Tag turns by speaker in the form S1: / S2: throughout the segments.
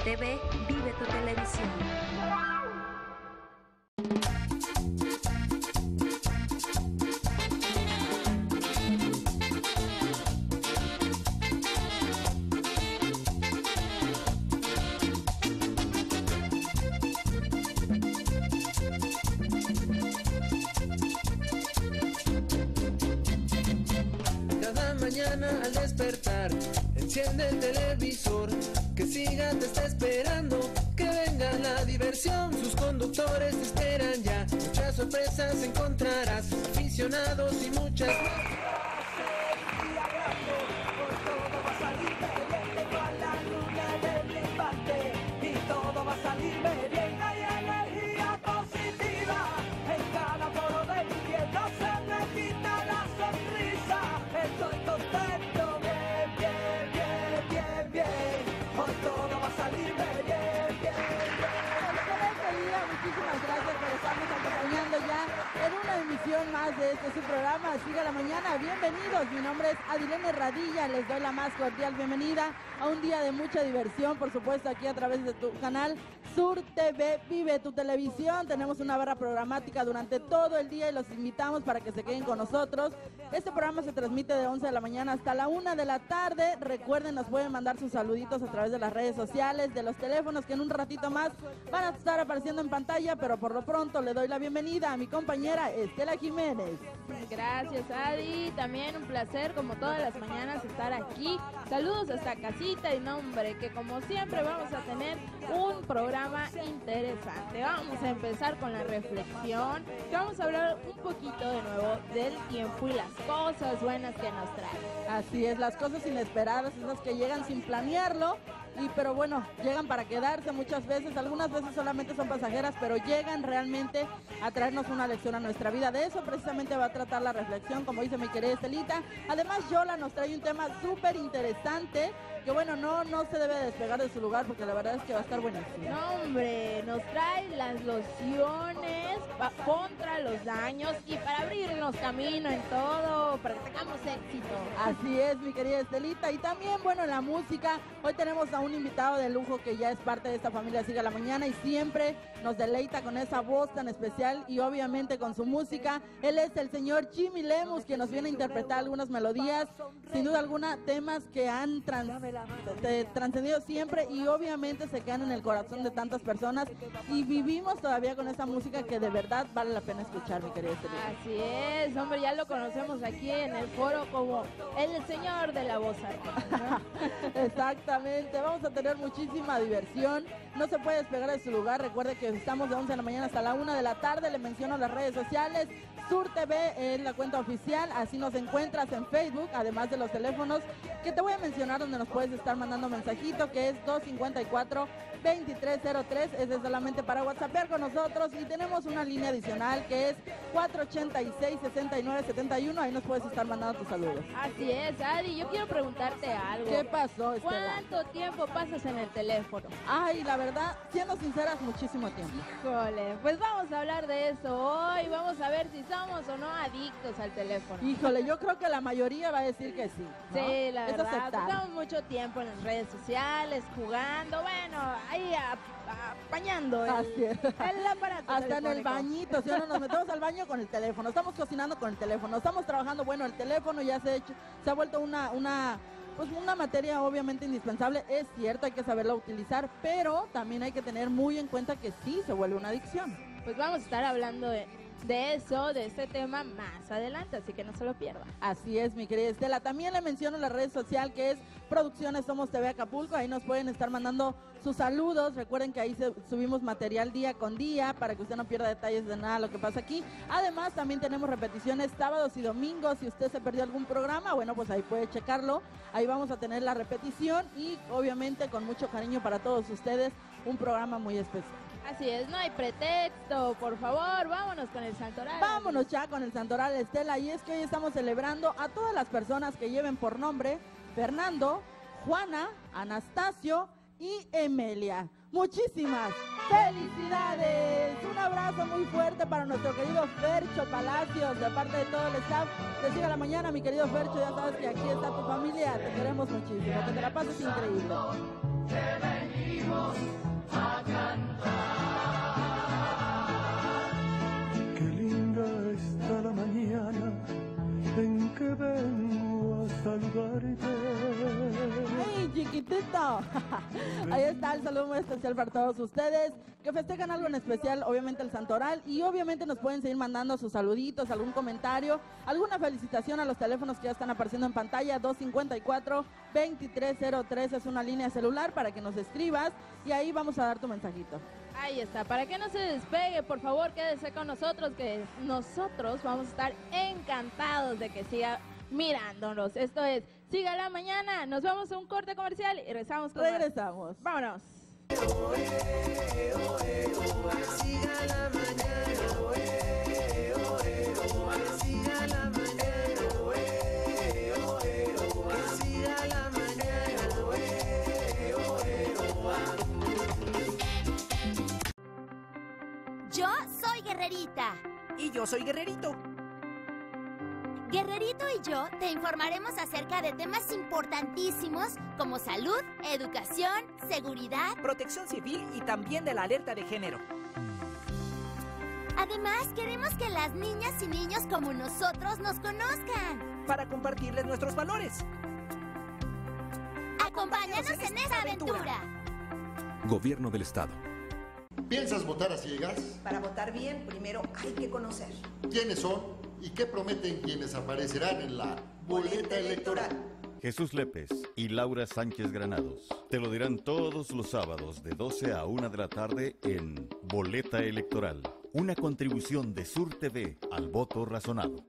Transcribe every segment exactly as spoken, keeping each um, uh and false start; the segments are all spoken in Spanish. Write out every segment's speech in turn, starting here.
S1: T V vive tu televisión.
S2: Al despertar, enciende el televisor, que siga te está esperando, que venga la diversión, sus conductores te esperan ya, muchas sorpresas encontrarás, aficionados y muchas más.
S3: Más de este su programa Siga la Mañana. Bienvenidos, mi nombre es Adilene Radilla, les doy la más cordial bienvenida a un día de mucha diversión, por supuesto aquí a través de tu canal Sur T V Vive tu Televisión. Tenemos una barra programática durante todo el día y los invitamos para que se queden con nosotros. Este programa se transmite de once de la mañana hasta la una de la tarde. Recuerden, nos pueden mandar sus saluditos a través de las redes sociales, de los teléfonos que en un ratito más van a estar apareciendo en pantalla, pero por lo pronto le doy la bienvenida a mi compañera Estela Jiménez.
S4: Gracias, Adi, también un placer como todas las mañanas estar aquí. Saludos hasta casita y nombre, que como siempre vamos a tener un programa interesante. Vamos a empezar con la reflexión, que vamos a hablar un poquito de nuevo del tiempo y las cosas buenas que nos trae.
S3: Así es, las cosas inesperadas, esas que llegan sin planearlo, y pero bueno, llegan para quedarse muchas veces, algunas veces solamente son pasajeras, pero llegan realmente a traernos una lección a nuestra vida. De eso precisamente va a tratar la reflexión, como dice mi querida Estelita. Además, Yola nos trae un tema súper interesante, que bueno, no, no se debe despegar de su lugar, porque la verdad es que va a estar buenísimo.
S4: No, hombre, nos trae las lociones contra los daños y para abrirnos camino en todo, para que tengamos éxito.
S3: Así es, mi querida Estelita. Y también, bueno, en la música, hoy tenemos a un invitado de lujo que ya es parte de esta familia Siga la Mañana y siempre nos deleita con esa voz tan especial y obviamente con su música. Él es el señor Jimmy Lemus, que nos viene a interpretar algunas melodías, sin duda alguna, temas que han trans, de, trascendido siempre y obviamente se quedan en el corazón de tantas personas y vivimos todavía con esa música que de verdad vale la pena escuchar, mi querida Estelita.
S4: Así es, hombre, ya lo conocemos aquí en el foro como el señor de la voz artística.
S3: Exactamente, vamos a tener muchísima diversión, no se puede despegar de su lugar. Recuerde que estamos de once de la mañana hasta la una de la tarde, le menciono las redes sociales, Sur T V es la cuenta oficial, así nos encuentras en Facebook, además de los teléfonos que te voy a mencionar donde nos puedes estar mandando mensajito, que es dos cinco cuatro, veintitrés cero tres, ese es solamente para whatsappear con nosotros, y tenemos una línea adicional que es cuatro ochenta y seis, sesenta y nueve setenta y uno, ahí nos puedes estar mandando tus saludos.
S4: Así es, Adi, yo quiero preguntarte algo.
S3: ¿Qué pasó, Estela?
S4: ¿Cuánto tiempo pasas en el teléfono?
S3: Ay, la verdad, siendo sinceras, muchísimo tiempo.
S4: Híjole, pues vamos a hablar de eso hoy, vamos a ver si somos o no adictos al teléfono.
S3: Híjole, yo creo que la mayoría va a decir que sí, ¿no?
S4: Sí, la
S3: es
S4: verdad,
S3: aceptable.
S4: pasamos mucho tiempo en las redes sociales, jugando, bueno, ahí a, a, apañando el,
S3: Así es.
S4: el aparato
S3: hasta en el
S4: telefónico.
S3: bañito, si no nos metemos al baño con el teléfono, estamos cocinando con el teléfono, estamos trabajando, bueno, el teléfono ya se ha hecho, se ha vuelto una, una, pues una materia obviamente indispensable, es cierto, hay que saberla utilizar, pero también hay que tener muy en cuenta que sí se vuelve una adicción.
S4: Pues vamos a estar hablando de, de eso, de este tema más adelante, así que no se lo pierdan.
S3: Así es, mi querida Estela. También le menciono la red social que es Producciones Somos T V Acapulco, ahí nos pueden estar mandando sus saludos. Recuerden que ahí se, subimos material día con día para que usted no pierda detalles de nada de lo que pasa aquí. Además, también tenemos repeticiones sábados y domingos. Si usted se perdió algún programa, bueno, pues ahí puede checarlo. Ahí vamos a tener la repetición y obviamente con mucho cariño para todos ustedes, un programa muy especial.
S4: Así es, no hay pretexto, por favor, vámonos con el santoral.
S3: Vámonos ya con el santoral, Estela, y es que hoy estamos celebrando a todas las personas que lleven por nombre Fernando, Juana, Anastasio y Emelia. Muchísimas felicidades. Un abrazo muy fuerte para nuestro querido Fercho Palacios, de parte de todo el staff de Siga la Mañana. Mi querido Fercho, ya sabes que aquí está tu familia, te queremos muchísimo, que te la pases increíble. Guerrerito. Ahí está el saludo muy especial para todos ustedes que festejan algo en especial, obviamente el Santoral, y obviamente nos pueden seguir mandando sus saluditos, algún comentario, alguna felicitación a los teléfonos que ya están apareciendo en pantalla. Dos cincuenta y cuatro, veintitrés cero tres es una línea celular para que nos escribas y ahí vamos a dar tu mensajito.
S4: Ahí está, para que no se despegue, por favor quédese con nosotros, que nosotros vamos a estar encantados de que siga mirándonos. Esto es Siga la Mañana. Nos vamos a un corte comercial y regresamos con
S3: Regresamos.
S4: más. Vámonos.
S2: Siga la mañana, oe, oe, oe, siga la mañana, oe, oe, oe, siga la mañana, oe, oe, oe.
S5: Yo soy Guerrerita.
S6: Y yo soy Guerrerito.
S5: Guerrerito y yo te informaremos acerca de temas importantísimos como salud, educación, seguridad.
S6: Protección civil y también de la alerta de género.
S5: Además, queremos que las niñas y niños como nosotros nos conozcan.
S6: Para compartirles nuestros valores.
S5: Acompáñanos en esta aventura.
S7: Gobierno del Estado.
S8: ¿Piensas votar a ciegas?
S9: Para votar bien, primero hay que conocer.
S8: ¿Quiénes son y qué prometen quienes aparecerán en la boleta electoral?
S10: Jesús Lépez y Laura Sánchez Granados te lo dirán todos los sábados de doce a una de la tarde en Boleta Electoral, una contribución de Sur T V al voto razonado.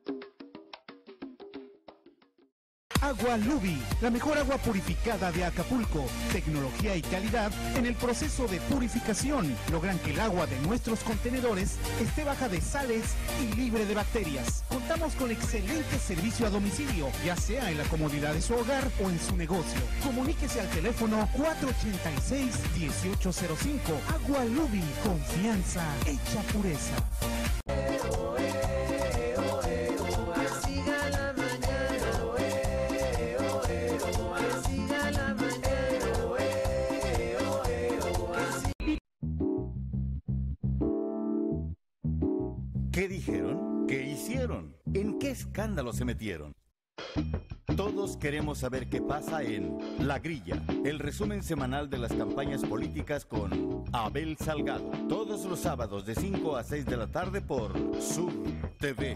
S11: Agua Lubi, la mejor agua purificada de Acapulco. Tecnología y calidad en el proceso de purificación logran que el agua de nuestros contenedores esté baja de sales y libre de bacterias. Contamos con excelente servicio a domicilio, ya sea en la comodidad de su hogar o en su negocio. Comuníquese al teléfono cuatro ochenta y seis, dieciocho cero cinco. Agua Lubi, confianza hecha pureza.
S10: ¿Qué dijeron? ¿Qué hicieron? ¿En qué escándalo se metieron? Todos queremos saber qué pasa en La Grilla, el resumen semanal de las campañas políticas con Abel Salgado. Todos los sábados de cinco a seis de la tarde por Sur T V.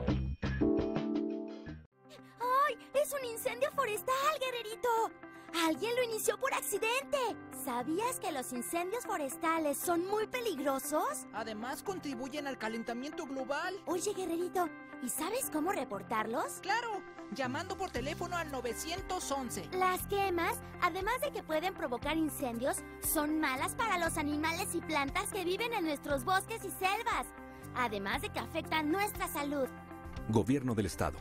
S5: ¡Ay! ¡Es un incendio forestal, Guerrerito! ¡Alguien lo inició por accidente! ¿Sabías que los incendios forestales son muy peligrosos?
S6: Además, contribuyen al calentamiento global.
S5: Oye, Guerrerito, ¿y sabes cómo reportarlos?
S6: ¡Claro! Llamando por teléfono al nueve once.
S5: Las quemas, además de que pueden provocar incendios, son malas para los animales y plantas que viven en nuestros bosques y selvas. Además de que afectan nuestra salud.
S7: Gobierno del Estado.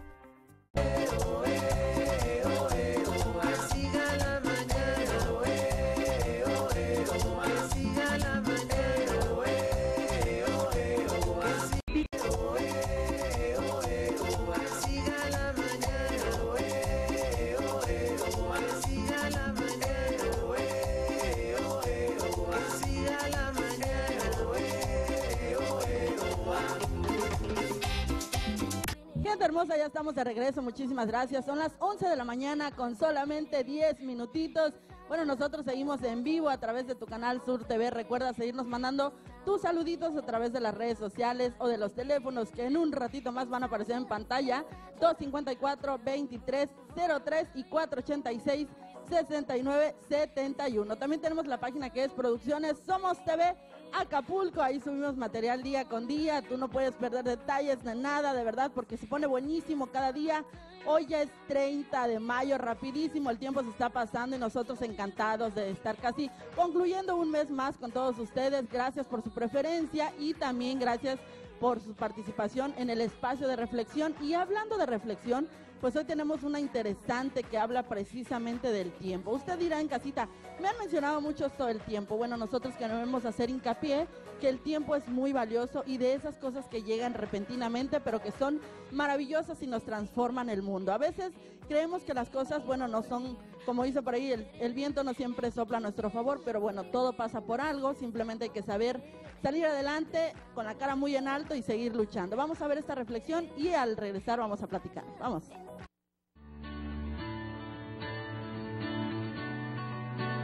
S3: Gente hermosa, ya estamos de regreso, muchísimas gracias. Son las once de la mañana con solamente diez minutitos. Bueno, nosotros seguimos en vivo a través de tu canal Sur T V. Recuerda seguirnos mandando tus saluditos a través de las redes sociales o de los teléfonos que en un ratito más van a aparecer en pantalla. Dos cincuenta y cuatro, veintitrés cero tres y cuatro ochenta y seis, sesenta y nueve setenta y uno. También tenemos la página que es Producciones Somos T V Acapulco. Ahí subimos material día con día. Tú no puedes perder detalles de nada, de verdad, porque se pone buenísimo cada día. Hoy ya es treinta de mayo, rapidísimo el tiempo se está pasando y nosotros encantados de estar casi concluyendo un mes más con todos ustedes. Gracias por su preferencia y también gracias por su participación en el espacio de reflexión. Y hablando de reflexión, pues hoy tenemos una interesante que habla precisamente del tiempo. Usted dirá en casita, me han mencionado mucho esto del tiempo. Bueno, nosotros queremos hacer hincapié que el tiempo es muy valioso y de esas cosas que llegan repentinamente, pero que son maravillosas y nos transforman el mundo. A veces creemos que las cosas, bueno, no son, como dice por ahí, el, el viento no siempre sopla a nuestro favor, pero bueno, todo pasa por algo, simplemente hay que saber salir adelante con la cara muy en alto y seguir luchando. Vamos a ver esta reflexión y al regresar vamos a platicar. Vamos.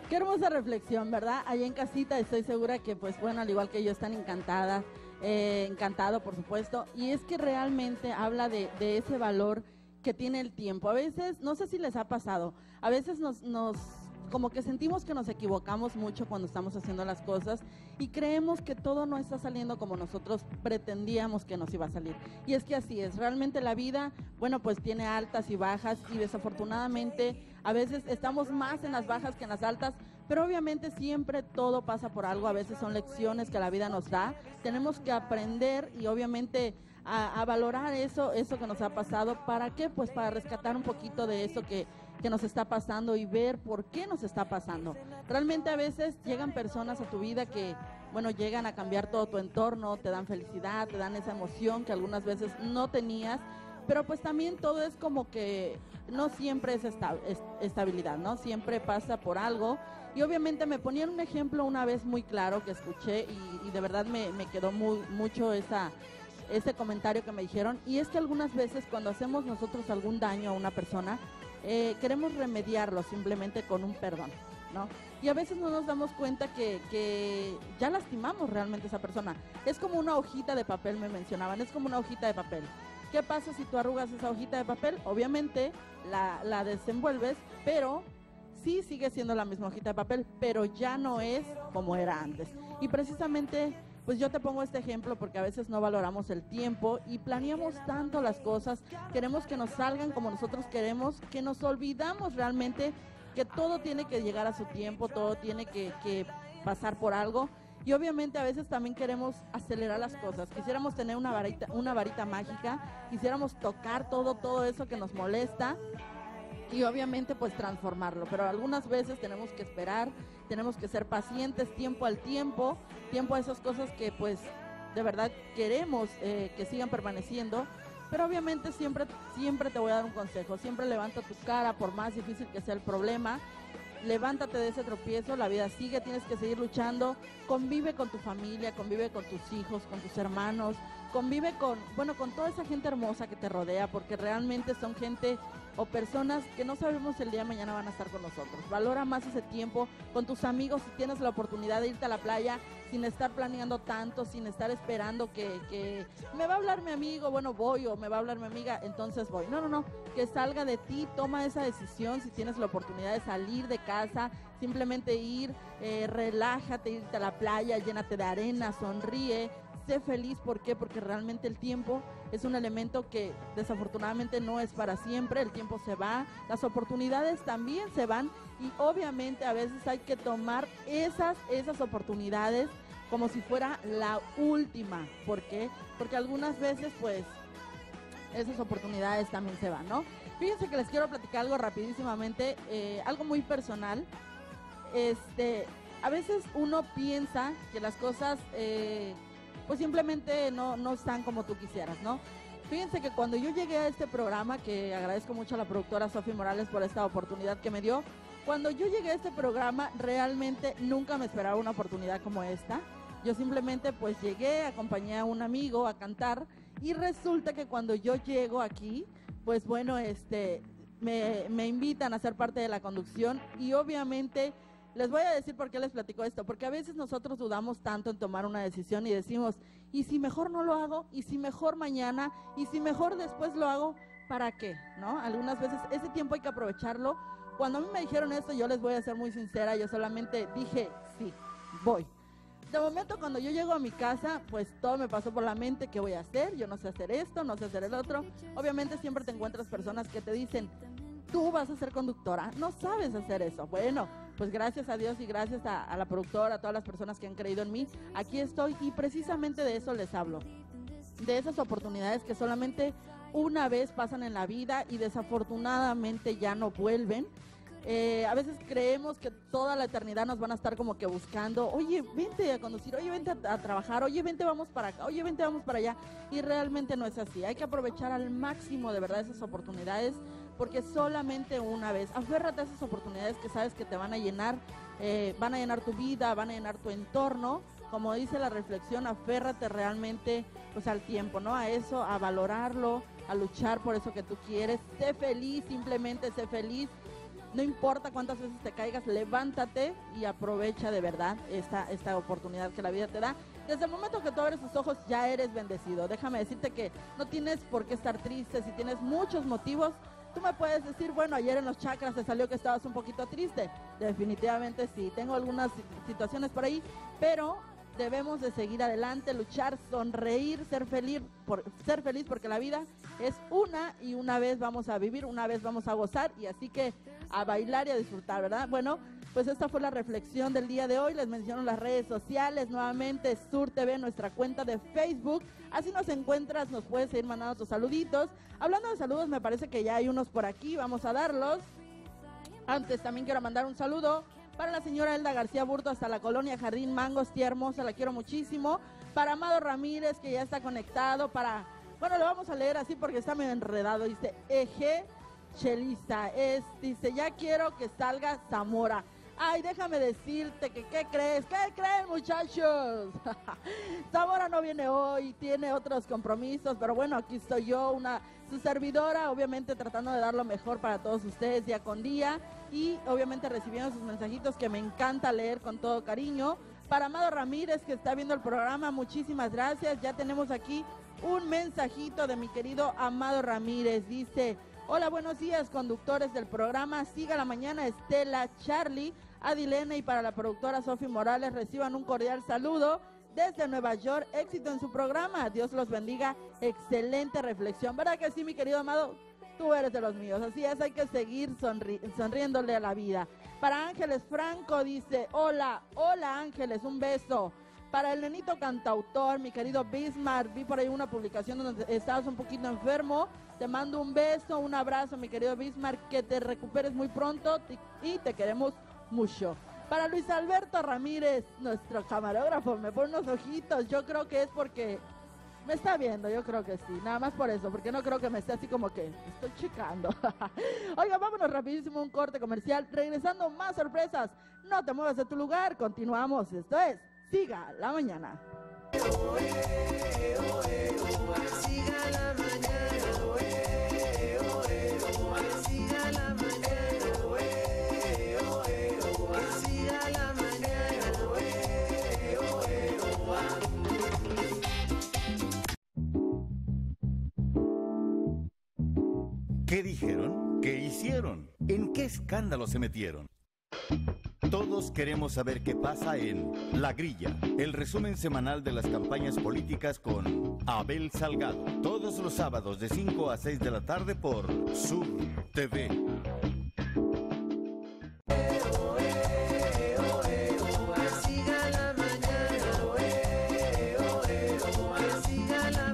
S3: Qué hermosa reflexión, ¿verdad? Allá en casita estoy segura que, pues bueno, al igual que yo, están encantadas, eh, encantado, por supuesto. Y es que realmente habla de, de ese valor que tiene el tiempo. A veces, no sé si les ha pasado, a veces nos, nos como que sentimos que nos equivocamos mucho cuando estamos haciendo las cosas y creemos que todo no está saliendo como nosotros pretendíamos que nos iba a salir. Y es que así es, realmente la vida, bueno, pues tiene altas y bajas y desafortunadamente a veces estamos más en las bajas que en las altas, pero obviamente siempre todo pasa por algo, a veces son lecciones que la vida nos da, tenemos que aprender y obviamente a, a valorar eso, eso que nos ha pasado. ¿Para qué? Pues para rescatar un poquito de eso que que nos está pasando y ver por qué nos está pasando. Realmente a veces llegan personas a tu vida que, bueno, llegan a cambiar todo tu entorno, te dan felicidad, te dan esa emoción que algunas veces no tenías, pero pues también todo es como que no siempre es, esta, es estabilidad, ¿no? Siempre pasa por algo. Y obviamente me ponían un ejemplo una vez muy claro que escuché y, y de verdad me, me quedó muy, mucho esa... ese comentario que me dijeron, y es que algunas veces cuando hacemos nosotros algún daño a una persona, eh, queremos remediarlo simplemente con un perdón, ¿no? Y a veces no nos damos cuenta que, que ya lastimamos realmente a esa persona. Es como una hojita de papel, me mencionaban, es como una hojita de papel. ¿Qué pasa si tú arrugas esa hojita de papel? Obviamente la, la desenvuelves, pero sí sigue siendo la misma hojita de papel, pero ya no es como era antes. Y precisamente... pues yo te pongo este ejemplo porque a veces no valoramos el tiempo y planeamos tanto las cosas, queremos que nos salgan como nosotros queremos, que nos olvidamos realmente que todo tiene que llegar a su tiempo, todo tiene que, que pasar por algo. Y obviamente a veces también queremos acelerar las cosas, quisiéramos tener una varita, una varita mágica, quisiéramos tocar todo, todo eso que nos molesta y obviamente pues transformarlo, pero algunas veces tenemos que esperar, tenemos que ser pacientes, tiempo al tiempo, tiempo a esas cosas que pues de verdad queremos eh, que sigan permaneciendo, pero obviamente siempre, siempre te voy a dar un consejo, siempre levanta tu cara por más difícil que sea el problema, levántate de ese tropiezo, la vida sigue, tienes que seguir luchando, convive con tu familia, convive con tus hijos, con tus hermanos, convive con, bueno, con toda esa gente hermosa que te rodea, porque realmente son gente o personas que no sabemos si el día de mañana van a estar con nosotros. Valora más ese tiempo con tus amigos si tienes la oportunidad de irte a la playa sin estar planeando tanto, sin estar esperando que, que me va a hablar mi amigo, bueno voy, o me va a hablar mi amiga, entonces voy. No, no, no, que salga de ti, toma esa decisión si tienes la oportunidad de salir de casa, simplemente ir, eh, relájate, irte a la playa, llénate de arena, sonríe, sé feliz. ¿Por qué? Porque realmente el tiempo es un elemento que desafortunadamente no es para siempre, el tiempo se va, las oportunidades también se van y obviamente a veces hay que tomar esas, esas oportunidades como si fuera la última. ¿Por qué? Porque algunas veces pues esas oportunidades también se van, ¿no? Fíjense que les quiero platicar algo rapidísimamente, eh, algo muy personal. Este, a veces uno piensa que las cosas... Eh, pues simplemente no, no están como tú quisieras, ¿no? Fíjense que cuando yo llegué a este programa, que agradezco mucho a la productora Sofi Morales por esta oportunidad que me dio, cuando yo llegué a este programa realmente nunca me esperaba una oportunidad como esta. Yo simplemente pues llegué, acompañé a un amigo a cantar y resulta que cuando yo llego aquí, pues bueno, este, me, me invitan a ser parte de la conducción y obviamente... les voy a decir por qué les platico esto, porque a veces nosotros dudamos tanto en tomar una decisión y decimos, ¿y si mejor no lo hago? ¿Y si mejor mañana? ¿Y si mejor después lo hago? ¿Para qué? ¿No? Algunas veces ese tiempo hay que aprovecharlo. Cuando a mí me dijeron esto, yo les voy a ser muy sincera, yo solamente dije, sí, voy. De momento, cuando yo llego a mi casa, pues todo me pasó por la mente, ¿qué voy a hacer? Yo no sé hacer esto, no sé hacer el otro. Obviamente siempre te encuentras personas que te dicen, tú vas a ser conductora, no sabes hacer eso. Bueno, pues gracias a Dios y gracias a, a la productora, a todas las personas que han creído en mí, aquí estoy y precisamente de eso les hablo. De esas oportunidades que solamente una vez pasan en la vida y desafortunadamente ya no vuelven. Eh, a veces creemos que toda la eternidad nos van a estar como que buscando, oye, vente a conducir, oye, vente a, a trabajar, oye, vente, vamos para acá, oye, vente, vamos para allá. Y realmente no es así, hay que aprovechar al máximo de verdad esas oportunidades, porque solamente una vez, aférrate a esas oportunidades que sabes que te van a llenar, eh, van a llenar tu vida, van a llenar tu entorno. Como dice la reflexión, aférrate realmente pues al tiempo, ¿no? A eso, a valorarlo, a luchar por eso que tú quieres, sé feliz, simplemente sé feliz. no importa cuántas veces te caigas, levántate y aprovecha de verdad esta, esta oportunidad que la vida te da. Desde el momento que tú abres tus ojos ya eres bendecido. Déjame decirte que no tienes por qué estar triste. Si tienes muchos motivos, tú me puedes decir, bueno, ayer en los chakras te salió que estabas un poquito triste. Definitivamente sí, tengo algunas situaciones por ahí, pero debemos de seguir adelante, luchar, sonreír, ser feliz, por, ser feliz porque la vida es una y una vez vamos a vivir, una vez vamos a gozar, y así que a bailar y a disfrutar, ¿verdad? Bueno, pues esta fue la reflexión del día de hoy. Les menciono las redes sociales, nuevamente Sur T V, nuestra cuenta de Facebook. Así nos encuentras, nos puedes seguir mandando tus saluditos. Hablando de saludos, me parece que ya hay unos por aquí, vamos a darlos. Antes también quiero mandar un saludo para la señora Elda García Burto hasta la colonia Jardín Mangos, tía hermosa, la quiero muchísimo. Para Amado Ramírez, que ya está conectado. Para, bueno, lo vamos a leer así porque está medio enredado. Dice, Eje Chelista, es, dice, ya quiero que salga Zamora. Ay, déjame decirte que, ¿qué crees? ¿Qué creen, muchachos? Zamora no viene hoy, tiene otros compromisos, pero bueno, aquí estoy yo, una su servidora, obviamente tratando de dar lo mejor para todos ustedes día con día, y obviamente recibiendo sus mensajitos que me encanta leer con todo cariño. Para Amado Ramírez, que está viendo el programa, muchísimas gracias. Ya tenemos aquí un mensajito de mi querido Amado Ramírez. Dice, hola, buenos días, conductores del programa. Siga la mañana, Estela, Charlie, Adilena, y para la productora Sofi Morales, reciban un cordial saludo desde Nueva York. Éxito en su programa. Dios los bendiga. Excelente reflexión. ¿Verdad que sí, mi querido Amado? Tú eres de los míos. Así es, hay que seguir sonri sonriéndole a la vida. Para Ángeles Franco dice, hola, hola Ángeles, un beso. Para el nenito cantautor, mi querido Bismarck, vi por ahí una publicación donde estabas un poquito enfermo. Te mando un beso, un abrazo, mi querido Bismarck, que te recuperes muy pronto y te queremos mucho. Para Luis Alberto Ramírez, nuestro camarógrafo, me pone unos ojitos. Yo creo que es porque me está viendo, yo creo que sí. Nada más por eso, porque no creo que me esté así como que estoy checando. Oiga, vámonos rapidísimo, un corte comercial. Regresando, más sorpresas. No te muevas de tu lugar, continuamos. Esto es Siga la Mañana.
S2: Siga la mañana, siga la mañana, siga la mañana.
S10: ¿Qué dijeron? ¿Qué hicieron? ¿En qué escándalo se metieron? Todos queremos saber qué pasa en La Grilla, el resumen semanal de las campañas políticas con Abel Salgado. Todos los sábados de cinco a seis de la tarde por Sur T V.
S2: Siga la mañana, siga la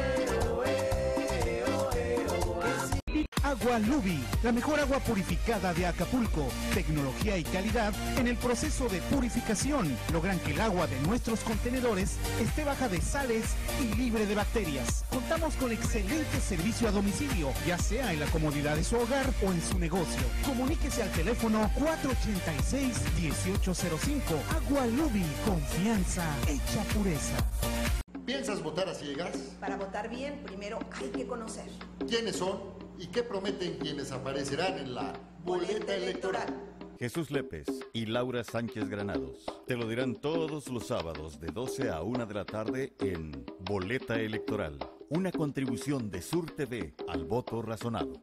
S2: mañana.
S11: Agua Lubi, la mejor agua purificada de Acapulco. Tecnología y calidad en el proceso de purificación logran que el agua de nuestros contenedores esté baja de sales y libre de bacterias. Contamos con excelente servicio a domicilio, ya sea en la comodidad de su hogar o en su negocio. Comuníquese al teléfono cuatro ochenta y seis, dieciocho cero cinco. Agua Lubi, confianza hecha pureza.
S8: ¿Piensas votar a ciegas?
S9: Para votar bien, primero hay que conocer.
S8: ¿Quiénes son y qué prometen quienes aparecerán en la boleta electoral?
S10: Jesús Lépez y Laura Sánchez Granados te lo dirán todos los sábados de doce a una de la tarde en Boleta Electoral, una contribución de Sur T V al voto razonado.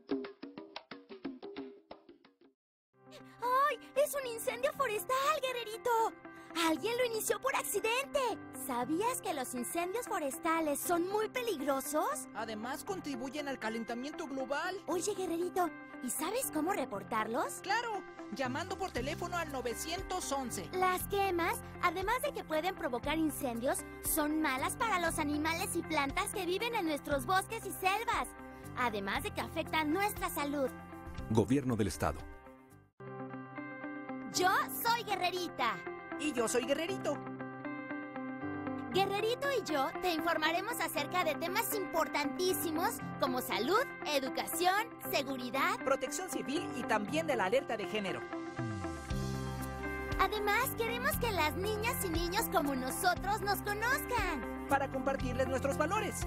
S5: ¡Ay! ¡Es un incendio forestal, guerrerito! ¡Alguien lo inició por accidente! ¿Sabías que los incendios forestales son muy peligrosos?
S6: Además, contribuyen al calentamiento global.
S5: Oye, guerrerito, ¿y sabes cómo reportarlos?
S6: ¡Claro! Llamando por teléfono al nueve once.
S5: Las quemas, además de que pueden provocar incendios, son malas para los animales y plantas que viven en nuestros bosques y selvas. Además de que afectan nuestra salud.
S7: Gobierno del Estado.
S5: Yo soy Guerrerita.
S6: Y yo soy Guerrerito.
S5: Guerrerito y yo te informaremos acerca de temas importantísimos como salud, educación, seguridad,
S6: protección civil y también de la alerta de género.
S5: Además, queremos que las niñas y niños como nosotros nos conozcan.
S6: Para compartirles nuestros valores.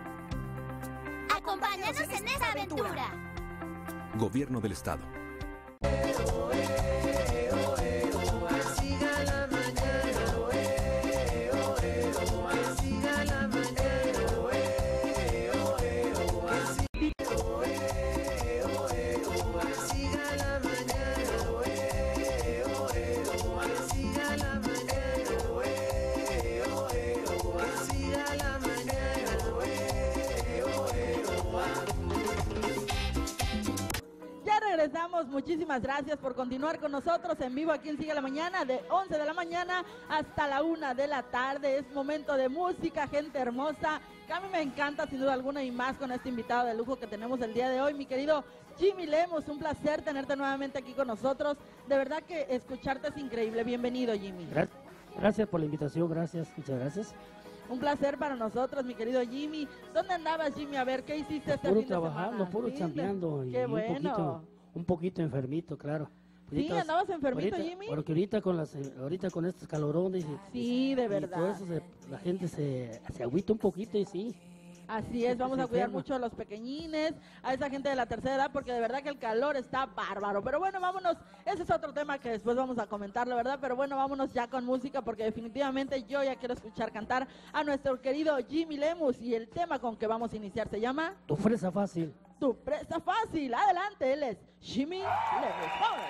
S5: Acompáñanos en esta aventura.
S7: Gobierno del Estado.
S3: Regresamos, muchísimas gracias por continuar con nosotros en vivo aquí en Sigue la Mañana, de once de la mañana hasta la una de la tarde. Es momento de música, gente hermosa, que a mí me encanta sin duda alguna, y más con este invitado de lujo que tenemos el día de hoy, mi querido Jimmy Lemus. Un placer tenerte nuevamente aquí con nosotros, de verdad que escucharte es increíble. Bienvenido, Jimmy.
S12: Gracias, gracias por la invitación, gracias, muchas gracias.
S3: Un placer para nosotros, mi querido Jimmy. ¿Dónde andabas, Jimmy? A ver, ¿qué hiciste este
S12: Puro
S3: fin de
S12: trabajando,
S3: semana?
S12: puro
S3: ¿Sí?
S12: chambeando.
S3: Qué
S12: y
S3: bueno.
S12: Un poquito, un poquito enfermito, claro.
S3: ¿Sí?
S12: Ahorita-
S3: ¿Andabas enfermito,
S12: ahorita-
S3: Jimmy?
S12: Porque ahorita con, las, ahorita con estos calorones. y-
S3: Sí, de
S12: y
S3: verdad.
S12: todo eso se- la gente se, se agüita un poquito y sí.
S3: Así es,
S12: Sí,
S3: vamos
S12: se
S3: a cuidar
S12: enferma.
S3: mucho a los pequeñines, a esa gente de la tercera edad, porque de verdad que el calor está bárbaro. Pero bueno, vámonos, ese es otro tema que después vamos a comentar, la verdad, pero bueno, vámonos ya con música, porque definitivamente yo ya quiero escuchar cantar a nuestro querido Jimmy Lemus, y el tema con que vamos a iniciar se llama
S12: Tu fresa fácil.
S3: Tu Presa Fácil. Adelante, él es Jimmy Lemus. ¡Vamos!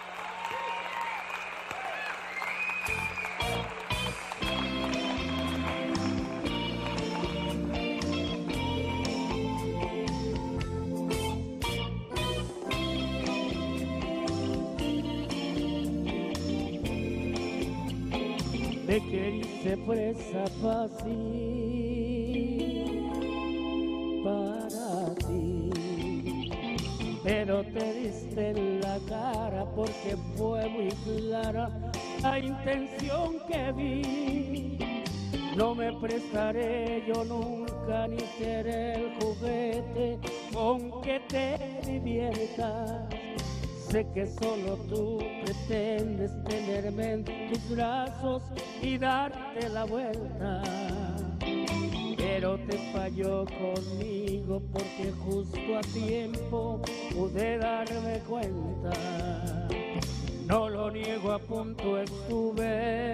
S12: Me queriste presa fácil para ti, pero te diste en la cara porque fue muy clara la intención que vi. No me prestaré yo nunca, ni seré el juguete con que te diviertas. Sé que solo tú pretendes tenerme en tus brazos y darte la vuelta, pero te falló conmigo porque justo a tiempo pude darme cuenta. No lo niego, a punto estuve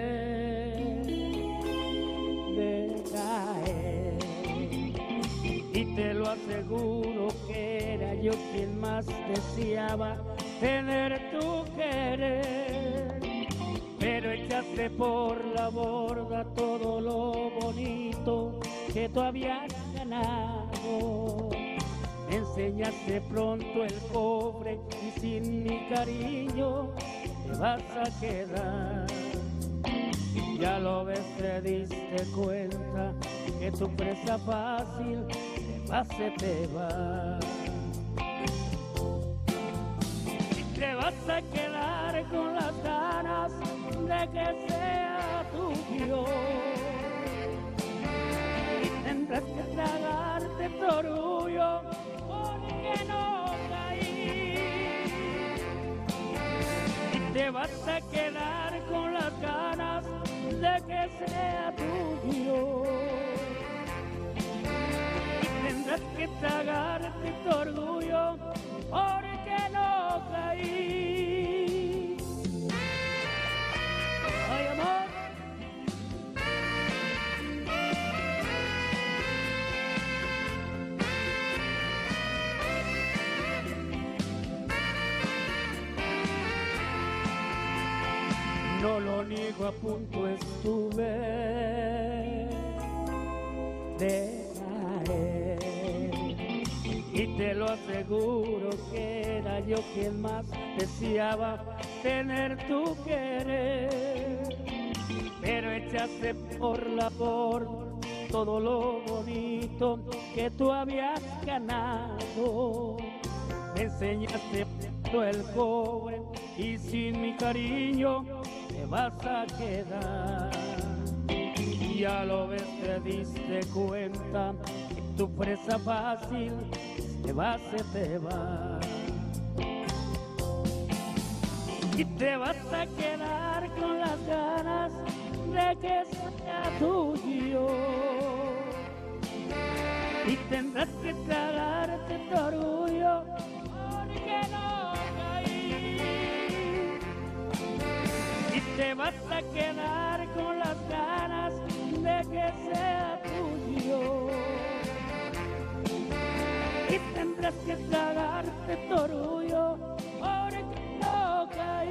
S12: de caer, y te lo aseguro que era yo quien más deseaba tener tu querer, pero echaste por la borda todo lo bonito que tú habías ganado. Me enseñaste pronto el cobre y sin mi cariño te vas a quedar. Ya lo ves, te diste cuenta que tu presa fácil se va, se te va. Te vas a quedar con las ganas de que sea tuyo, y tendrás que tragarte tu orgullo porque no caí. Y te vas a quedar con las ganas de que sea tuyo, y tendrás que tragarte tu orgullo porque no caí. Ay, amor. No lo niego, a punto estuve de caer, y te lo aseguro que era yo quien más deseaba tener tu querer, pero echaste por la borda todo lo bonito que tú habías ganado. Me enseñaste el cobre y sin mi cariño te vas a quedar. Ya lo ves, te diste cuenta que tu presa fácil se va, se te va. Y te vas a quedar con las ganas de que sea tuyo, y tendrás que tragarte tu orgullo porque no caí. te vas a quedar con las ganas de que sea tuyo. Y tendrás que tragarte tu orgullo por equivocar.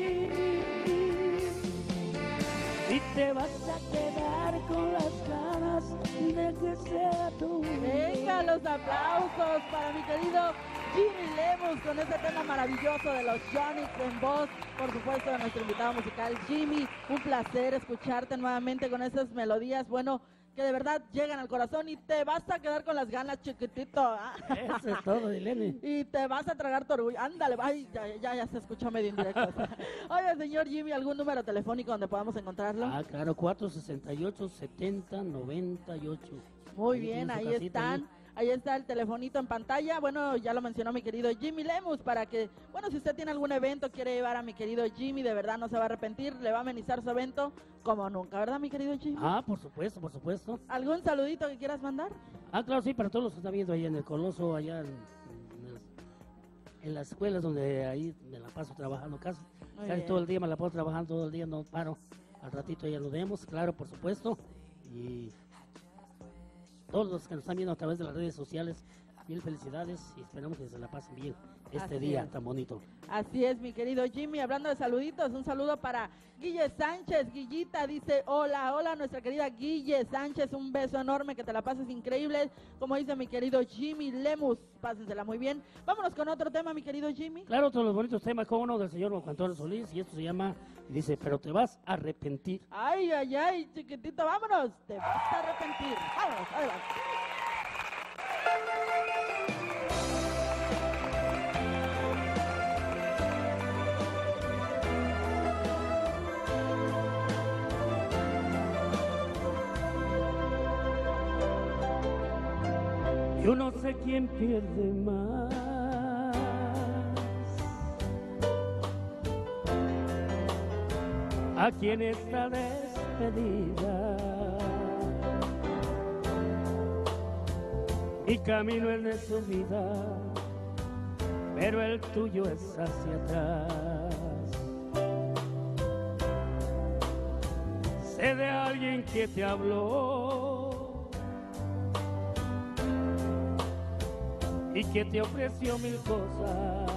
S12: Y te vas a quedar con las ganas de que sea tuyo.
S3: Venga, los aplausos para mi querido Jimmy Lemus con este tema maravilloso de los Jonix en voz, por supuesto, de nuestro invitado musical Jimmy. Un placer escucharte nuevamente con esas melodías, bueno, que de verdad llegan al corazón y te vas a quedar con las ganas, chiquitito. ¿Ah?
S12: Eso es todo, Dilene.
S3: Y te vas a tragar tu orgullo. Ándale, ay, ya, ya, ya se escuchó medio indirecto. Oye, señor Jimmy, ¿algún número telefónico donde podamos encontrarlo?
S12: Ah, claro, cuatro sesenta y ocho, setenta, noventa y ocho.
S3: Muy bien, ahí están. Ahí. Ahí está el telefonito en pantalla. Bueno, ya lo mencionó mi querido Jimmy Lemus para que, bueno, si usted tiene algún evento, quiere llevar a mi querido Jimmy, de verdad no se va a arrepentir, le va a amenizar su evento como nunca, ¿verdad, mi querido Jimmy?
S12: Ah, por supuesto, por supuesto.
S3: ¿Algún saludito que quieras mandar?
S12: Ah, claro, sí, para todos los que están viendo ahí en el Coloso, allá en, en, en las escuelas donde ahí me la paso trabajando casi. Muy casi bien. Todo el día me la puedo trabajando, todo el día no paro. Al ratito ya lo vemos, claro, por supuesto. Y todos los que nos están viendo a través de las redes sociales, mil felicidades y esperamos que se la pasen bien este Así día es. tan bonito.
S3: Así es, mi querido Jimmy. Hablando de saluditos, un saludo para Guille Sánchez. Guillita dice, hola, hola, nuestra querida Guille Sánchez, un beso enorme, que te la pases increíble. Como dice mi querido Jimmy Lemus, pásensela muy bien. Vámonos con otro tema, mi querido Jimmy.
S12: Claro, todos los bonitos temas, como uno del señor Juan Antonio Solís, y esto se llama, dice, pero te vas a arrepentir.
S3: Ay, ay, ay, chiquitito, vámonos, te vas a arrepentir. Vámonos, adelante.
S12: Yo no sé quién pierde más, a quien está despedida. Mi camino es de su vida, pero el tuyo es hacia atrás. Sé de alguien que te habló y que te ofreció mil cosas,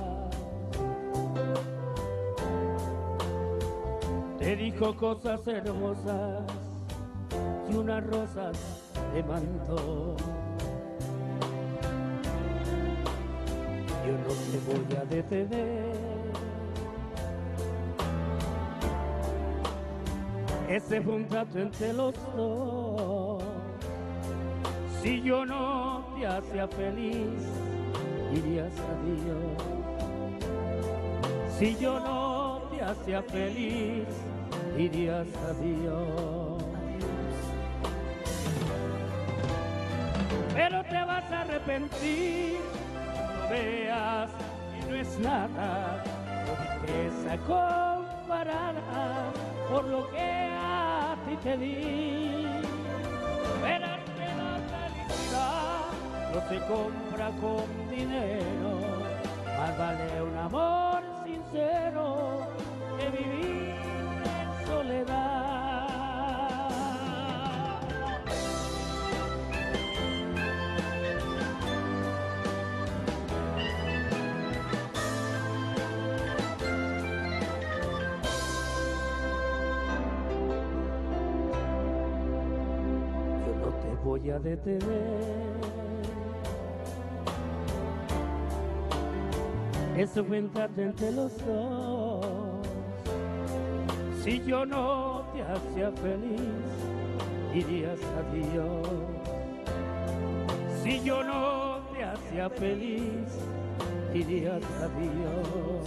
S12: te dijo cosas hermosas y unas rosas te mandó. Yo no te voy a detener, ese fue un trato entre los dos. Si yo no te hacía feliz, dirías adiós. Si yo no te hacía feliz, dirías adiós. Pero te vas a arrepentir cuando veas que no es nada, riqueza comparada por lo que a ti te di. Verás que la felicidad no se compra con dinero, más vale un amor sincero que vivir en soledad. Yo no te voy a detener, eso fue un trato entre los dos. Si yo no te hacía feliz, dirías adiós. Si yo no te hacía feliz, dirías adiós.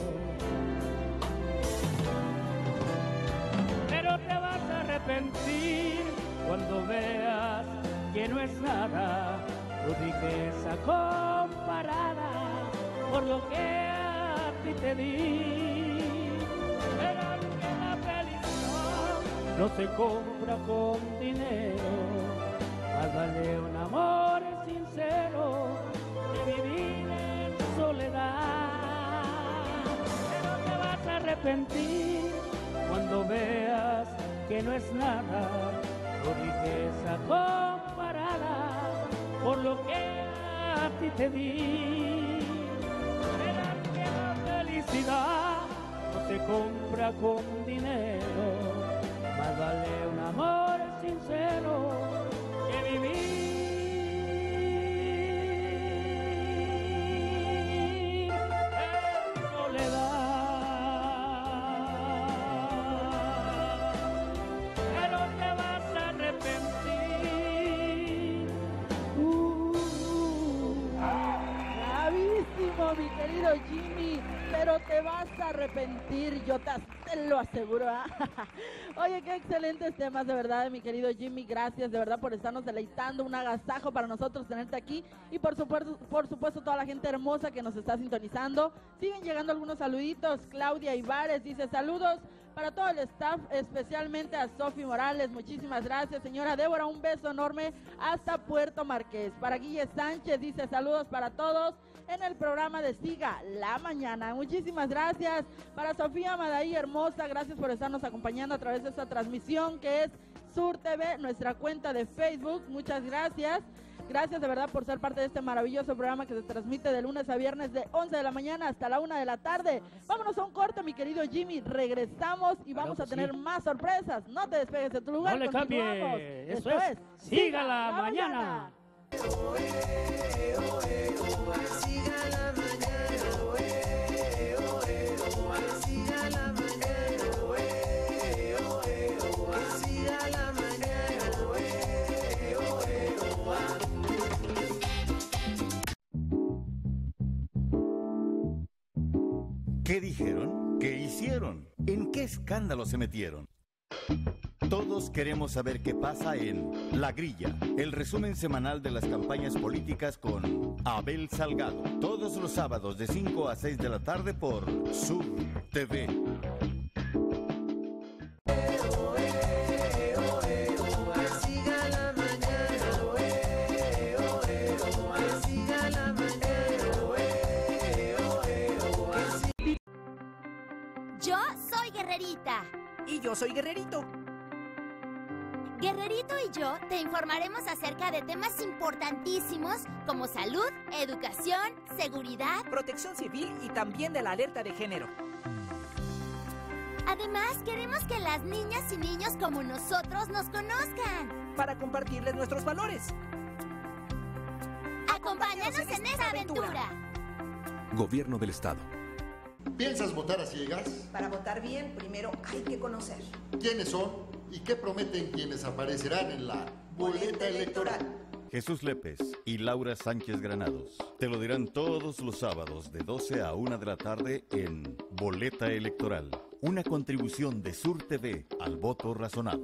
S12: Pero te vas a arrepentir cuando veas que no es nada tu riqueza comparada por lo que a ti te di. Pero que la felicidad no se compra con dinero, más vale un amor sincero que vivir en soledad. Pero te vas a arrepentir cuando veas que no es nada, tu riqueza comparada por lo que a ti te di. Verás que la felicidad no se compra con dinero, más vale un amor sincero que vivir en soledad. Pero te vas a arrepentir. Uh,
S3: Bravísimo, mi querido Jimmy, pero te vas a arrepentir, yo te, te lo aseguro. ¿eh? Oye, qué excelentes temas, de verdad, mi querido Jimmy, gracias de verdad por estarnos deleitando, un agasajo para nosotros tenerte aquí, y por supuesto, por supuesto toda la gente hermosa que nos está sintonizando. Siguen llegando algunos saluditos. Claudia Ibares dice saludos para todo el staff, especialmente a Sofi Morales, muchísimas gracias. Señora Débora, un beso enorme hasta Puerto Marqués. Para Guille Sánchez dice saludos para todos en el programa de Siga la Mañana. Muchísimas gracias. Para Sofía Madaí, hermosa, gracias por estarnos acompañando a través de esta transmisión que es Sur T V, nuestra cuenta de Facebook. Muchas gracias. Gracias de verdad por ser parte de este maravilloso programa que se transmite de lunes a viernes de once de la mañana hasta la una de la tarde. Vámonos a un corte, mi querido Jimmy. Regresamos y vamos claro a tener sí. más sorpresas. No te despegues de tu lugar.
S12: No le cambie. Eso es. Siga la, la mañana. mañana.
S2: Siga la mañana, oe, oe, oe, siga la mañana, oe, oe, oe, siga la mañana, oe, oe,
S10: oe. ¿Qué dijeron? ¿Qué hicieron? ¿En qué escándalo se metieron? Todos queremos saber qué pasa en La Grilla, el resumen semanal de las campañas políticas con Abel Salgado. Todos los sábados de cinco a seis de la tarde por Sur T V.
S5: Yo soy Guerrerita.
S6: Y yo soy Guerrerito.
S5: Guerrerito y yo te informaremos acerca de temas importantísimos como salud, educación, seguridad,
S6: protección civil y también de la alerta de género.
S5: Además, queremos que las niñas y niños como nosotros nos conozcan.
S6: Para compartirles nuestros valores.
S5: Acompáñanos en, en esta aventura. aventura.
S7: Gobierno del Estado.
S8: ¿Piensas votar a ciegas?
S9: Para votar bien, primero hay que conocer
S8: quiénes son y qué prometen quienes aparecerán en la boleta electoral.
S10: Jesús Lépez y Laura Sánchez Granados te lo dirán todos los sábados de doce a una de la tarde en Boleta Electoral, una contribución de Sur T V al voto razonado.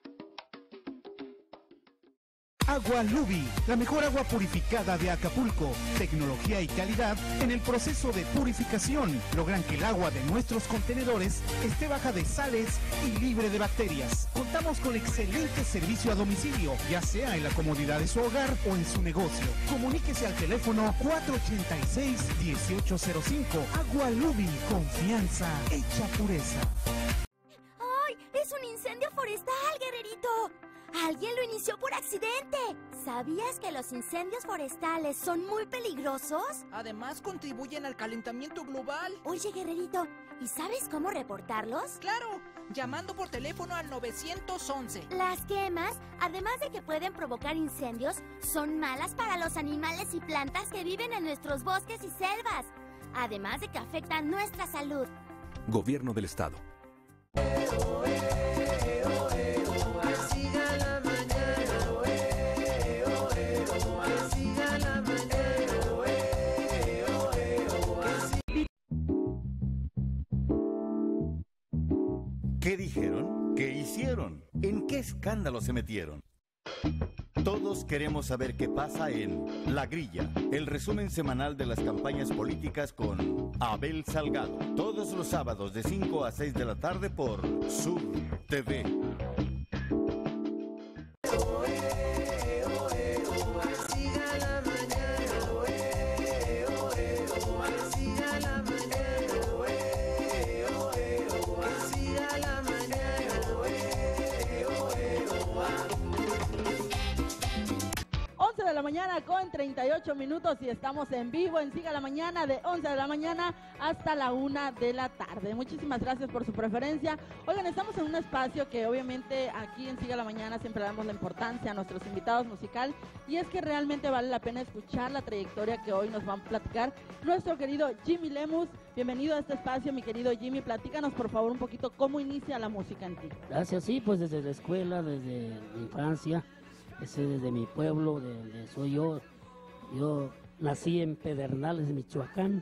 S11: Agua Lubi, la mejor agua purificada de Acapulco. Tecnología y calidad en el proceso de purificación logran que el agua de nuestros contenedores esté baja de sales y libre de bacterias. Contamos con excelente servicio a domicilio, ya sea en la comodidad de su hogar o en su negocio. Comuníquese al teléfono cuatro ochenta y seis, dieciocho cero cinco. Agua Lubi, confianza hecha pureza.
S5: ¡Ay! ¡Es un incendio forestal, Guerrerito! ¡Alguien lo inició por accidente! ¿Sabías que los incendios forestales son muy peligrosos?
S6: Además, contribuyen al calentamiento global.
S5: Oye, Guerrerito, ¿y sabes cómo reportarlos?
S6: ¡Claro! Llamando por teléfono al nueve once.
S5: Las quemas, además de que pueden provocar incendios, son malas para los animales y plantas que viven en nuestros bosques y selvas. Además de que afectan nuestra salud.
S7: Gobierno del Estado.
S10: ¿Qué dijeron? ¿Qué hicieron? ¿En qué escándalo se metieron? Todos queremos saber qué pasa en La Grilla, el resumen semanal de las campañas políticas con Abel Salgado. Todos los sábados de cinco a seis de la tarde por Sur T V.
S3: de la mañana con treinta y ocho minutos y estamos en vivo en Siga la Mañana de once de la mañana hasta la una de la tarde. Muchísimas gracias por su preferencia. Oigan, estamos en un espacio que obviamente aquí en Siga la Mañana siempre damos la importancia a nuestros invitados musical y es que realmente vale la pena escuchar la trayectoria que hoy nos van a platicar nuestro querido Jimmy Lemus. Bienvenido a este espacio, mi querido Jimmy. Platícanos por favor un poquito cómo inicia la música en ti.
S12: Gracias, sí, pues desde la escuela, desde mi infancia. Ese desde mi pueblo, de donde soy yo. Yo nací en Pedernales, Michoacán.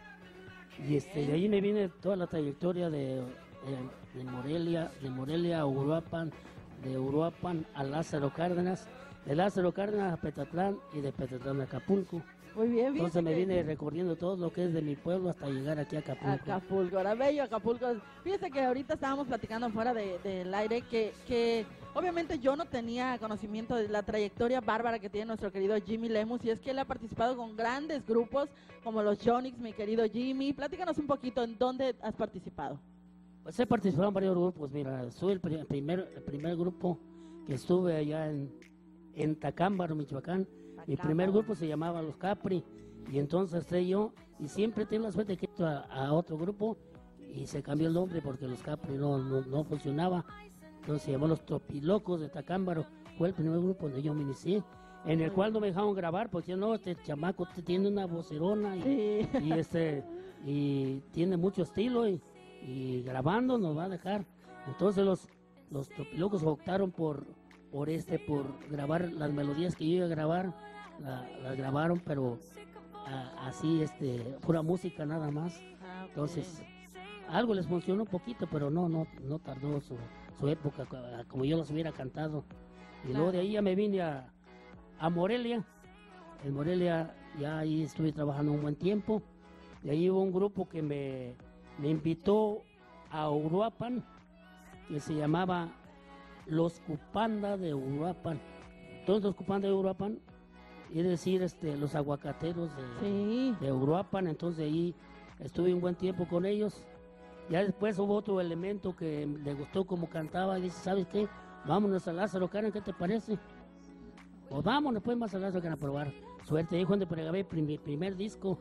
S12: Y este, de ahí me viene toda la trayectoria de, de, de Morelia, de Morelia a Uruapan, de Uruapan a Lázaro Cárdenas, de Lázaro Cárdenas a Petatlán y de Petatlán a Acapulco.
S3: Muy bien, bien.
S12: Entonces me vine recorriendo todo lo que es de mi pueblo hasta llegar aquí a Acapulco.
S3: Acapulco, ahora bello Acapulco. Fíjese que ahorita estábamos platicando fuera de, del aire que, que obviamente yo no tenía conocimiento de la trayectoria bárbara que tiene nuestro querido Jimmy Lemus y es que él ha participado con grandes grupos como los Jonix, mi querido Jimmy. Platícanos un poquito en dónde has participado.
S12: Pues he participado en varios grupos, mira, soy el primer, el primer grupo que estuve allá en, en Tacámbaro, Michoacán. Mi primer grupo se llamaba Los Capri y entonces entré yo y siempre tengo la suerte que a, a otro grupo y se cambió el nombre porque Los Capri no, no, no funcionaba. Entonces se llamó Los Tropilocos de Tacámbaro. Fue el primer grupo donde yo me inicié, en el cual no me dejaron grabar porque no, este chamaco te tiene una vocerona y, sí. y este y tiene mucho estilo y, y grabando nos va a dejar. Entonces los, los Tropilocos optaron por, por este, por grabar las melodías que yo iba a grabar. La, la grabaron, pero a, así, este, pura música nada más. Ah, okay. Entonces, algo les funcionó un poquito, pero no, no, no tardó su, su época, como yo los hubiera cantado. Y claro. Luego de ahí ya me vine a, a Morelia. En Morelia ya ahí estuve trabajando un buen tiempo. De ahí hubo un grupo que me, me invitó a Uruapan, que se llamaba Los Cupanda de Uruapan. Todos los Cupanda de Uruapan, es decir, este, los aguacateros de, sí. de Uruapan. Entonces ahí estuve un buen tiempo con ellos. Ya después hubo otro elemento que le gustó como cantaba y dice, ¿sabes qué? Vámonos a Lázaro Cárdenas, ¿qué te parece? Pues vámonos pues más a Lázaro Cárdenas a probar suerte. Ahí fue donde grabé mi primer disco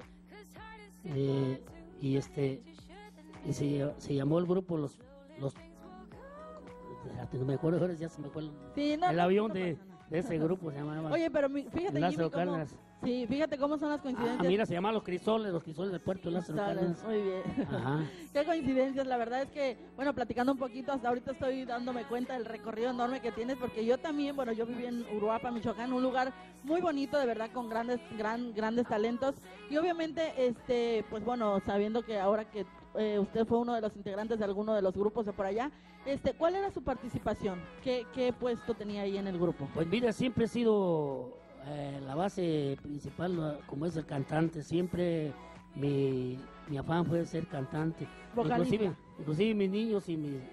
S12: eh, y este y se, se llamó el grupo Los los no me acuerdo ahora, ya se me acuerdo sí, no, el no, avión no, no, de de ese grupo se llamaba.
S3: Oye, pero mi, fíjate,
S12: Lázaro
S3: Jimmy, cómo, sí, fíjate cómo son las coincidencias.
S12: Ah, mira, se llaman los crisoles, los crisoles del puerto de Lázaro Cárdenas.
S3: Muy bien. Ajá. Qué coincidencias, la verdad es que, bueno, platicando un poquito, hasta ahorita estoy dándome cuenta del recorrido enorme que tienes, porque yo también, bueno, yo viví en Uruapan, Michoacán, un lugar muy bonito, de verdad, con grandes, gran, grandes talentos, y obviamente, este, pues bueno, sabiendo que ahora que Eh, usted fue uno de los integrantes de alguno de los grupos de por allá, este, ¿cuál era su participación? ¿Qué, qué puesto tenía ahí en el grupo?
S12: Pues mira, siempre he sido eh, la base principal, como es el cantante, siempre mi, mi afán fue ser cantante. Inclusive, inclusive mis niños y mis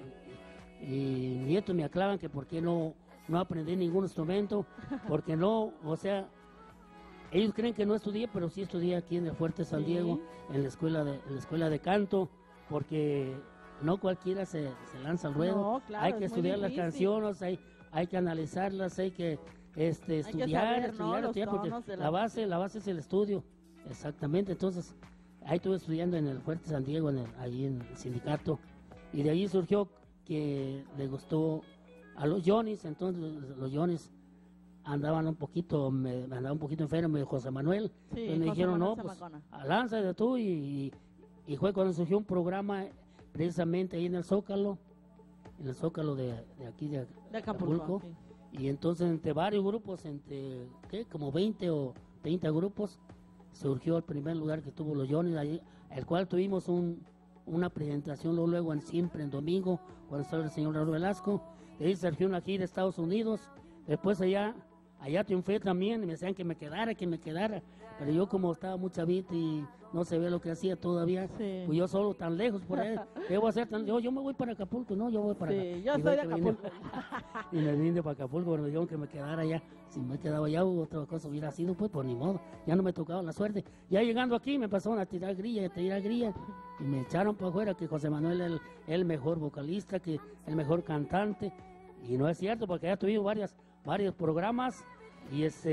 S12: y nietos me aclaran que por qué no, no aprendí ningún instrumento, porque no, o sea, ellos creen que no estudié, pero sí estudié aquí en el Fuerte San Diego, sí. en la escuela de en la escuela de canto, porque no cualquiera se, se lanza al ruedo. No, claro, hay que estudiar las canciones, hay, hay que analizarlas, hay que este, estudiar, hay que saber, estudiar, ¿no? estudiar, porque la, la base, la base es el estudio, exactamente. Entonces, ahí estuve estudiando en el Fuerte San Diego, en el, allí en el sindicato, y de allí surgió que le gustó a los Johnny's. Entonces los Johnny's andaban un poquito, me andaba un poquito enfermo, me dijo José Manuel, sí, entonces me José dijeron, Manuel no, pues lánzate tú, y, y fue cuando surgió un programa precisamente ahí en el Zócalo, en el Zócalo de, de aquí de, de Acapulco, Acapulco sí. Y entonces entre varios grupos, entre, ¿qué? Como veinte o treinta grupos, surgió el primer lugar que tuvo los Johnny's, ahí, el cual tuvimos un, una presentación luego, luego en siempre en domingo, cuando estaba el señor Raúl Velasco, de ahí surgió una gira a Estados Unidos, después allá Allá triunfé también, y me decían que me quedara, que me quedara, pero yo como estaba muy chavito y no se ve lo que hacía todavía, sí. Pues yo solo tan lejos por ahí, ¿qué voy a hacer tan? Yo, yo me voy para Acapulco, no, yo voy para
S3: sí,
S12: Acapulco.
S3: Yo soy de Acapulco.
S12: Y me vine para Acapulco, pero me dijeron que me quedara allá, si me quedaba allá otra cosa hubiera sido, pues por ni modo, ya no me tocaba la suerte. Ya llegando aquí me pasaron a tirar grilla, a tirar grilla, y me echaron para afuera que José Manuel es el, el mejor vocalista, que el mejor cantante, y no es cierto, porque ya tuvimos varias, varios programas, y este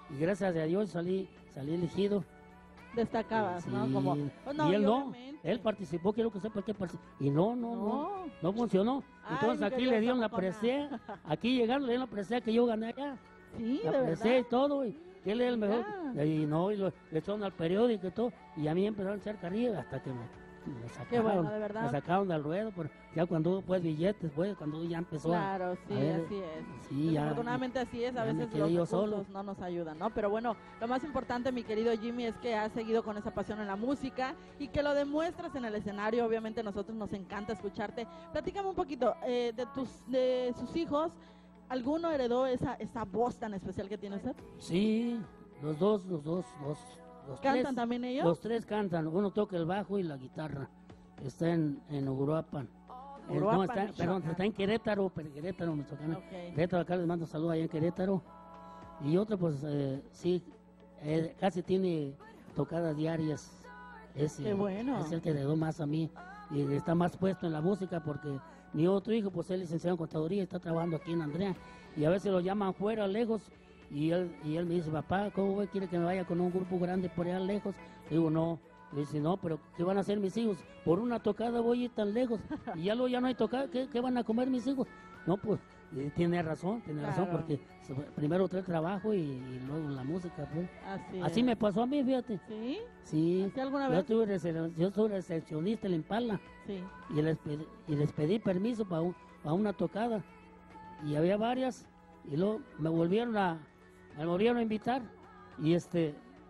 S12: y gracias a Dios salí, salí elegido.
S3: Destacabas,
S12: Sí,
S3: ¿no? Como, pues no,
S12: y él no,
S3: obviamente.
S12: él participó, quiero que sepa que participó, y no, no, no,
S3: No.
S12: no, funcionó.
S3: Ay,
S12: Entonces
S3: mi
S12: aquí
S3: querido
S12: le dieron la
S3: Zamacona.
S12: presea, aquí llegaron, le dieron la presea que yo gané allá.
S3: Sí,
S12: La
S3: de
S12: presea
S3: verdad.
S12: y todo, y que él es el mejor.
S3: Ya.
S12: Y no, y lo, le echaron al periódico y todo, y a mí empezaron a echar carrilla hasta que me, me sacaron,
S3: Qué bueno, de verdad.
S12: me sacaron del ruedo, pero ya cuando hubo pues billetes, pues cuando ya empezó a-
S3: Claro, sí,
S12: a ver,
S3: así es.
S12: sí, ya,
S3: Desafortunadamente así es, a
S12: ya me
S3: veces
S12: quedé
S3: los
S12: yo
S3: recursos
S12: solo.
S3: no nos ayudan, ¿no? Pero bueno, lo más importante, mi querido Jimmy, es que has seguido con esa pasión en la música y que lo demuestras en el escenario. Obviamente a nosotros nos encanta escucharte. Platícame un poquito eh, de tus, de sus hijos. ¿Alguno heredó esa, esa voz tan especial que tiene usted?
S12: Sí, los dos, los dos, los, los
S3: ¿Cantan
S12: tres,
S3: también ellos?
S12: Los tres cantan, uno toca el bajo y la guitarra. Está en, en Uruapan. Eh, no,
S3: Uruapan,
S12: está, perdón,
S3: Michoacán.
S12: está en Querétaro, pero Querétaro, Michoacán.
S3: Ok.
S12: Querétaro, acá les mando saludos allá en Querétaro. Y otro, pues, eh, sí, eh, casi tiene tocadas diarias. Es,
S3: Qué
S12: eh,
S3: bueno.
S12: es el que heredó más a mí. Y está más puesto en la música porque mi otro hijo, pues, es licenciado en contaduría, está trabajando aquí en Andrea. Y a veces lo llaman fuera, lejos. Y él, y él me dice, papá, ¿cómo voy? ¿Quiere que me vaya con un grupo grande por allá lejos? Le digo, no. Le dice, no, pero ¿qué van a hacer mis hijos? Por una tocada voy a ir tan lejos. Y ya luego ya no hay tocada. ¿Qué, qué van a comer mis hijos? No, pues, eh, tiene razón, tiene razón,
S3: Claro.
S12: porque se- primero trae el trabajo y, y luego la música, pues.
S3: Así,
S12: Así
S3: es.
S12: me pasó a mí, fíjate.
S3: ¿Sí?
S12: Sí.
S3: ¿Así alguna
S12: Yo
S3: vez?
S12: tuve recep- yo soy recepcionista en Impala.
S3: Sí.
S12: Y les pedí, y les pedí permiso para una tocada. Y había varias. Y luego me volvieron a, me volvieron a invitar. Y este,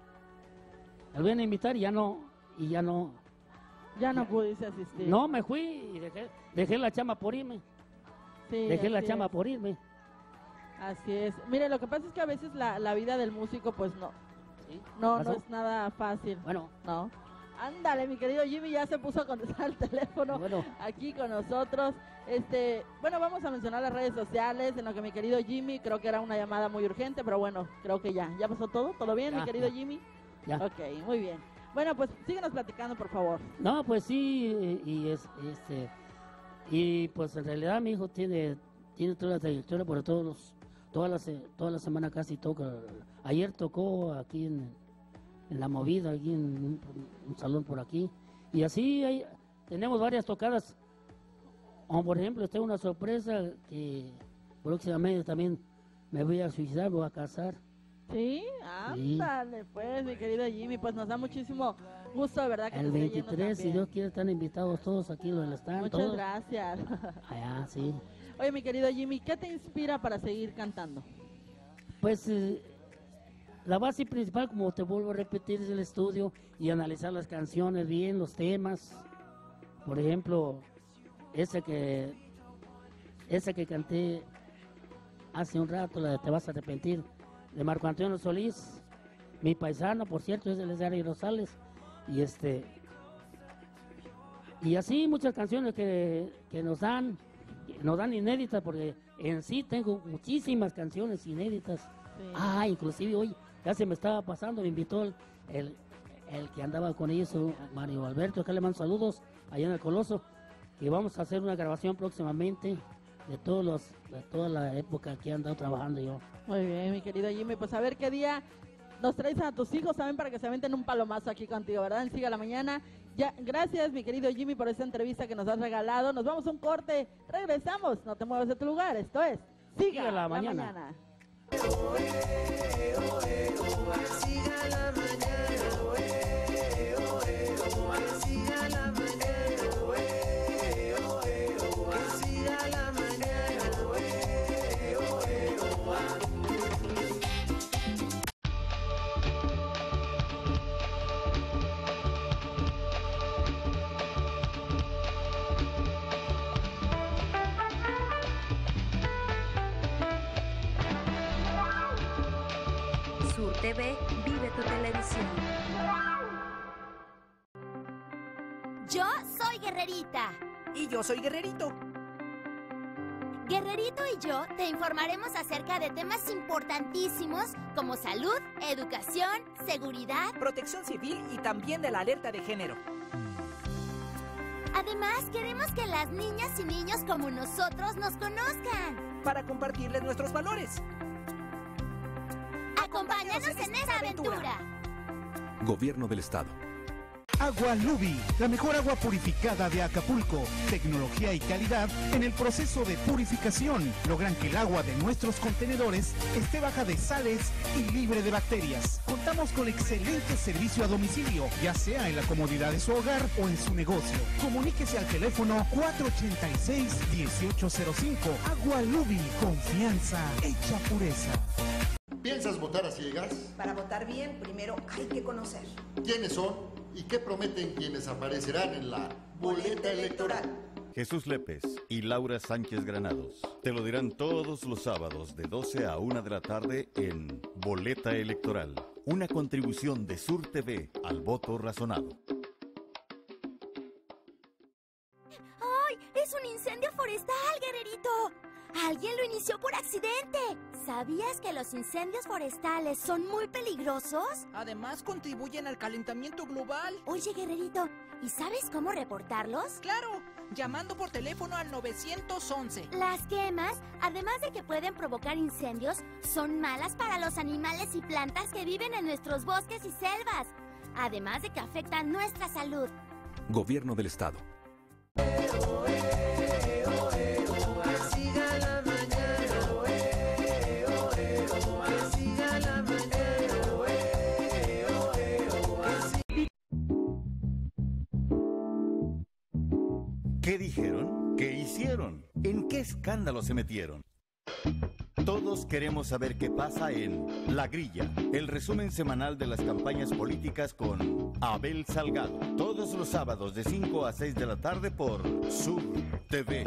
S12: me volvieron a invitar y ya no, y ya no.
S3: Ya no pudiste asistir.
S12: No, me fui y dejé, dejé la chama por irme.
S3: Sí,
S12: Dejé la
S3: así
S12: chama
S3: es.
S12: por irme.
S3: Así es. Mire, lo que pasa es que a veces la, la vida del músico, pues no,
S12: ¿Sí?
S3: no, no
S12: ¿Pasó?
S3: es nada fácil.
S12: Bueno,
S3: No. Ándale, mi querido Jimmy, ya se puso a contestar el teléfono
S12: bueno,
S3: aquí con nosotros. Este, bueno, vamos a mencionar las redes sociales, en lo que mi querido Jimmy, creo que era una llamada muy urgente, pero bueno, creo que ya. ¿Ya pasó todo? ¿Todo bien,
S12: Ya,
S3: mi querido
S12: ya.
S3: Jimmy?
S12: ya.
S3: Ok, muy bien. Bueno, pues síguenos platicando, por favor.
S12: No, pues sí, y, y es, este, y pues en realidad mi hijo tiene, tiene toda la trayectoria, por todos los, toda la, se- toda la semana casi toca. Ayer tocó aquí en, en La Movida, aquí en un, un salón por aquí, y así hay, tenemos varias tocadas. Como por ejemplo, tengo una sorpresa que próximamente también me voy a suicidar, me voy a casar.
S3: Sí, ándale, pues, mi querido Jimmy, pues nos da muchísimo gusto, de verdad, que
S12: El
S3: te esté yendo
S12: veintitrés,
S3: tan
S12: si
S3: bien.
S12: Dios quiere, están invitados todos aquí, los del stand,
S3: Muchas
S12: todos.
S3: gracias.
S12: Allá, sí.
S3: Oye, mi querido Jimmy, ¿qué te inspira para seguir cantando?
S12: Pues eh, la base principal, como te vuelvo a repetir, es el estudio y analizar las canciones bien, los temas. Por ejemplo, ese que ese que canté hace un rato, la de Te vas a arrepentir, de Marco Antonio Solís, mi paisano, por cierto, es de Ari Rosales. Y este y así muchas canciones que, que nos dan, nos dan inéditas, porque en sí tengo muchísimas canciones inéditas.
S3: Sí.
S12: Ah, inclusive hoy ya se me estaba pasando, me invitó el, el, el que andaba con ellos, Mario Alberto, acá le mando saludos, allá en el Coloso, que vamos a hacer una grabación próximamente de todos los, de toda la época que he andado trabajando yo.
S3: Muy bien, mi querido Jimmy, pues a ver qué día nos traes a tus hijos también para que se aventen un palomazo aquí contigo, ¿verdad? En Siga la Mañana. Ya, gracias, mi querido Jimmy, por esta entrevista que nos has regalado. Nos vamos a un corte, regresamos, no te muevas de tu lugar, esto es Siga,
S12: Siga la
S3: la
S12: Mañana.
S3: Mañana.
S2: Siga la mañana, oe, oe, oe. Siga la mañana, oe, oe, oe. Siga la mañana, oe, oe, oe.
S1: Sur T V, vive tu televisión.
S5: Yo soy Guerrerita.
S6: Y yo soy Guerrerito.
S5: Guerrerito y yo te informaremos acerca de temas importantísimos como salud, educación, seguridad.
S6: Protección civil y también de la alerta de género.
S5: Además, queremos que las niñas y niños como nosotros nos conozcan.
S6: Para compartirles nuestros valores.
S5: Acompáñanos en esta aventura.
S7: Gobierno del Estado.
S11: Agua Lubi, la mejor agua purificada de Acapulco. Tecnología y calidad en el proceso de purificación logran que el agua de nuestros contenedores esté baja de sales y libre de bacterias. Contamos con excelente servicio a domicilio, ya sea en la comodidad de su hogar o en su negocio. Comuníquese al teléfono cuatro ochenta y seis, dieciocho cero cinco. Agua Lubi, confianza hecha pureza.
S8: ¿Piensas votar a ciegas?
S9: Para votar bien, primero hay que conocer.
S8: ¿Quiénes son y qué prometen quienes aparecerán en la boleta electoral?
S10: Jesús Lépez y Laura Sánchez Granados te lo dirán todos los sábados de doce a una de la tarde en Boleta Electoral, una contribución de Sur T V al voto razonado.
S5: ¡Ay! ¡Es un incendio forestal, guerrerito! ¡Alguien lo inició por accidente! ¿Sabías que los incendios forestales son muy peligrosos?
S6: Además, contribuyen al calentamiento global.
S5: Oye, guerrerito, ¿y sabes cómo reportarlos?
S6: ¡Claro! Llamando por teléfono al nueve once.
S5: Las quemas, además de que pueden provocar incendios, son malas para los animales y plantas que viven en nuestros bosques y selvas. Además de que afectan nuestra salud.
S7: Gobierno del Estado.
S10: ¿Qué dijeron? ¿Qué hicieron? ¿En qué escándalo se metieron? Todos queremos saber qué pasa en La Grilla, el resumen semanal de las campañas políticas con Abel Salgado. Todos los sábados de cinco a seis de la tarde por Sur T V.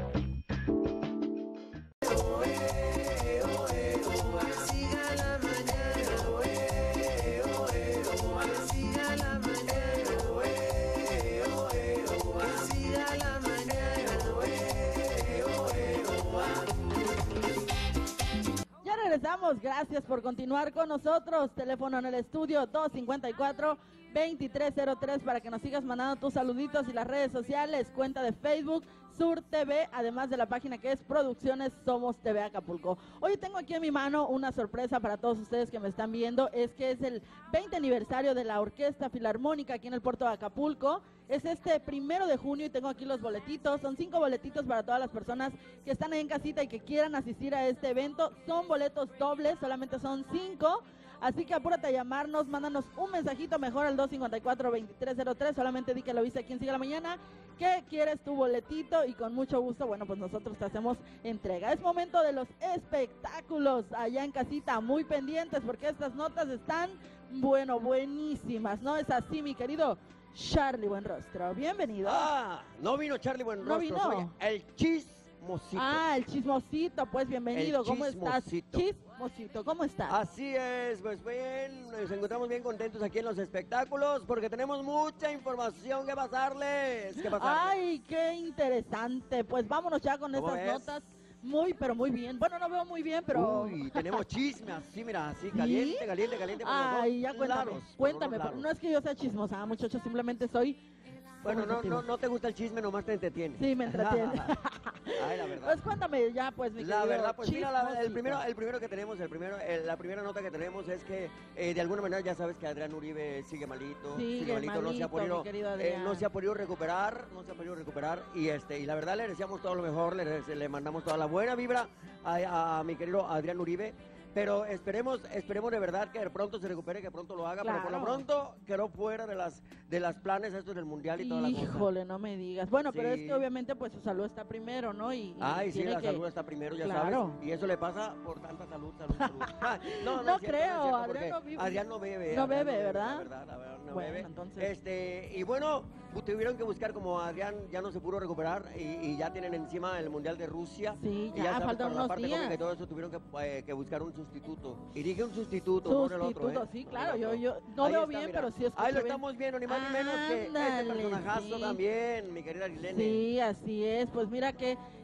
S3: Regresamos, gracias por continuar con nosotros. Teléfono en el estudio dos cinco cuatro, veintitrés cero tres para que nos sigas mandando tus saluditos, y las redes sociales, cuenta de Facebook Sur T V, además de la página que es Producciones Somos T V Acapulco. Hoy tengo aquí en mi mano una sorpresa para todos ustedes que me están viendo. Es que es el veinte aniversario de la Orquesta Filarmónica aquí en el puerto de Acapulco. Es este primero de junio y tengo aquí los boletitos. Son cinco boletitos para todas las personas que están ahí en casita y que quieran asistir a este evento. Son boletos dobles, solamente son cinco. Así que apúrate a llamarnos, mándanos un mensajito mejor al dos cinco cuatro, veintitrés cero tres. Solamente di que lo viste aquí en Sigue la Mañana, que quieres tu boletito, y con mucho gusto, bueno, pues nosotros te hacemos entrega. Es momento de los espectáculos allá en casita, muy pendientes porque estas notas están, bueno, buenísimas, ¿no? Es así, mi querido Charlie Buenrostro, bienvenido.
S13: Ah, no vino Charlie Buenrostro,
S3: no vino.
S13: Soy el chismosito.
S3: Ah, el chismosito, pues bienvenido.
S13: El
S3: ¿Cómo estás?
S13: chismosito.
S3: Chismosito, ¿cómo estás?
S13: Así es, pues bien, nos encontramos bien contentos aquí en los espectáculos porque tenemos mucha información que pasarles. ¿Qué pasarles?
S3: Ay, qué interesante. Pues vámonos ya con esas
S13: ves?
S3: notas. Muy, pero muy bien. Bueno, no veo muy bien, pero...
S13: Uy, tenemos chisme así, mira, así, caliente,
S3: ¿Sí?
S13: caliente, caliente. por los
S3: Ay,
S13: dos
S3: ya cuéntame,
S13: lados, por
S3: cuéntame.
S13: los dos
S3: No
S13: lados.
S3: es que yo sea chismosa, muchachos, simplemente soy...
S13: Bueno, no, no, no te gusta el chisme, nomás te entretiene.
S3: Sí, me entretiene.
S13: Ay, la verdad.
S3: Pues cuéntame ya, pues, mi
S13: La
S3: querido
S13: verdad, pues mira, la- el
S3: chismosito.
S13: primero, el primero que tenemos, el primero, el- la primera nota que tenemos es que eh, de alguna manera ya sabes que Adrián Uribe sigue malito,
S3: Sigue
S13: no se ha
S3: malito,
S13: podido,
S3: mi querido
S13: eh,
S3: Adrián.
S13: no se ha podido recuperar, no se ha podido recuperar y este y la verdad le deseamos todo lo mejor, le, le mandamos toda la buena vibra a, a mi querido Adrián Uribe. Pero esperemos, esperemos de verdad que pronto se recupere, que pronto lo haga, pero por lo
S3: Claro.
S13: pronto quedó fuera de las de las planes estos del mundial y toda la cosa.
S3: Híjole, no me digas. Bueno, pero es
S13: Sí.
S3: que obviamente pues su salud está primero, ¿no? Y, y
S13: Ay, sí,
S3: tiene
S13: la
S3: que-
S13: salud está primero, ya
S3: Claro.
S13: sabes. Y eso le pasa por tanta salud, salud, salud. Ah, no, no,
S3: No
S13: es cierto,
S3: creo,
S13: no es cierto,
S3: Adrián
S13: porque
S3: no vive-
S13: Adrián no bebe.
S3: no
S13: Adrián
S3: bebe, ¿verdad?
S13: La verdad, la verdad, no
S3: Bueno,
S13: bebe.
S3: entonces-
S13: Este, y bueno, pues, tuvieron que buscar como Adrián ya no se pudo recuperar y, y ya tienen encima el Mundial de Rusia.
S3: Sí,
S13: Y
S3: ya,
S13: sabes,
S3: faltan
S13: para la
S3: unos
S13: parte
S3: días.
S13: económica y todo eso tuvieron que, eh, que buscar un sustituto. Y dije un sustituto, no el otro,
S3: Sustituto,
S13: ¿eh?
S3: sí,
S13: No
S3: claro,
S13: el
S3: yo,
S13: otro.
S3: yo no
S13: Ahí
S3: veo
S13: está,
S3: bien,
S13: mira.
S3: pero sí escucho
S13: Ahí lo
S3: bien.
S13: estamos viendo, ni más ni menos que este
S3: Ándale,
S13: personajazo
S3: sí.
S13: también, mi querida Arilene.
S3: Sí, así es. Pues mira qué,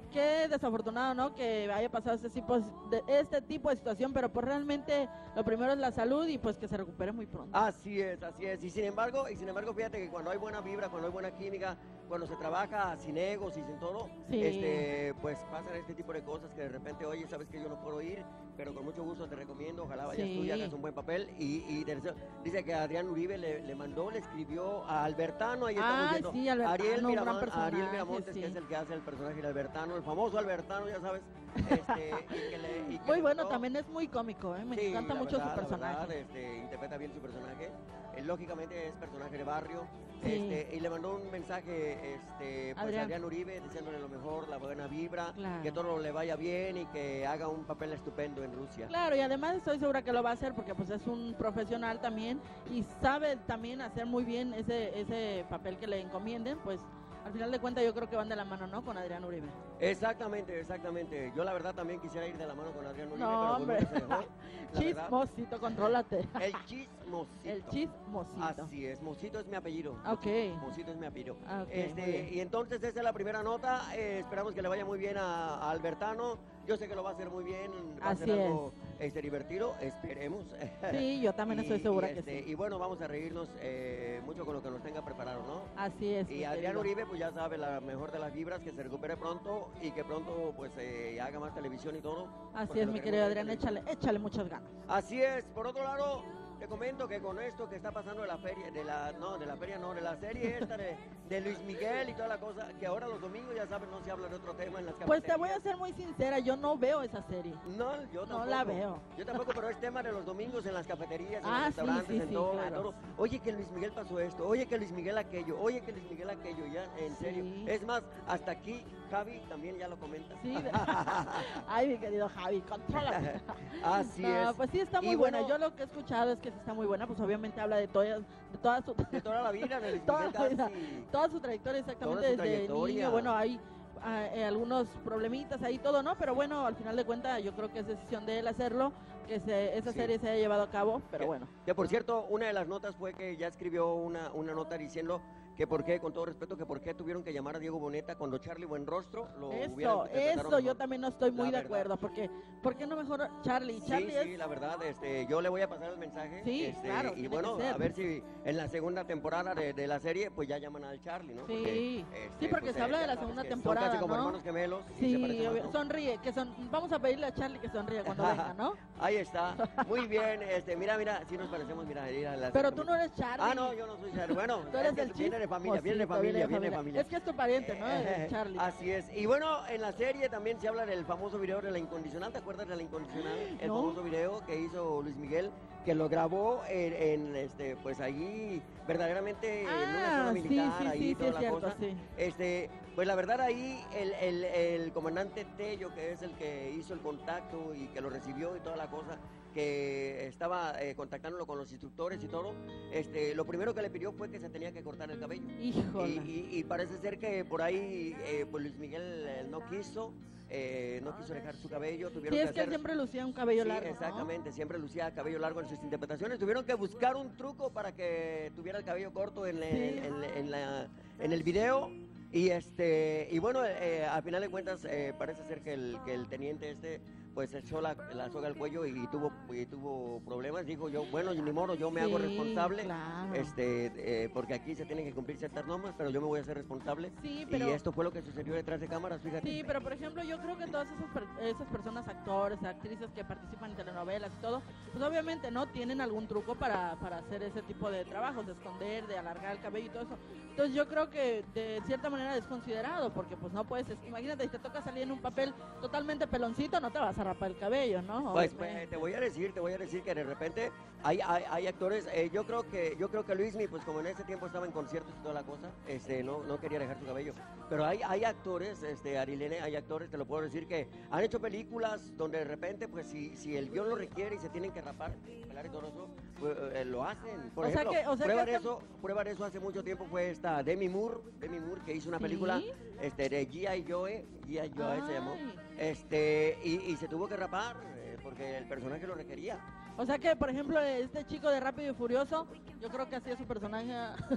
S3: qué desafortunado, ¿no? Que haya pasado este tipo de, este tipo de situación, pero pues realmente lo primero es la salud y pues que se recupere muy pronto.
S13: Así es, así es. Y sin embargo, y sin embargo, fíjate que cuando hay buena vibra, cuando hay buena química, cuando se trabaja sin egos y sin todo,
S3: Sí.
S13: este, pues pasan este tipo de cosas que de repente, oye, sabes que yo no puedo ir, pero con mucho gusto te recomiendo, ojalá vayas
S3: Sí.
S13: tú y hagas un buen papel. Y, y de- dice que Adrián Uribe le, le mandó, le escribió a Albertano, ahí estamos
S3: Ah,
S13: viendo.
S3: sí, Albertano,
S13: Ariel,
S3: un gran
S13: Miramontes,
S3: personaje,
S13: Ariel Miramontes,
S3: sí.
S13: que es el que hace el personaje de Albertano, el famoso Albertano, ya sabes. Este, y que le, y que
S3: Muy
S13: le
S3: bueno,
S13: mandó-
S3: también es muy cómico, ¿eh? Me
S13: Sí,
S3: encanta
S13: la
S3: mucho
S13: verdad,
S3: su
S13: la
S3: personaje.
S13: verdad, este, interpreta bien su personaje. Eh, lógicamente es personaje de barrio.
S3: Sí.
S13: Este, y le mandó un mensaje este, pues,
S3: Adrián.
S13: a Adrián Uribe diciéndole lo mejor, la buena vibra,
S3: Claro.
S13: que todo le vaya bien y que haga un papel estupendo en Rusia.
S3: Claro, y además estoy segura que lo va a hacer porque pues es un profesional también y sabe también hacer muy bien ese ese papel que le encomienden, pues al final de cuentas yo creo que van de la mano, ¿no? Con Adrián Uribe.
S13: Exactamente, exactamente. Yo la verdad también quisiera ir de la mano con Adrián Uribe,
S3: No,
S13: pero pues,
S3: hombre.
S13: nunca se dejó. La verdad.
S3: Chismosito, contrólate.
S13: El chismosito.
S3: El chismosito.
S13: Así es, Mosito es mi apellido.
S3: Ok.
S13: Mosito es mi apellido.
S3: Ah, ok,
S13: Este,
S3: muy bien.
S13: y entonces esa es la primera nota. eh, esperamos que le vaya muy bien a, a Albertano. Yo sé que lo va a hacer muy bien. Va
S3: Así
S13: a ser algo este, divertido. Esperemos.
S3: Sí, yo también estoy segura
S13: y,
S3: que
S13: este,
S3: sí.
S13: Y bueno, vamos a reírnos eh, mucho con lo que nos tenga preparado, ¿no?
S3: Así es.
S13: Y
S3: mi
S13: Adrián
S3: querido.
S13: Uribe, pues ya sabe, la mejor de las vibras, que se recupere pronto y que pronto pues eh, haga más televisión y todo.
S3: Así
S13: porque
S3: es,
S13: lo
S3: mi
S13: queremos
S3: querido
S13: ver en
S3: Adrián,
S13: televisión.
S3: échale, échale muchas ganas.
S13: Así es, por otro lado, te comento que con esto que está pasando de la feria, de la, no, de la feria no, de la serie esta de, de Luis Miguel y toda la cosa, que ahora los domingos ya saben, no se habla de otro tema en las
S3: Pues te
S13: cafeterías.
S3: voy a ser muy sincera, yo no veo esa serie.
S13: No, yo tampoco.
S3: No la veo.
S13: Yo tampoco, pero es tema de los domingos en las cafeterías, en
S3: Ah,
S13: los
S3: sí,
S13: restaurantes,
S3: sí,
S13: en
S3: sí,
S13: todo,
S3: claro.
S13: en todo. Oye, que Luis Miguel pasó esto, oye, que Luis Miguel aquello, oye, que Luis Miguel aquello, ya, en
S3: Sí.
S13: serio. Es más, hasta aquí Javi también ya lo comenta.
S3: Sí, de- Ay, mi querido Javi, contrólate.
S13: Así
S3: No,
S13: es.
S3: pues sí está
S13: Y
S3: muy buena.
S13: bueno,
S3: Yo lo que he escuchado es que sí está muy buena, pues obviamente habla de toda, de toda su
S13: de toda la vida de Luis
S3: toda
S13: Miguel
S3: la vida,
S13: casi.
S3: toda su trayectoria exactamente
S13: Toda su
S3: desde
S13: trayectoria.
S3: niño. Bueno, hay ah, eh, algunos problemitas ahí todo, ¿no? Pero bueno, al final de cuentas yo creo que es decisión de él hacerlo, que se, esa
S13: Sí.
S3: serie se haya llevado a cabo, pero
S13: Que-
S3: bueno.
S13: Que por cierto, una de las notas fue que ya escribió una, una nota diciendo que por qué, con todo respeto, que por qué tuvieron que llamar a Diego Boneta cuando Charlie Buenrostro lo hubieran
S3: Eso,
S13: interpretado
S3: eso,
S13: mejor.
S3: yo también no estoy muy
S13: La
S3: de
S13: verdad.
S3: acuerdo, porque ¿por qué no mejor Charlie?
S13: Sí,
S3: Charlie
S13: sí,
S3: es...
S13: la verdad, este, yo le voy a pasar el mensaje.
S3: Sí,
S13: este,
S3: claro,
S13: Y
S3: tiene
S13: bueno,
S3: que ser.
S13: a ver si en la segunda temporada de, de la serie, pues ya llaman al Charlie, ¿no?
S3: Sí,
S13: Porque,
S3: sí, porque
S13: pues,
S3: se habla
S13: eh,
S3: de
S13: ya
S3: la
S13: sabes
S3: segunda
S13: que
S3: temporada,
S13: Son casi como
S3: ¿no?
S13: hermanos gemelos. y se
S3: Sí,
S13: parecen más,
S3: obvio,
S13: ¿no?
S3: sonríe, que son... Vamos a pedirle a Charlie que sonría cuando venga, ¿no?
S13: Ahí está. Muy bien, este, mira, mira, sí nos parecemos, mira, mira la-
S3: Pero tú no eres Charlie.
S13: Ah, no, yo no soy Charlie. Bueno,
S3: Tú eres
S13: es que
S3: el
S13: viene de familia, viene de
S3: chismosito,
S13: familia, viene de familia.
S3: Es que es tu pariente, ¿no? El Charlie.
S13: Así es. Y bueno, en la serie también se habla del famoso video de La Incondicional. ¿Te acuerdas de La Incondicional? El
S3: No.
S13: famoso video que hizo Luis Miguel, que lo grabó en, en, este, pues ahí, verdaderamente en una
S3: Ah,
S13: zona
S3: sí,
S13: militar,
S3: sí,
S13: ahí
S3: sí, sí,
S13: toda
S3: es
S13: la
S3: cierto,
S13: cosa.
S3: sí.
S13: Este, pues la verdad ahí el, el, el comandante Tello, que es el que hizo el contacto y que lo recibió y toda la cosa, que estaba eh, contactándolo con los instructores y todo, este, lo primero que le pidió fue que se tenía que cortar el cabello.
S3: Híjole.
S13: Y, y- y parece ser que por ahí eh, pues Luis Miguel eh, no quiso, eh, no quiso dejar su cabello, tuvieron
S3: Sí,
S13: que
S3: es que él
S13: hacer...
S3: siempre lucía un cabello
S13: Sí,
S3: largo, ¿no?
S13: exactamente, siempre lucía cabello largo en sus interpretaciones. Tuvieron que buscar un truco para que tuviera el cabello corto en, en-
S3: Sí.
S13: en- en la- en el video. Y este y bueno, eh, al final de cuentas eh, parece ser que el, que el teniente este pues echó la, la soga al cuello y, tuvo y tuvo problemas. Dijo yo, bueno, ni modo, yo me hago
S3: Sí,
S13: responsable,
S3: claro.
S13: este eh, porque aquí se tienen que cumplir ciertas normas, pero yo me voy a hacer responsable.
S3: Sí, pero-
S13: Y esto fue lo que sucedió detrás de cámaras, fíjate.
S3: Sí, pero por ejemplo, yo creo que todas esas, per- esas personas, actores, actrices que participan en telenovelas y todo, pues obviamente no tienen algún truco para, para hacer ese tipo de trabajos, de esconder, de alargar el cabello y todo eso. Entonces yo creo que de cierta manera es considerado, porque pues no puedes, es- imagínate, si te toca salir en un papel totalmente peloncito, no te vas a rapar el cabello, ¿no?
S13: Pues,
S3: Obviamente.
S13: pues, te voy a decir, te voy a decir que de repente hay, hay, hay actores, eh, yo creo que yo creo que Luismi, pues como en ese tiempo estaba en conciertos y toda la cosa, este, no, no quería dejar su cabello. Pero hay, hay actores, este, Arilene, hay actores, te lo puedo decir, que han hecho películas donde de repente, pues si, si el guión lo requiere y se tienen que rapar, pelar y todo eso, pues, eh, lo hacen. Por
S3: O sea
S13: ejemplo,
S3: que- o sea
S13: prueba
S3: que
S13: de
S3: hasta-
S13: eso, prueba de eso hace mucho tiempo fue esta Demi Moore, Demi Moore que hizo una
S3: ¿Sí?
S13: película este, de G I. Joe, G I. Joe se llamó,
S3: Ay.
S13: este, y, y se tuvo que rapar. eh, porque el personaje lo requería.
S3: O sea que, por ejemplo, este chico de Rápido y Furioso, yo creo que así es su personaje.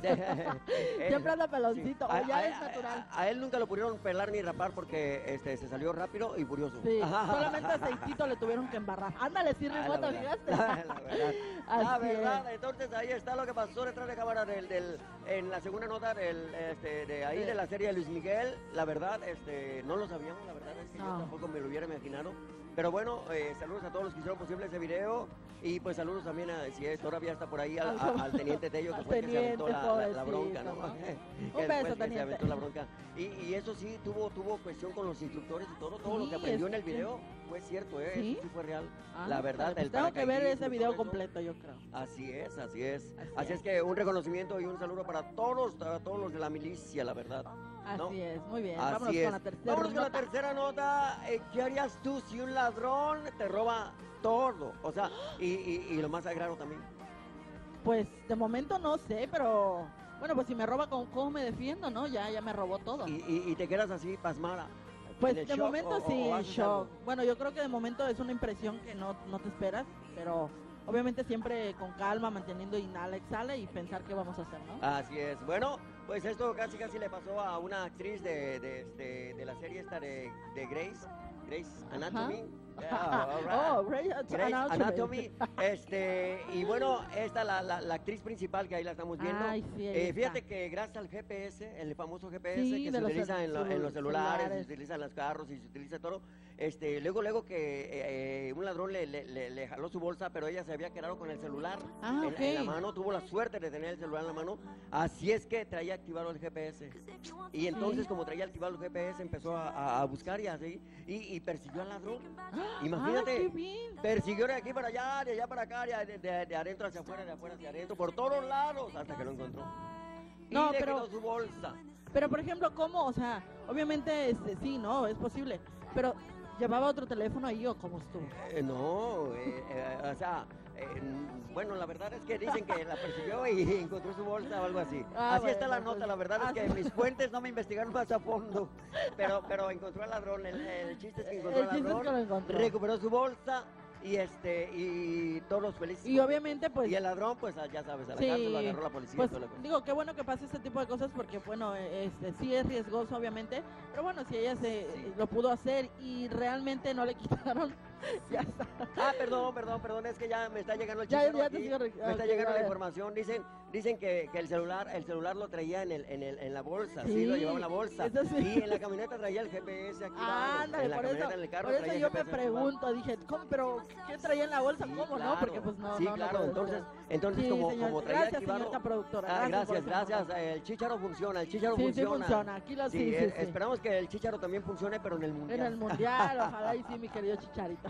S3: Siempre anda peloncito,
S13: Sí.
S3: o ya
S13: a,
S3: es
S13: a-
S3: natural.
S13: A, a él nunca lo pudieron pelar ni rapar porque este, se salió rápido y furioso.
S3: Sí, solamente aceitito le tuvieron que embarrar. Ándale, sí,
S13: Ah, la
S3: Rimota,
S13: verdad.
S3: fíjate.
S13: La verdad. La
S3: Así
S13: verdad, entonces ahí está lo que pasó detrás de cámara del, del, en la segunda nota del, este, de ahí
S3: Sí.
S13: de la serie de Luis Miguel. La verdad, este, no lo sabíamos, la verdad es que yo
S3: No.
S13: tampoco me lo hubiera imaginado. Pero bueno, eh, saludos a todos los que hicieron posible ese video y pues saludos también a, si es, todavía está por ahí, al, a- al teniente Tello, que
S3: Al
S13: fue el que se aventó
S3: teniente,
S13: la, la- la bronca, ¿no?
S3: pobrecito,
S13: Que
S3: Un
S13: fue el
S3: beso,
S13: que se
S3: teniente.
S13: aventó la bronca. Y, y eso sí, tuvo, tuvo cuestión con los instructores y todo, todo lo
S3: Sí,
S13: que aprendió
S3: es
S13: en el
S3: que-
S13: video fue cierto, ¿eh?
S3: ¿Sí?
S13: Eso sí fue real.
S3: Ah,
S13: la verdad,
S3: pues
S13: el
S3: tengo que ver
S13: paracaidismo
S3: ese
S13: y
S3: video
S13: todo eso.
S3: completo, yo creo.
S13: Así es, así es. Así,
S3: Así
S13: es.
S3: es.
S13: que un reconocimiento y un saludo para todos, a todos los de la milicia, la verdad. ¿no?
S3: Así es, muy bien.
S13: Así
S3: Vámonos
S13: es.
S3: con la tercera
S13: Vámonos con la
S3: nota.
S13: tercera nota. Eh, ¿Qué harías tú si un ladrón te roba todo? O sea, y, y, y lo más sagrado también.
S3: Pues de momento no sé, pero bueno, pues si me roba, ¿cómo, cómo me defiendo, no? Ya, ya me robó todo.
S13: Y, y, y te quedas así pasmada.
S3: Pues
S13: en el
S3: de
S13: shock,
S3: momento
S13: o-
S3: sí,
S13: o haces
S3: shock.
S13: algo.
S3: Bueno, yo creo que de momento es una impresión que no, no te esperas, pero obviamente siempre con calma, manteniendo inhala, exhala y pensar qué vamos a hacer, ¿no?
S13: Así es. Bueno, pues esto casi casi le pasó a una actriz de, de, este, de la serie esta de, de Grace, Grace Anatomy. Yeah, all right.
S3: Oh, Grey's
S13: Grey's
S3: Anatomy.
S13: Anatomy. Este, y bueno, esta la, la, la actriz principal que ahí la estamos viendo.
S3: Ay, sí, ahí
S13: Eh,
S3: está.
S13: fíjate que gracias al G P S, el famoso G P S
S3: Sí,
S13: que
S3: de
S13: se
S3: los
S13: utiliza
S3: cel-
S13: en, lo- en
S3: celu-
S13: los celulares,
S3: celulares.
S13: se utiliza en los carros y se utiliza todo, este, luego luego que eh, eh, un ladrón le, le, le- le jaló su bolsa, pero ella se había quedado con el celular
S3: Ah,
S13: en, en la
S3: ok.
S13: mano, tuvo la suerte de tener el celular en la mano, así es que traía activado el G P S. Y entonces
S3: Sí.
S13: como traía activado el G P S empezó a, a- a buscar y así, y, y persiguió al ladrón. Imagínate.
S3: Ah, qué bien.
S13: Persiguió de aquí para allá, de allá para acá, de, de- de- de adentro hacia afuera, de afuera hacia adentro, por todos lados, hasta que lo encontró. Y
S3: No,
S13: le
S3: pero-
S13: quedó su bolsa.
S3: Pero por ejemplo, ¿cómo? O sea, obviamente este, sí, no, es posible. Pero ¿llevaba otro teléfono ahí o cómo estuvo?
S13: Eh, no, eh, eh, o sea, eh, bueno, la verdad es que dicen que la persiguió y encontró su bolsa o algo así.
S3: Ah,
S13: así está la
S3: bueno,
S13: nota,
S3: pues,
S13: la verdad es que
S3: así-
S13: mis fuentes no me investigaron más a fondo, pero, pero encontró al ladrón, el, el chiste es que encontró
S3: El
S13: al
S3: chiste es
S13: ladrón,
S3: que lo encontró.
S13: recuperó su bolsa y este, y todos felices.
S3: Y obviamente, pues...
S13: Y el ladrón, pues ya sabes, a la
S3: Sí,
S13: cárcel lo agarró la policía. y
S3: pues
S13: toda la cosa.
S3: digo, qué bueno que pase este tipo de cosas porque, bueno, eh, este, sí es riesgoso, obviamente, pero bueno, si ella se lo pudo hacer y realmente no le quitaron, ya está.
S13: Ah, perdón, perdón, perdón, es que ya me está llegando el
S3: Ya-
S13: chicharo
S3: ya te
S13: aquí,
S3: sigo re-
S13: me está
S3: ok,
S13: llegando
S3: a
S13: la
S3: ver.
S13: información, dicen, dicen que, que el celular, el celular lo traía en el, en el, en la bolsa, sí,
S3: Sí,
S13: lo llevaba en la bolsa,
S3: eso sí.
S13: y en la camioneta traía el G P S aquí,
S3: Ándale,
S13: en la
S3: por eso,
S13: camioneta, en el carro
S3: por eso
S13: traía el
S3: yo
S13: G P
S3: me
S13: S activado.
S3: pregunto, dije, ¿cómo, pero qué traía en la bolsa?
S13: Sí,
S3: ¿Cómo
S13: claro.
S3: no? Porque pues no,
S13: Sí,
S3: no, no
S13: claro,
S3: puede
S13: entonces,
S3: ser.
S13: entonces
S3: Sí,
S13: como,
S3: señor,
S13: como traía
S3: gracias,
S13: activado...
S3: señorita productora,
S13: Ah,
S3: gracias por
S13: gracias,
S3: esa
S13: gracias, el chícharo funciona, el chícharo
S3: Sí, sí
S13: funciona.
S3: funciona, aquí lo- sí, sí,
S13: eh,
S3: sí.
S13: Esperamos que el chícharo también funcione, pero en el mundial.
S3: En el mundial, ojalá y sí, mi querido Chicharito.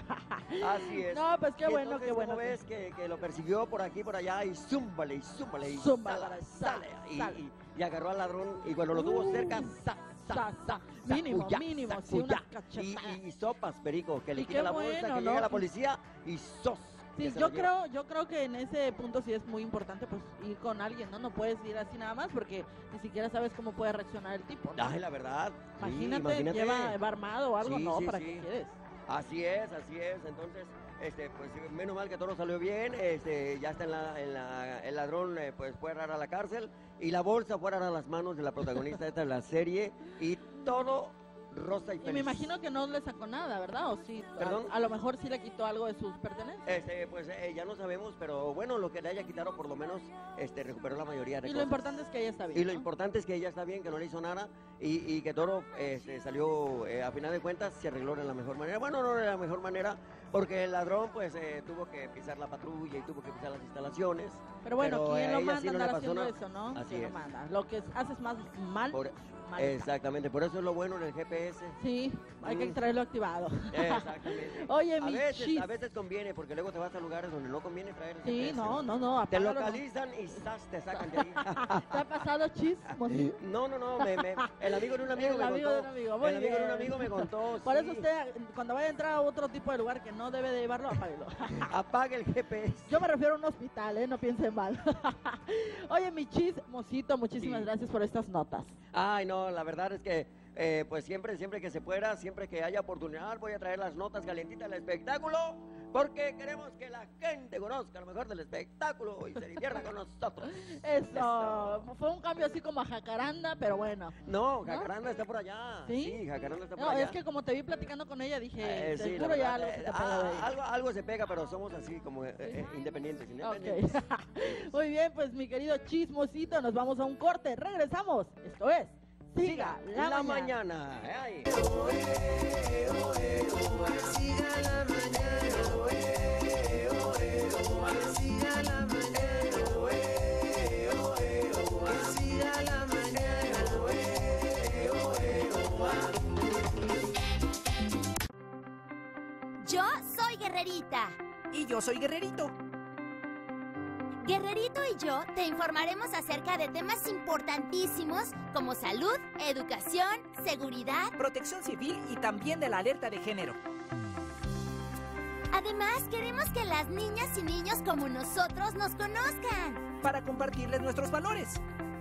S13: Así es.
S3: No, pues qué
S13: Y
S3: bueno,
S13: entonces,
S3: qué bueno
S13: ¿cómo
S3: que-
S13: ves que, que lo persiguió por aquí, por allá y zúmbale, y zúmbale, y
S3: Zúmbale,
S13: sale,
S3: sale,
S13: y,
S3: sale.
S13: y- y agarró al ladrón y cuando lo tuvo
S3: Uh,
S13: cerca, sa, sa,
S3: sa,
S13: sa,
S3: mínimo,
S13: sacuya,
S3: mínimo, sí,
S13: sacuya.
S3: una cachetada.
S13: y, y sopas, perico, que le
S3: Y
S13: quita
S3: qué
S13: la bolsa,
S3: bueno,
S13: que
S3: ¿no?
S13: llega la policía y sos.
S3: Sí,
S13: que se
S3: yo
S13: lo lleva.
S3: creo, yo creo que en ese punto sí es muy importante pues ir con alguien, ¿no? No puedes ir así nada más porque ni siquiera sabes cómo puede reaccionar el tipo, ¿no?
S13: Ay, la verdad. sí,
S3: Imagínate,
S13: imagínate.
S3: lleva va armado o algo,
S13: Sí,
S3: no,
S13: sí,
S3: ¿para
S13: sí.
S3: qué quieres?
S13: Así es, así es. Entonces, este, pues menos mal que todo salió bien. Este, ya está en la, en la- el ladrón, eh, pues fue a dar a la cárcel y la bolsa fue a dar a las manos de la protagonista de esta de la serie y todo rosa y
S3: Y
S13: feliz.
S3: me imagino que no le sacó nada, ¿verdad? O sí, a-
S13: ¿Perdón?
S3: A, lo mejor sí le quitó algo de sus pertenencias.
S13: Este, pues eh, ya no sabemos, pero bueno, lo que le haya quitado por lo menos, este, recuperó la mayoría de
S3: Y lo
S13: cosas.
S3: importante es que ella está bien.
S13: Y lo
S3: ¿no?
S13: importante es que ella está bien, que no le hizo nada y, y que todo este, salió, eh, a final de cuentas, se arregló de la mejor manera. Bueno, no de la mejor manera, porque el ladrón pues eh, tuvo que pisar la patrulla y tuvo que pisar las instalaciones.
S3: Pero bueno,
S13: pero
S3: ¿quién
S13: a
S3: lo
S13: ella
S3: manda
S13: sí
S3: a
S13: no le
S3: andar
S13: pasó
S3: haciendo
S13: nada.
S3: eso, no?
S13: Así
S3: ¿Quién
S13: es.
S3: lo manda? Lo que haces más mal,
S13: Por-
S3: mal está.
S13: exactamente, por eso es lo bueno del G P S.
S3: Sí, hay que
S13: Mm.
S3: traerlo activado.
S13: Exactamente.
S3: Oye,
S13: a
S3: mi
S13: veces,
S3: chis.
S13: a veces conviene, porque luego te vas a lugares donde no conviene traer el
S3: Sí,
S13: G P S.
S3: no, no, no,
S13: Te
S3: apágalo, no.
S13: localizan y ¡zas! Te sacan de ahí.
S3: ¿Te ha pasado chismos?
S13: No, no, no, me- me- el amigo de un amigo
S3: El
S13: me
S3: amigo
S13: contó.
S3: de un amigo, muy
S13: el amigo de un
S3: bien.
S13: amigo me contó.
S3: Por
S13: sí.
S3: eso usted, cuando vaya a entrar a otro tipo de lugar que no debe de llevarlo, apáguelo.
S13: Apaga el G P S.
S3: Yo me refiero a un hospital, ¿eh? No piensen mal. Oye, mi chismosito, muchísimas
S13: Sí.
S3: gracias por estas notas.
S13: Ay, no, la verdad es que eh, pues siempre, siempre que se pueda, siempre que haya oportunidad, voy a traer las notas calientitas del espectáculo, porque queremos que la gente conozca lo mejor del espectáculo y se divierta con nosotros.
S3: Eso, Eso, fue un cambio así como a Jacaranda, pero bueno.
S13: No, Jacaranda ¿no? está por allá.
S3: ¿Sí?
S13: Sí, Jacaranda está por
S3: no,
S13: allá.
S3: Es que como te vi platicando con ella, dije,
S13: eh, sí,
S3: seguro ya
S13: verdad,
S3: algo se te
S13: eh,
S3: pega de ella.
S13: algo, algo se pega, pero somos así como eh, eh, independientes, independientes.
S3: Okay. Muy bien, pues mi querido chismosito, nos vamos a un corte, regresamos. Esto es Siga la,
S13: la
S3: mañana.
S13: mañana. Ay.
S2: Siga la mañana. Siga la mañana. Siga la mañana.
S5: Yo soy Guerrerita.
S6: Y yo soy Guerrerito.
S5: Guerrerito y yo te informaremos acerca de temas importantísimos como salud, educación, seguridad,
S6: protección civil y también de la alerta de género.
S5: Además, queremos que las niñas y niños como nosotros nos conozcan.
S6: Para compartirles nuestros valores.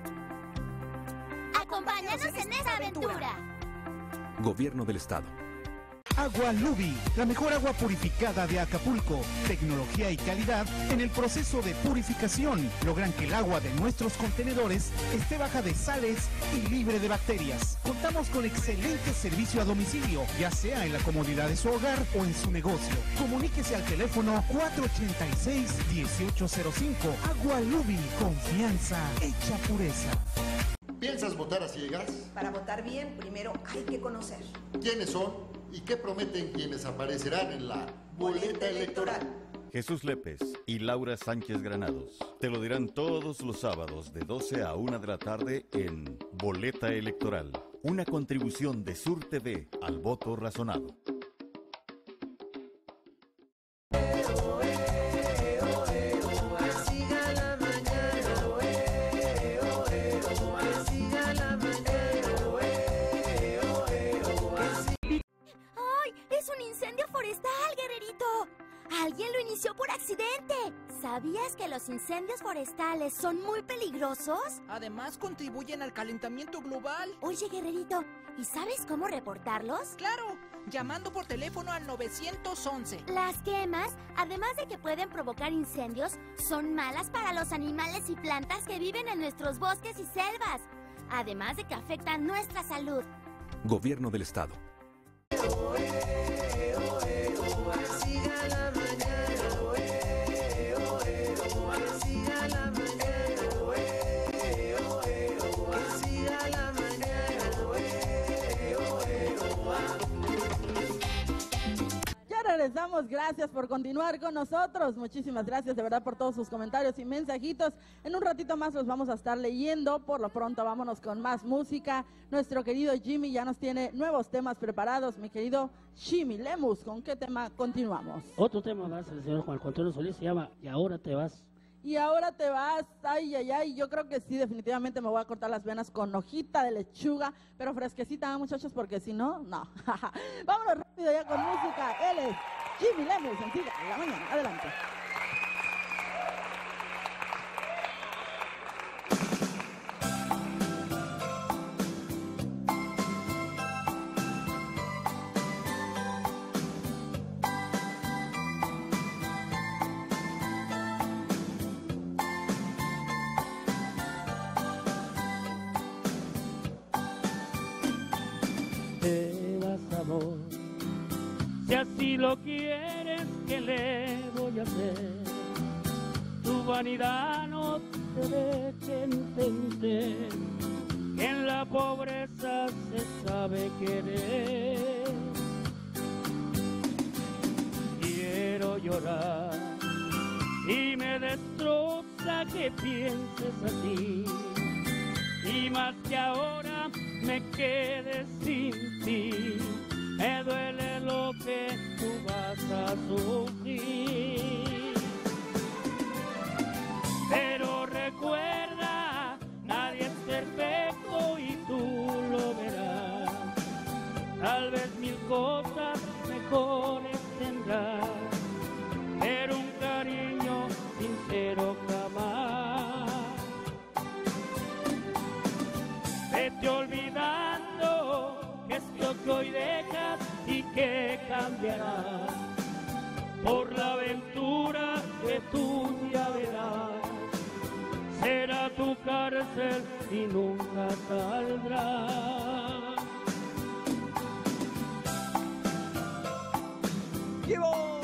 S5: Acompáñanos en, en esta aventura. aventura.
S7: Gobierno del Estado.
S11: Agua Lubi, la mejor agua purificada de Acapulco. Tecnología y calidad en el proceso de purificación logran que el agua de nuestros contenedores esté baja de sales y libre de bacterias. Contamos con excelente servicio a domicilio, ya sea en la comodidad de su hogar o en su negocio. Comuníquese al teléfono cuatro ochenta y seis, dieciocho cero cinco. Agua Lubi, confianza hecha pureza.
S8: ¿Piensas votar a ciegas?
S9: Para votar bien, primero hay que conocer.
S8: ¿Quiénes son y qué prometen quienes aparecerán en la boleta electoral?
S10: Jesús Lépez y Laura Sánchez Granados te lo dirán todos los sábados de doce a una de la tarde en Boleta Electoral, una contribución de Sur T V al voto razonado.
S5: Alguien lo inició por accidente. ¿Sabías que los incendios forestales son muy peligrosos?
S6: Además, contribuyen al calentamiento global.
S5: Oye, Guerrerito, ¿y sabes cómo reportarlos?
S6: ¡Claro! Llamando por teléfono al nueve once.
S5: Las quemas, además de que pueden provocar incendios, son malas para los animales y plantas que viven en nuestros bosques y selvas. Además de que afectan nuestra salud.
S7: Gobierno del Estado.
S2: Siga la mañana, siga la mañana, siga la mañana.
S3: Ya regresamos, gracias por continuar con nosotros. Muchísimas gracias de verdad por todos sus comentarios y mensajitos. En un ratito más los vamos a estar leyendo. Por lo pronto vámonos con más música. Nuestro querido Jimmy ya nos tiene nuevos temas preparados. Mi querido Jimmy Lemus, ¿con qué tema continuamos?
S12: Otro tema más, el señor Juan Antonio Solís, se llama Y ahora te vas.
S3: Y ahora te vas, ay, ay, ay, yo creo que sí, definitivamente me voy a cortar las venas con hojita de lechuga, pero fresquecita, muchachos, porque si no, no. Vámonos rápido ya con música. Él es Jimmy Lemus, en Siga la Mañana. Adelante.
S12: Si así lo quieres, ¿qué le voy a hacer? Tu vanidad no te deje entender que en la pobreza se sabe querer. Quiero llorar y me destroza que pienses así, y más que ahora me quedes sin ti. Me duele lo que tú vas a sufrir. Pero recuerda, nadie es perfecto y tú lo verás. Tal vez mil cosas mejores tendrás, pero un cariño sincero jamás. Vete olvidando que tú ya verás. Será tu cárcel y nunca saldrás.
S13: ¡Vivo!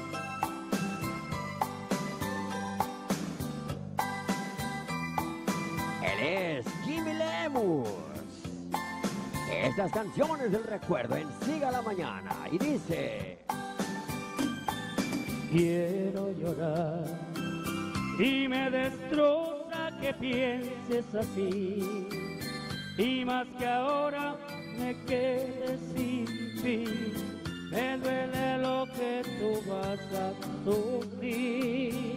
S13: Él es Jimmy Lemus. Estas canciones del recuerdo en Siga la Mañana. Y dice:
S12: quiero llorar y me destroza que pienses así, y más que ahora me quedes sin fin. Me duele lo que tú vas a sufrir,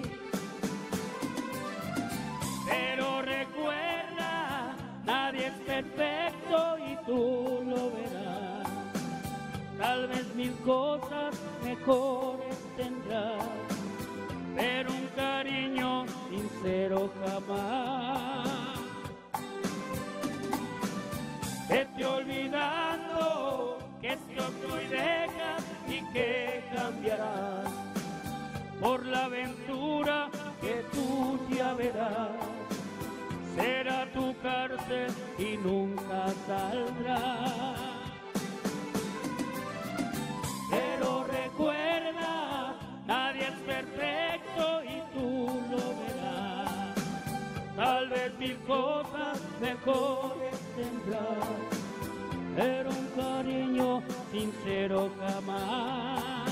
S12: pero recuerda, nadie es perfecto y tú lo verás. Tal vez mil cosas mejores tendrás, pero un cariño sincero jamás. Vete olvidando que esto que hoy dejas y que cambiarás por la aventura que tú ya verás. Será tu cárcel y nunca saldrás. Pero recuerda, nadie es perfecto y tú lo verás. Tal vez mil cosas mejores tendrás, pero un cariño sincero jamás.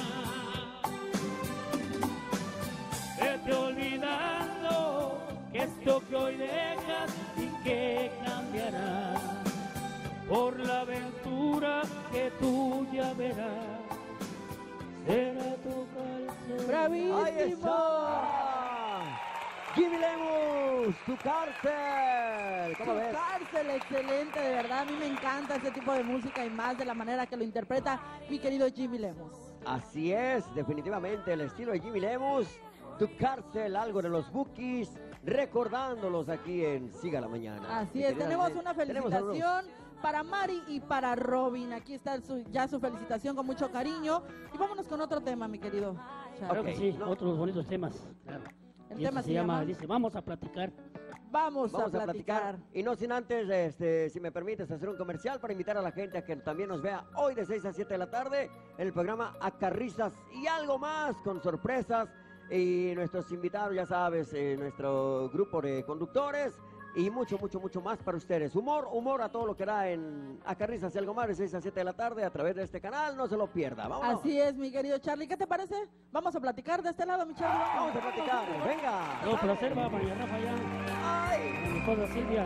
S12: Vete olvidando que esto que hoy dejas y que cambiará por la aventura que tú ya verás. Será tu cárcel.
S3: ¡Bravísimo!
S13: ¡Ahí está! Jimmy Lemus, Tu Cárcel. ¿Cómo
S3: Tu
S13: ves?
S3: Cárcel, excelente, de verdad. A mí me encanta ese tipo de música y más de la manera que lo interpreta mi querido Jimmy Lemus.
S13: Así es, definitivamente el estilo de Jimmy Lemus. Tu Cárcel, algo de los Bookies, recordándolos aquí en Siga la Mañana.
S3: Así
S13: Mi
S3: es,
S13: querida
S3: tenemos
S13: Len-
S3: una
S13: tenemos
S3: felicitación para Mari y para Robin. Aquí está su- ya su felicitación con mucho cariño. Y vámonos con otro tema, mi querido Charlie.
S12: Claro que sí, otros bonitos temas. Claro.
S3: El
S12: Y
S3: tema
S12: este
S3: se
S12: se llama,
S3: llama-
S12: dice, vamos a platicar.
S3: Vamos,
S13: Vamos
S3: a,
S13: a
S3: platicar.
S13: platicar. Y no sin antes, este, si me permites, hacer un comercial para invitar a la gente a que también nos vea hoy de seis a siete de la tarde en el programa Acarrizas y algo más con sorpresas. Y nuestros invitados, ya sabes, eh, nuestro grupo de conductores y mucho, mucho, mucho más para ustedes. Humor, humor a todo lo que da en Acarrizas y algo más de seis a siete de la tarde a través de este canal. No se lo pierda. Vámonos.
S3: Así es, mi querido Charlie. ¿Qué te parece? Vamos a platicar de este lado, mi Charlie.
S13: Vamos a platicar. Venga.
S12: No, placer, va, María Rafa ya.
S13: Ay.
S12: Mi esposa Silvia.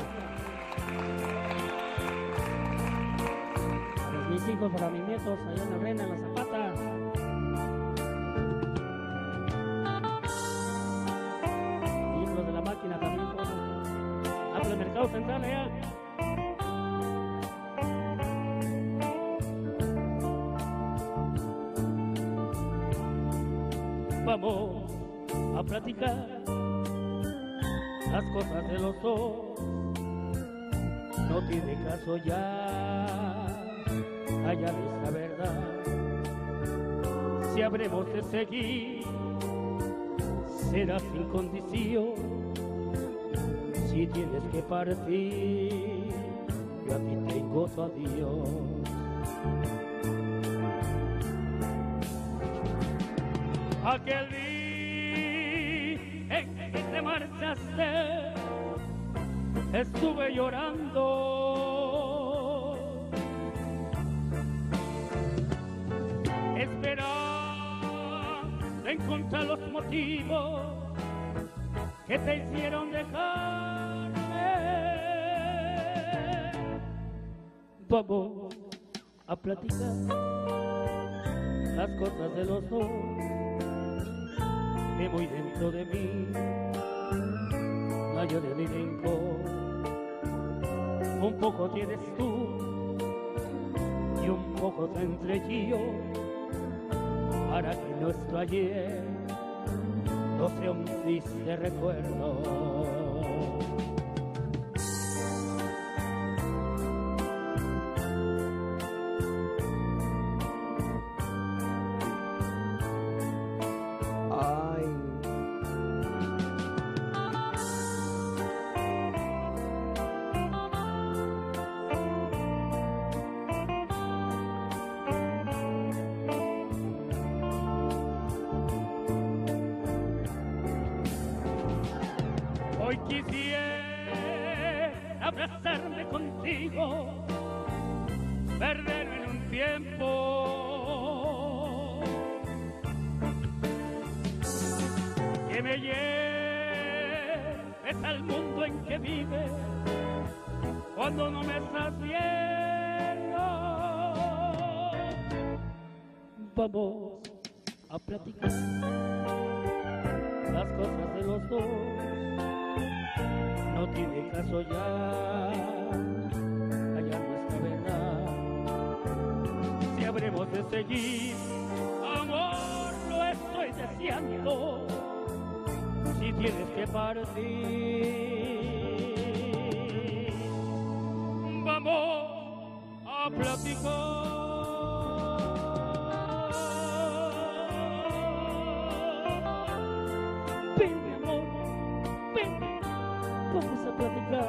S12: Para mis hijos, para mis nietos, allá en la Reina, en la Zapata. Y los de la máquina también, todos. Habla el mercado central allá. Vamos a platicar las cosas de los dos. No tiene caso ya hallar esa verdad. Si habremos de seguir, será sin condición. Si tienes que partir, yo a ti tengo tu adiós. Aquel día en que te marchaste, estuve llorando, esperando encontrar los motivos que te hicieron dejarme. Vamos a platicar las cosas de los dos, que muy dentro de mí no hay odio ni rencor. Un poco tienes tú y un poco tendré yo, para que nuestro ayer no sea un triste recuerdo.
S13: Ay,
S12: Hoy quisiera abrazarme contigo, perderme en un tiempo que me lleves al mundo en que vives cuando no me estás viendo. Vamos a platicar las cosas de los dos, no tiene caso ya callar nuestra verdad. Si habremos de seguir, amor, lo estoy deseando. Si tienes que partir, vamos a platicar. Ven, mi amor, ven, vamos a platicar.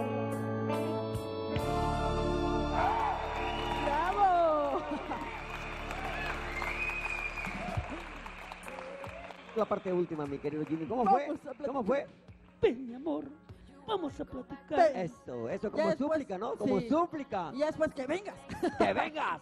S3: ¡Bravo!
S13: La parte última, mi querido Jimmy. ¿Cómo fue? ¿Cómo fue?
S12: Ven, mi amor, vamos a platicar.
S3: Ven.
S13: Eso, eso, como
S3: Ya después-
S13: súplica, ¿no? Como
S3: sí.
S13: súplica.
S3: Y después que vengas.
S13: ¡Que vengas!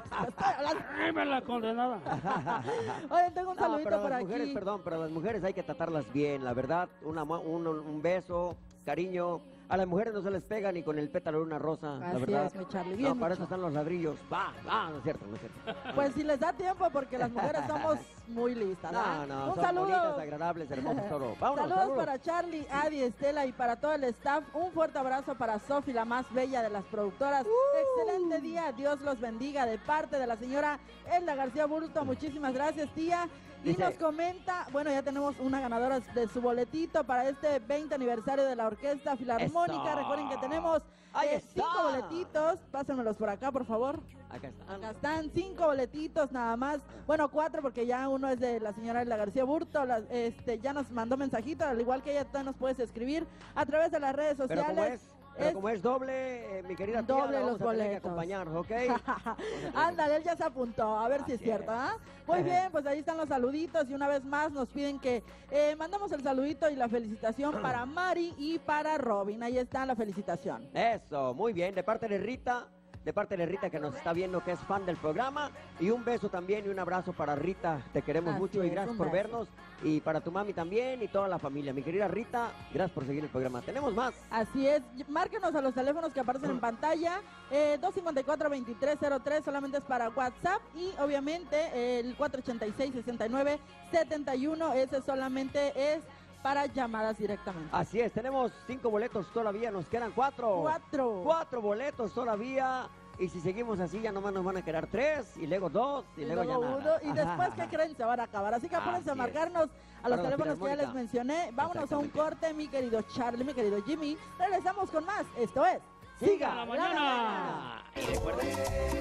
S12: ¡Dime la condenada!
S3: Oye, tengo un
S13: No,
S3: saludito
S13: pero
S3: por
S13: las mujeres,
S3: aquí.
S13: perdón, pero las mujeres hay que tratarlas bien, la verdad. Una, ma- un, un beso, cariño. A las mujeres no se les pega ni con el pétalo de una rosa, la
S3: Así
S13: verdad.
S3: es, mi Charlie,
S13: No,
S3: bien
S13: para
S3: dicho.
S13: eso están los ladrillos. Va, va, no es cierto, no es cierto.
S3: Pues si les da tiempo, porque las mujeres somos muy listas,
S13: No,
S3: ¿verdad?
S13: no,
S3: Un
S13: son
S3: saludo.
S13: bonitas, agradables, hermosas, todo. Vámonos,
S3: Saludos
S13: saludos.
S3: para Charlie, Adi, Estela y para todo el staff. Un fuerte abrazo para Sofi, la más bella de las productoras. Excelente día, Dios los bendiga de parte de la señora Elda García Burto. Muchísimas gracias, tía. Y
S13: Dice-
S3: nos comenta, bueno, ya tenemos una ganadora de su boletito para este veinte aniversario de la Orquesta Filarmónica.
S13: Eso.
S3: Recuerden que tenemos
S13: Ahí
S3: eh,
S13: está.
S3: cinco boletitos. Pásenmelos por acá, por favor.
S13: Acá están.
S3: Acá están cinco boletitos nada más. Bueno, cuatro porque ya uno es de la señora Elda García Burto. La- este, ya nos mandó mensajito, al igual que ella, tú nos puedes escribir a través de las redes
S13: Pero
S3: sociales.
S13: como es, pero
S3: es-
S13: como es doble, eh, mi querida tía,
S3: Doble
S13: la vamos
S3: los
S13: a tener que
S3: boletos.
S13: acompañar, ¿ok?
S3: Ándale, él ya se apuntó, a ver si es
S13: Así
S3: cierto,
S13: es.
S3: ¿ah? Muy bien, pues ahí están los saluditos y una vez más nos piden que eh, mandamos el saludito y la felicitación para Mari y para Robin. Ahí está la felicitación.
S13: Eso, muy bien, de parte de Rita, de parte de Rita que nos está viendo, que es fan del programa, y un beso también y un abrazo para Rita, te queremos
S3: Así
S13: mucho y
S3: es,
S13: gracias
S3: un
S13: por
S3: beso.
S13: vernos, y para tu mami también y toda la familia. Mi querida Rita, gracias por seguir el programa. Tenemos más.
S3: Así es, márquenos a los teléfonos que aparecen en pantalla, eh, dos cinco cuatro, veintitrés cero tres, solamente es para WhatsApp, y obviamente el cuatro ochenta y seis, sesenta y nueve, setenta y uno, ese solamente es para llamadas directamente.
S13: Así es, tenemos cinco boletos todavía, nos quedan cuatro.
S3: Cuatro.
S13: Cuatro boletos todavía. Y si seguimos así, ya nomás nos van a quedar tres, y luego dos, y,
S3: Y
S13: luego,
S3: luego
S13: ya
S3: uno,
S13: nada.
S3: y después, ¿qué creen? Se van a acabar. Así que apúrense a
S13: Así es.
S3: marcarnos a los
S13: Para la
S3: teléfonos que ya les
S13: Filarmónica.
S3: mencioné. Vámonos a un
S13: Exactamente.
S3: corte, mi querido Charlie, mi querido Jimmy. Regresamos con más. Esto es
S13: Siga
S12: la mañana.
S13: Y recuerden,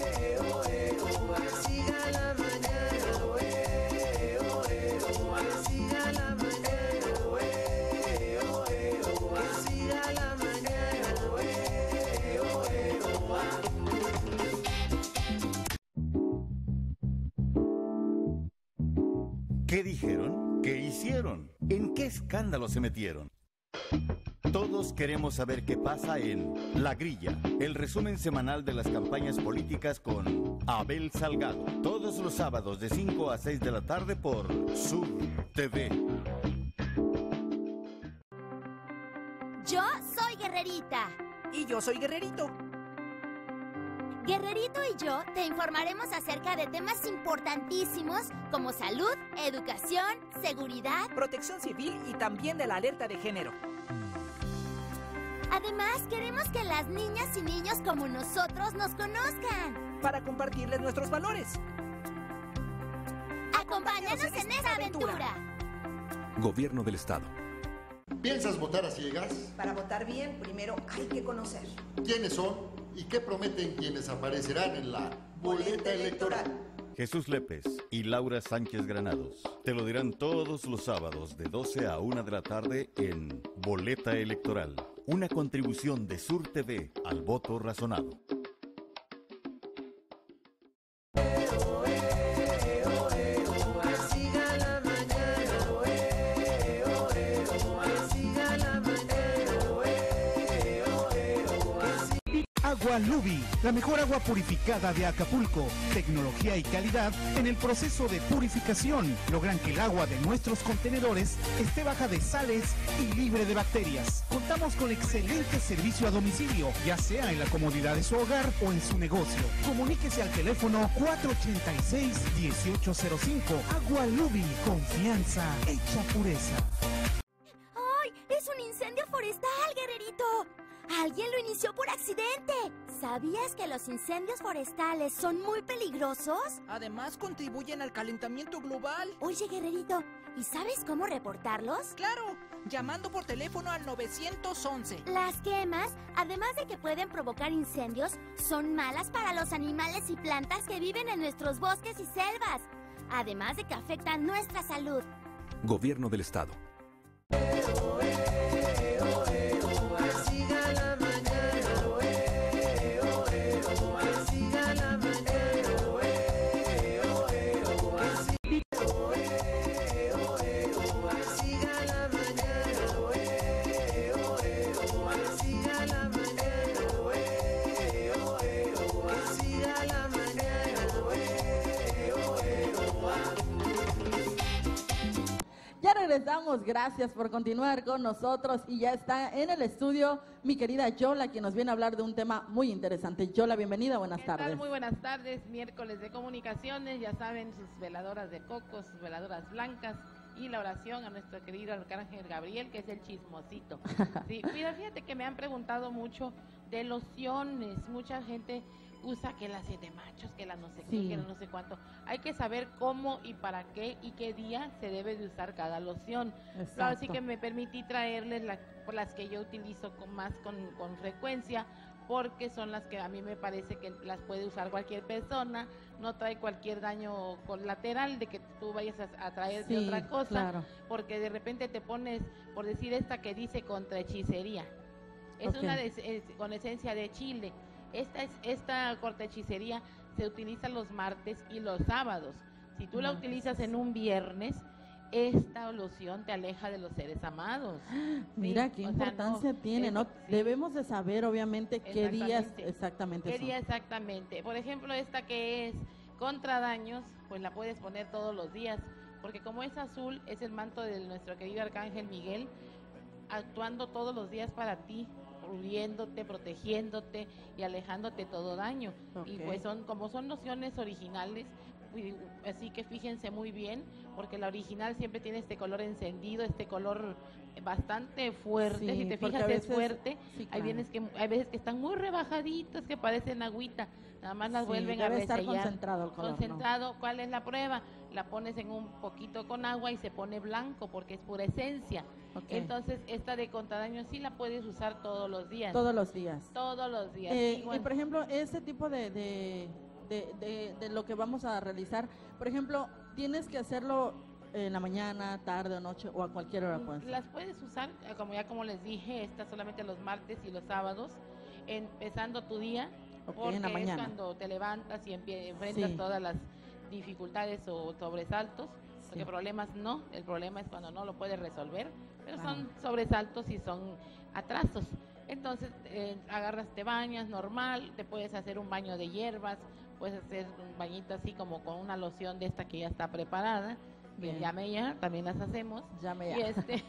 S2: Siga la mañana, oe, oe, oe. Siga la mañana, oe, oe, oe. Siga la mañana, oe, oe, oe.
S10: ¿Qué dijeron? ¿Qué hicieron? ¿En qué escándalo se metieron? Todos queremos saber qué pasa en La Grilla, el resumen semanal de las campañas políticas con Abel Salgado. Todos los sábados de cinco a seis de la tarde por Sur T V.
S5: Yo soy Guerrerita.
S6: Y yo soy Guerrerito.
S5: Guerrerito y yo te informaremos acerca de temas importantísimos como salud, educación, seguridad.
S6: Protección civil y también de la alerta de género.
S5: Además, queremos que las niñas y niños como nosotros nos conozcan.
S6: Para compartirles nuestros valores.
S5: Acompáñanos en esta aventura.
S7: Gobierno del Estado.
S8: ¿Piensas votar a ciegas?
S9: Para votar bien, primero hay que conocer.
S8: ¿Quiénes son y qué prometen quienes aparecerán en la boleta electoral?
S10: Jesús Lépez y Laura Sánchez Granados te lo dirán todos los sábados de doce a una de la tarde en Boleta Electoral, una contribución de Sur T V al voto razonado.
S2: Siga la mañana, oe, oe, oe. Siga la mañana,
S11: Agua Lubi, la mejor agua purificada de Acapulco. Tecnología y calidad en el proceso de purificación logran que el agua de nuestros contenedores esté baja de sales y libre de bacterias. Contamos con excelente servicio a domicilio, ya sea en la comodidad de su hogar o en su negocio. Comuníquese al teléfono cuatro ochenta y seis, dieciocho cero cinco. Agua Lubi, confianza hecha pureza.
S5: ¡Ay! ¡Es un incendio forestal, guerrerito! ¡Alguien lo inició por accidente! ¿Sabías que los incendios forestales son muy peligrosos?
S6: Además, contribuyen al calentamiento global.
S5: Oye, guerrerito, ¿y sabes cómo reportarlos?
S6: ¡Claro! Llamando por teléfono al nueve once.
S5: Las quemas, además de que pueden provocar incendios, son malas para los animales y plantas que viven en nuestros bosques y selvas. Además de que afectan nuestra salud.
S7: Gobierno del Estado.
S3: Ya regresamos, gracias por continuar con nosotros y ya está en el estudio mi querida Yola, quien nos viene a hablar de un tema muy interesante. Yola, bienvenida, buenas
S14: ¿Qué
S3: tardes.
S14: tal? Muy buenas tardes, miércoles de comunicaciones, ya saben, sus veladoras de coco, sus veladoras blancas y la oración a nuestro querido Arcángel Gabriel, que es el chismosito. Sí, mira, fíjate que me han preguntado mucho de lociones, mucha gente usa que las siete machos, que la no sé
S3: Sí.
S14: qué, que la no sé cuánto. Hay que saber cómo y para qué y qué día se debe de usar cada loción.
S3: Exacto.
S14: Así que me permití traerles la- las que yo utilizo con más con, con frecuencia, porque son las que a mí me parece que las puede usar cualquier persona, no trae cualquier daño colateral de que tú vayas a, a traer de
S3: Sí,
S14: otra cosa,
S3: claro.
S14: porque de repente te pones, por decir esta que dice contra hechicería, es
S3: Ok.
S14: una de- es con esencia de chile. Esta es esta corta hechicería se utiliza los martes y los sábados. Si tú la
S3: Martes.
S14: utilizas en un viernes, esta loción te aleja de los seres amados.
S3: Mira
S14: Sí,
S3: qué
S14: o sea,
S3: importancia
S14: no,
S3: tiene,
S14: es-
S3: ¿no?
S14: sí.
S3: Debemos de saber, obviamente, qué días
S14: Exactamente.
S3: exactamente
S14: ¿Qué
S3: son.
S14: día exactamente? Por ejemplo, esta que es contra daños, pues la puedes poner todos los días, porque como es azul, es el manto de nuestro querido Arcángel Miguel, actuando todos los días para ti, cubriéndote, protegiéndote y alejándote todo daño. Y
S3: Ok.
S14: pues son, como son lociones originales, y- así que fíjense muy bien, porque la original siempre tiene este color encendido, este color bastante fuerte,
S3: Sí,
S14: si te
S3: porque
S14: fijas
S3: a
S14: es
S3: veces-
S14: fuerte.
S3: sí,
S14: Hay
S3: claro.
S14: bienes que hay veces que están muy rebajaditas, que parecen agüita, nada más las
S3: Sí,
S14: vuelven a
S3: debe estar
S14: resellar.
S3: concentrado el color, ¿no?
S14: Concentrado, ¿cuál es la prueba? La pones en un poquito con agua y se pone blanco porque es pura esencia.
S3: Ok.
S14: Entonces, esta de contradaño sí la puedes usar todos los días.
S3: Todos los días.
S14: Todos los días.
S3: Eh,
S14: Igual.
S3: y por ejemplo, ese tipo de, de, de, de- de lo que vamos a realizar, por ejemplo, tienes que hacerlo en la mañana, tarde o noche o a cualquier hora, pues.
S14: Las puedes usar, eh, como ya como les dije, esta solamente los martes y los sábados, empezando tu día,
S3: Ok,
S14: porque
S3: en la
S14: es
S3: mañana.
S14: cuando te levantas y empie- enfrentas
S3: Sí.
S14: todas las dificultades o sobresaltos, porque
S3: Sí.
S14: problemas no, el problema es cuando no lo puedes resolver, pero
S3: Claro.
S14: son sobresaltos y son atrasos. Entonces, eh, agarras, te bañas normal, te puedes hacer un baño de hierbas, puedes hacer un bañito así como con una loción de esta que ya está preparada, que
S3: Bien.
S14: llame ya, también las hacemos.
S3: Llame
S14: Y,
S3: ya.
S14: este,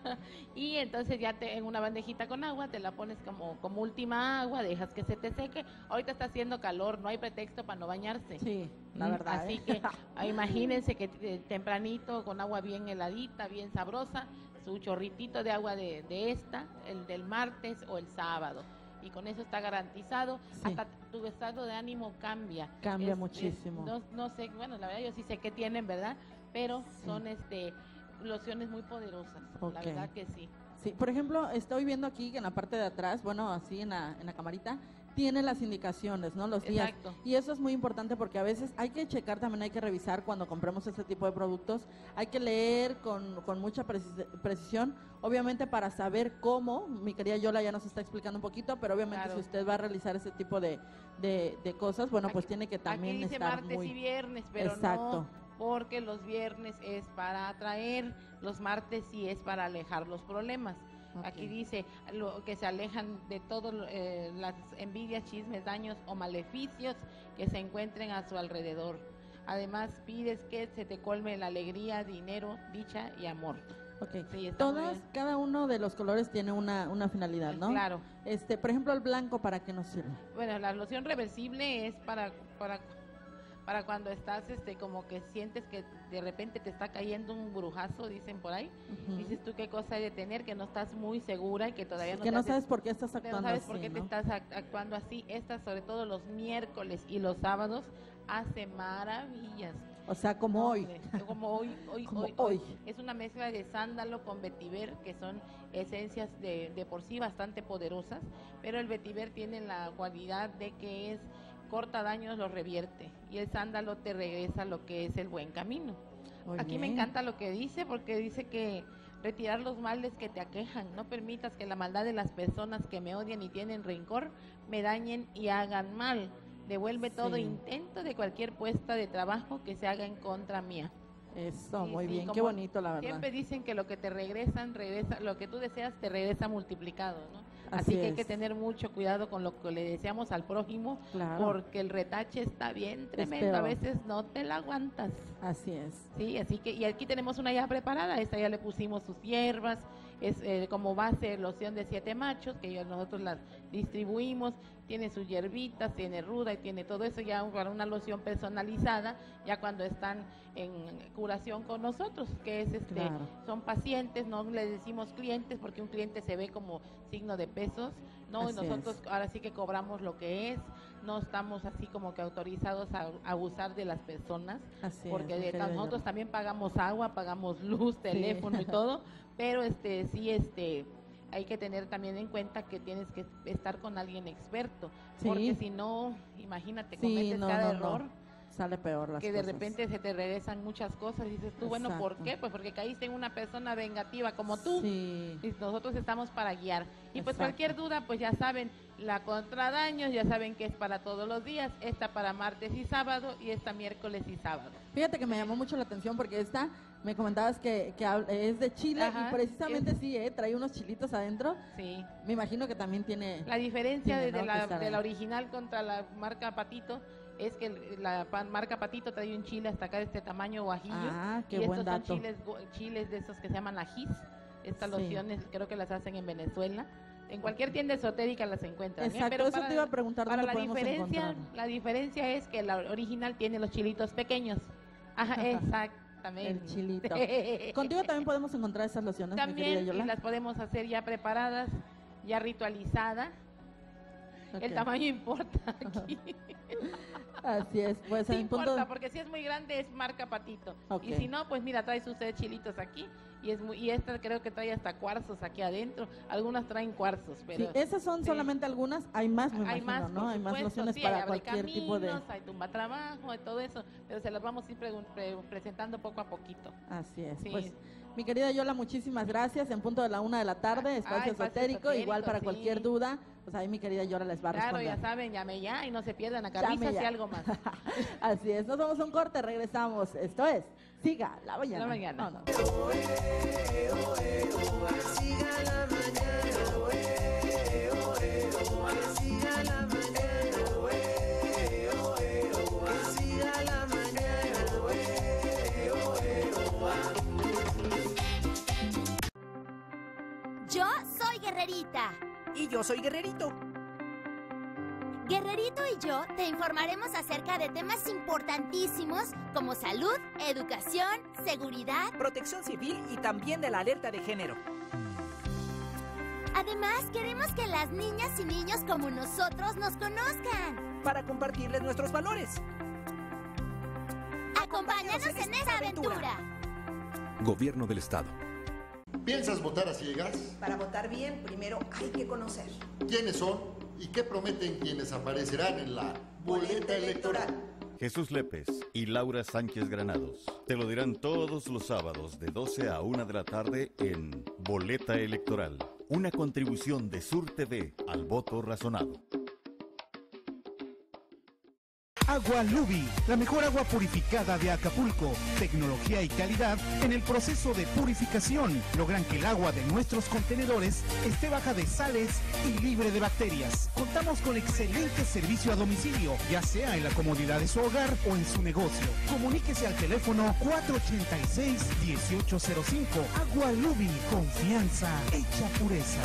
S14: y entonces ya te, en una bandejita con agua, te la pones como, como última agua, dejas que se te seque. Ahorita está haciendo calor, no hay pretexto para no bañarse.
S3: Sí, la
S14: Mm,
S3: verdad.
S14: Así
S3: ¿eh?
S14: que ah, imagínense que eh, tempranito, con agua bien heladita, bien sabrosa, su chorritito de agua de, de esta, el del martes o el sábado. Y con eso está garantizado,
S3: Sí.
S14: hasta tu estado de ánimo cambia.
S3: Cambia
S14: Es-
S3: muchísimo.
S14: es- no, no sé, bueno, la verdad yo sí sé qué tienen, ¿verdad? Pero
S3: Sí.
S14: son este lociones muy poderosas,
S3: Ok.
S14: la verdad que sí.
S3: Sí, por ejemplo, estoy viendo aquí que en la parte de atrás, bueno, así en la, en la camarita, tiene las indicaciones, ¿no? Los días.
S14: Exacto.
S3: Y eso es muy importante porque a veces hay que checar, también hay que revisar cuando compremos este tipo de productos. Hay que leer con, con mucha precis- precisión, obviamente para saber cómo, mi querida Yola ya nos está explicando un poquito, pero obviamente
S14: Claro.
S3: si usted va a realizar ese tipo de, de, de cosas, bueno, pues tiene que también
S14: Aquí dice
S3: estar
S14: martes
S3: muy...
S14: y viernes, pero
S3: Exacto.
S14: no, porque los viernes es para atraer, los martes sí es para alejar los problemas. Okay. Aquí dice lo, que se alejan de todas eh, las envidias, chismes, daños o maleficios que se encuentren a su alrededor. Además, pides que se te colme la alegría, dinero, dicha y amor.
S3: Okay.
S14: Sí,
S3: todas, cada uno de los colores tiene una, una finalidad, ¿no?
S14: Claro.
S3: Este, por ejemplo, el blanco, ¿para qué nos sirve?
S14: Bueno, la loción reversible es para, para, para cuando estás, este, como que sientes que de repente te está cayendo un brujazo, dicen por ahí. Uh-huh. Dices tú qué cosa hay de tener, que no estás muy segura y que todavía no
S3: que no
S14: haces,
S3: sabes por qué estás actuando
S14: no sabes
S3: así,
S14: por qué
S3: ¿no?
S14: te estás actuando así. Esta, sobre todo los miércoles y los sábados, hace maravillas.
S3: O sea, como
S14: no,
S3: hoy.
S14: Como hoy, hoy,
S3: como
S14: hoy,
S3: hoy.
S14: Es una mezcla de sándalo con vetiver, que son esencias de, de por sí bastante poderosas, pero el vetiver tiene la cualidad de que es corta daños, lo revierte, y el sándalo te regresa lo que es el buen camino. Muy Aquí bien. Me encanta lo que dice, porque dice que retirar los males que te aquejan, no permitas que la maldad de las personas que me odian y tienen rencor me dañen y hagan mal. Devuelve sí. todo intento de cualquier puesta de trabajo que se haga en contra mía.
S3: Eso,
S14: sí,
S3: muy
S14: sí,
S3: bien, qué bonito la verdad.
S14: Siempre dicen que lo que te regresan, regresa, lo que tú deseas te regresa multiplicado, ¿no? Así, Así que hay que tener mucho cuidado con lo que le deseamos al prójimo, claro. porque el retache está bien tremendo, a veces no te la aguantas.
S3: Así es.
S14: Sí, así que, y aquí tenemos una ya preparada, esta ya le pusimos sus hierbas, es eh, como base loción de siete machos, que ya nosotros las distribuimos, tiene sus hierbitas, tiene ruda y tiene todo eso ya para una loción personalizada, ya cuando están en curación con nosotros, que es este, claro. son pacientes, no les decimos clientes, porque un cliente se ve como signo de pesos, no, y nosotros es. ahora sí que cobramos lo que es, no estamos así como que autorizados a, a abusar de las personas, así porque es, de, nosotros también pagamos agua, pagamos luz, teléfono sí. y todo, pero este sí este hay que tener también en cuenta que tienes que estar con alguien experto, sí. porque si no, imagínate, sí, cometes no, cada no, error,
S3: no. sale peor las
S14: que
S3: cosas.
S14: De repente se te regresan muchas cosas y dices tú, Exacto. bueno, ¿por qué? Pues porque caíste en una persona vengativa como tú, sí. y nosotros estamos para guiar. Y Exacto. pues cualquier duda, pues ya saben, la contra daños, ya saben que es para todos los días, esta para martes y sábado, y esta miércoles y sábado.
S3: Fíjate que me llamó mucho la atención porque esta, me comentabas que, que es de Chile, Ajá, y precisamente es, sí, ¿eh? Trae unos chilitos adentro.
S14: Sí.
S3: Me imagino que también tiene...
S14: La diferencia tiene, de, ¿no? la, de la original contra la marca Patito es que la marca Patito trae un chile hasta acá de este tamaño guajillo.
S3: Ah, qué
S14: y
S3: buen
S14: estos
S3: dato.
S14: son chiles, chiles de esos que se llaman ajís. Estas sí. lociones creo que las hacen en Venezuela. En cualquier tienda esotérica las encuentran.
S3: Exacto,
S14: ¿eh? Pero
S3: eso
S14: para,
S3: te iba a preguntar
S14: para
S3: dónde
S14: la
S3: podemos
S14: diferencia,
S3: encontrar.
S14: La diferencia es que la original tiene los chilitos pequeños. Ajá, exactamente.
S3: El chilito. Contigo también podemos encontrar esas lociones,
S14: también,
S3: mi Yola.
S14: Y las podemos hacer ya preparadas, ya ritualizadas. Okay. El tamaño importa aquí.
S3: Así es, pues
S14: sí
S3: en
S14: importa,
S3: punto...
S14: porque si es muy grande es marca Patito.
S3: Okay.
S14: Y si no, pues mira, trae sus tres chilitos aquí. Y es muy, y esta creo que trae hasta cuarzos aquí adentro. Algunas traen cuarzos, pero...
S3: Sí, esas son sí. solamente algunas, hay más, me
S14: hay
S3: imagino,
S14: más,
S3: ¿no? Hay más lociones
S14: sí,
S3: para
S14: hay
S3: cualquier
S14: caminos,
S3: tipo de...
S14: hay tumba trabajo, y todo eso, pero se las vamos a ir pre pre presentando poco a poquito.
S3: Así es,
S14: sí.
S3: pues... Mi querida Yola, muchísimas gracias. En punto de la una de la tarde, espacio, ah, espacio esotérico, esotérico, igual para sí. cualquier duda, pues ahí mi querida Yola les va a responder.
S14: Claro, ya saben, llame ya y no se pierdan a camisas y algo más.
S3: Así es, nos vamos a un corte, regresamos. Esto es Siga la Mañana.
S14: La mañana.
S3: No, no.
S2: Siga la mañana. Siga la mañana. Siga la mañana.
S5: Yo soy Guerrerita.
S6: Y yo soy Guerrerito.
S5: Guerrerito y yo te informaremos acerca de temas importantísimos como salud, educación, seguridad,
S6: protección civil y también de la alerta de género.
S5: Además, queremos que las niñas y niños como nosotros nos conozcan.
S6: Para compartirles nuestros valores.
S5: Acompáñanos en, en esta aventura. aventura.
S7: Gobierno del Estado.
S8: ¿Piensas votar a ciegas?
S9: Para votar bien, primero hay que conocer
S8: quiénes son y qué prometen quienes aparecerán en la boleta electoral.
S10: Jesús Lépez y Laura Sánchez Granados te lo dirán todos los sábados de doce a una de la tarde en Boleta Electoral, una contribución de Sur T V al voto razonado.
S11: Agua Lubi, la mejor agua purificada de Acapulco. Tecnología y calidad en el proceso de purificación logran que el agua de nuestros contenedores esté baja de sales y libre de bacterias. Contamos con excelente servicio a domicilio, ya sea en la comodidad de su hogar o en su negocio. Comuníquese al teléfono cuatro ochenta y seis, dieciocho cero cinco. Agua Lubi, confianza hecha pureza.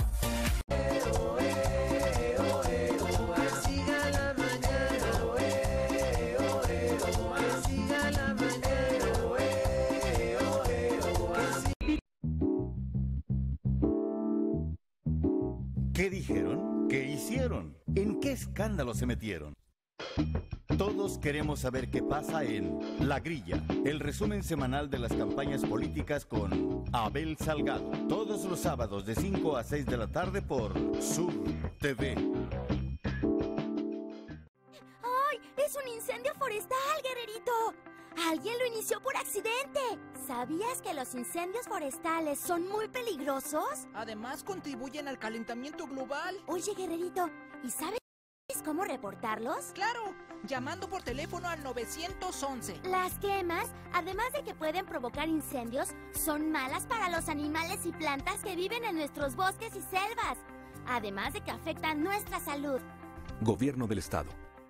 S10: ¿Qué dijeron? ¿Qué hicieron? ¿En qué escándalo se metieron? Todos queremos saber qué pasa en La Grilla, el resumen semanal de las campañas políticas con Abel Salgado. Todos los sábados de cinco a seis de la tarde por Sur T V.
S5: ¡Ay! ¡Es un incendio forestal, guerrerito! ¡Alguien lo inició por accidente! ¿Sabías que los incendios forestales son muy peligrosos?
S6: Además, contribuyen al calentamiento global.
S5: Oye, guerrerito, ¿y sabes cómo reportarlos?
S6: ¡Claro! Llamando por teléfono al nueve once.
S5: Las quemas, además de que pueden provocar incendios, son malas para los animales y plantas que viven en nuestros bosques y selvas. Además de que afectan nuestra salud.
S7: Gobierno del Estado.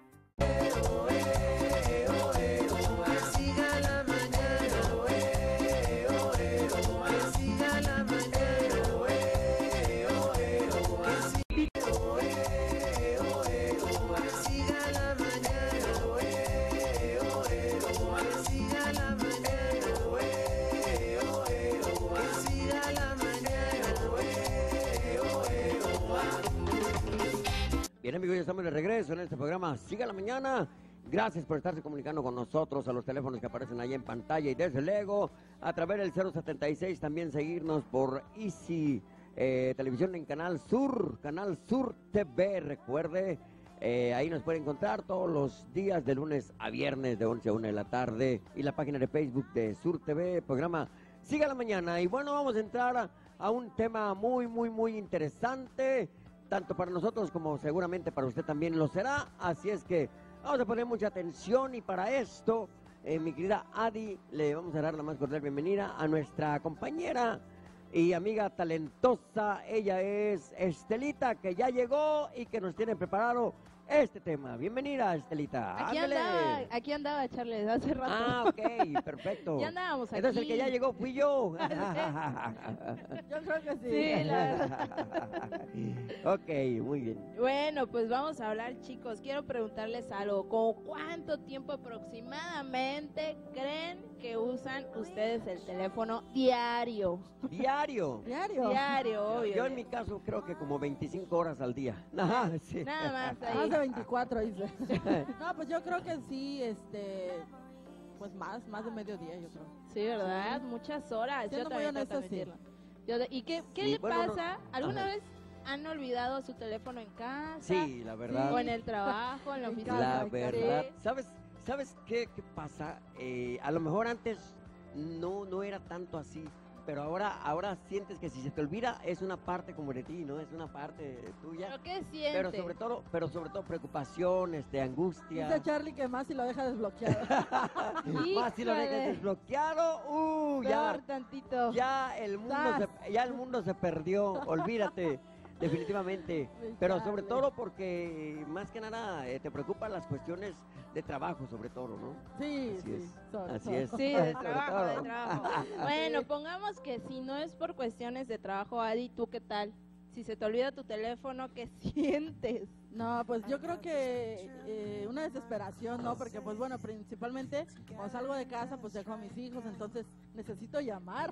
S13: Bien, amigos, ya estamos de regreso en este programa Siga la Mañana. Gracias por estarse comunicando con nosotros a los teléfonos que aparecen ahí en pantalla y desde luego a través del cero setenta y seis también seguirnos por Easy eh, Televisión en Canal Sur, Canal Sur T V, recuerde, eh, ahí nos puede encontrar todos los días de lunes a viernes de once a una de la tarde y la página de Facebook de Sur T V, programa Siga la Mañana. Y bueno, vamos a entrar a, a un tema muy, muy, muy interesante, tanto para nosotros como seguramente para usted también lo será, así es que vamos a poner mucha atención y para esto, eh, mi querida Adi, le vamos a dar la más cordial bienvenida a nuestra compañera y amiga talentosa. Ella es Estelita, que ya llegó y que nos tiene preparado este tema. Bienvenida, Estelita.
S4: Aquí
S13: Ándale.
S4: andaba, aquí andaba, Charles, hace rato.
S13: Ah, ok, perfecto.
S4: Ya andábamos aquí.
S13: Entonces el que ya llegó fui yo.
S3: Yo creo que sí.
S4: Sí, la verdad.
S13: Ok, muy bien.
S4: Bueno, pues vamos a hablar, chicos. Quiero preguntarles algo. ¿Con cuánto tiempo aproximadamente creen que usan ustedes el teléfono diario?
S13: ¿Diario?
S3: ¿Diario?
S4: Diario, obvio.
S13: Yo en mi caso creo que como veinticinco horas al día. Ajá, sí.
S4: Nada más ahí.
S3: Más de veinticuatro, dice. No, pues yo creo que sí, este... Pues más, más de mediodía, yo creo.
S4: Sí, ¿verdad? Muchas horas.
S3: Siendo
S4: yo
S3: muy
S4: también
S3: honesta,
S4: trato de
S3: sí.
S4: admitirlo. Yo de- ¿Y qué, qué
S13: Sí,
S4: le
S13: bueno, no-
S4: pasa? ¿Alguna
S13: Ajá.
S4: vez han olvidado su teléfono en casa?
S13: Sí, la verdad.
S4: O en el trabajo, en la
S3: En
S4: oficina.
S13: La
S3: Sí.
S13: verdad. ¿Sabes, sabes qué, qué pasa? Eh, a lo mejor antes no, no era tanto así, pero ahora, ahora sientes que si se te olvida es una parte como de ti, ¿no? Es una parte tuya.
S4: ¿Pero qué siente?
S13: Pero sobre todo, pero sobre todo preocupación, este, angustia.
S3: Dice Charlie que más si lo deja desbloqueado.
S13: Más si lo dejas
S4: Híjole.
S13: desbloqueado, uh, ya,
S4: Peor tantito.
S13: ya el mundo
S3: ¡Sas!
S13: se, ya el mundo se perdió, olvídate, definitivamente. Pero sobre
S3: Chale.
S13: todo porque más que nada eh, te preocupan las cuestiones de trabajo, sobre todo, ¿no?
S3: Sí,
S13: Así
S3: sí.
S13: es.
S3: so-
S13: Así
S3: so-
S13: es.
S4: Sí, de
S13: Sobre
S4: trabajo, de
S13: todo.
S4: trabajo. Bueno, pongamos que si no es por cuestiones de trabajo, Adi, ¿tú qué tal? Si se te olvida tu teléfono, ¿qué sientes?
S3: No, pues yo creo que eh, una desesperación, ¿no? Porque pues bueno, principalmente cuando salgo de casa pues dejo a mis hijos, entonces necesito llamar.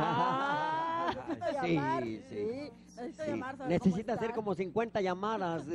S4: Ah,
S3: necesito
S13: Sí,
S3: llamar,
S13: sí.
S3: sí, necesito
S13: Sí.
S3: llamar, saber
S13: Necesita
S3: cómo
S13: hacer
S3: están.
S13: como cincuenta llamadas.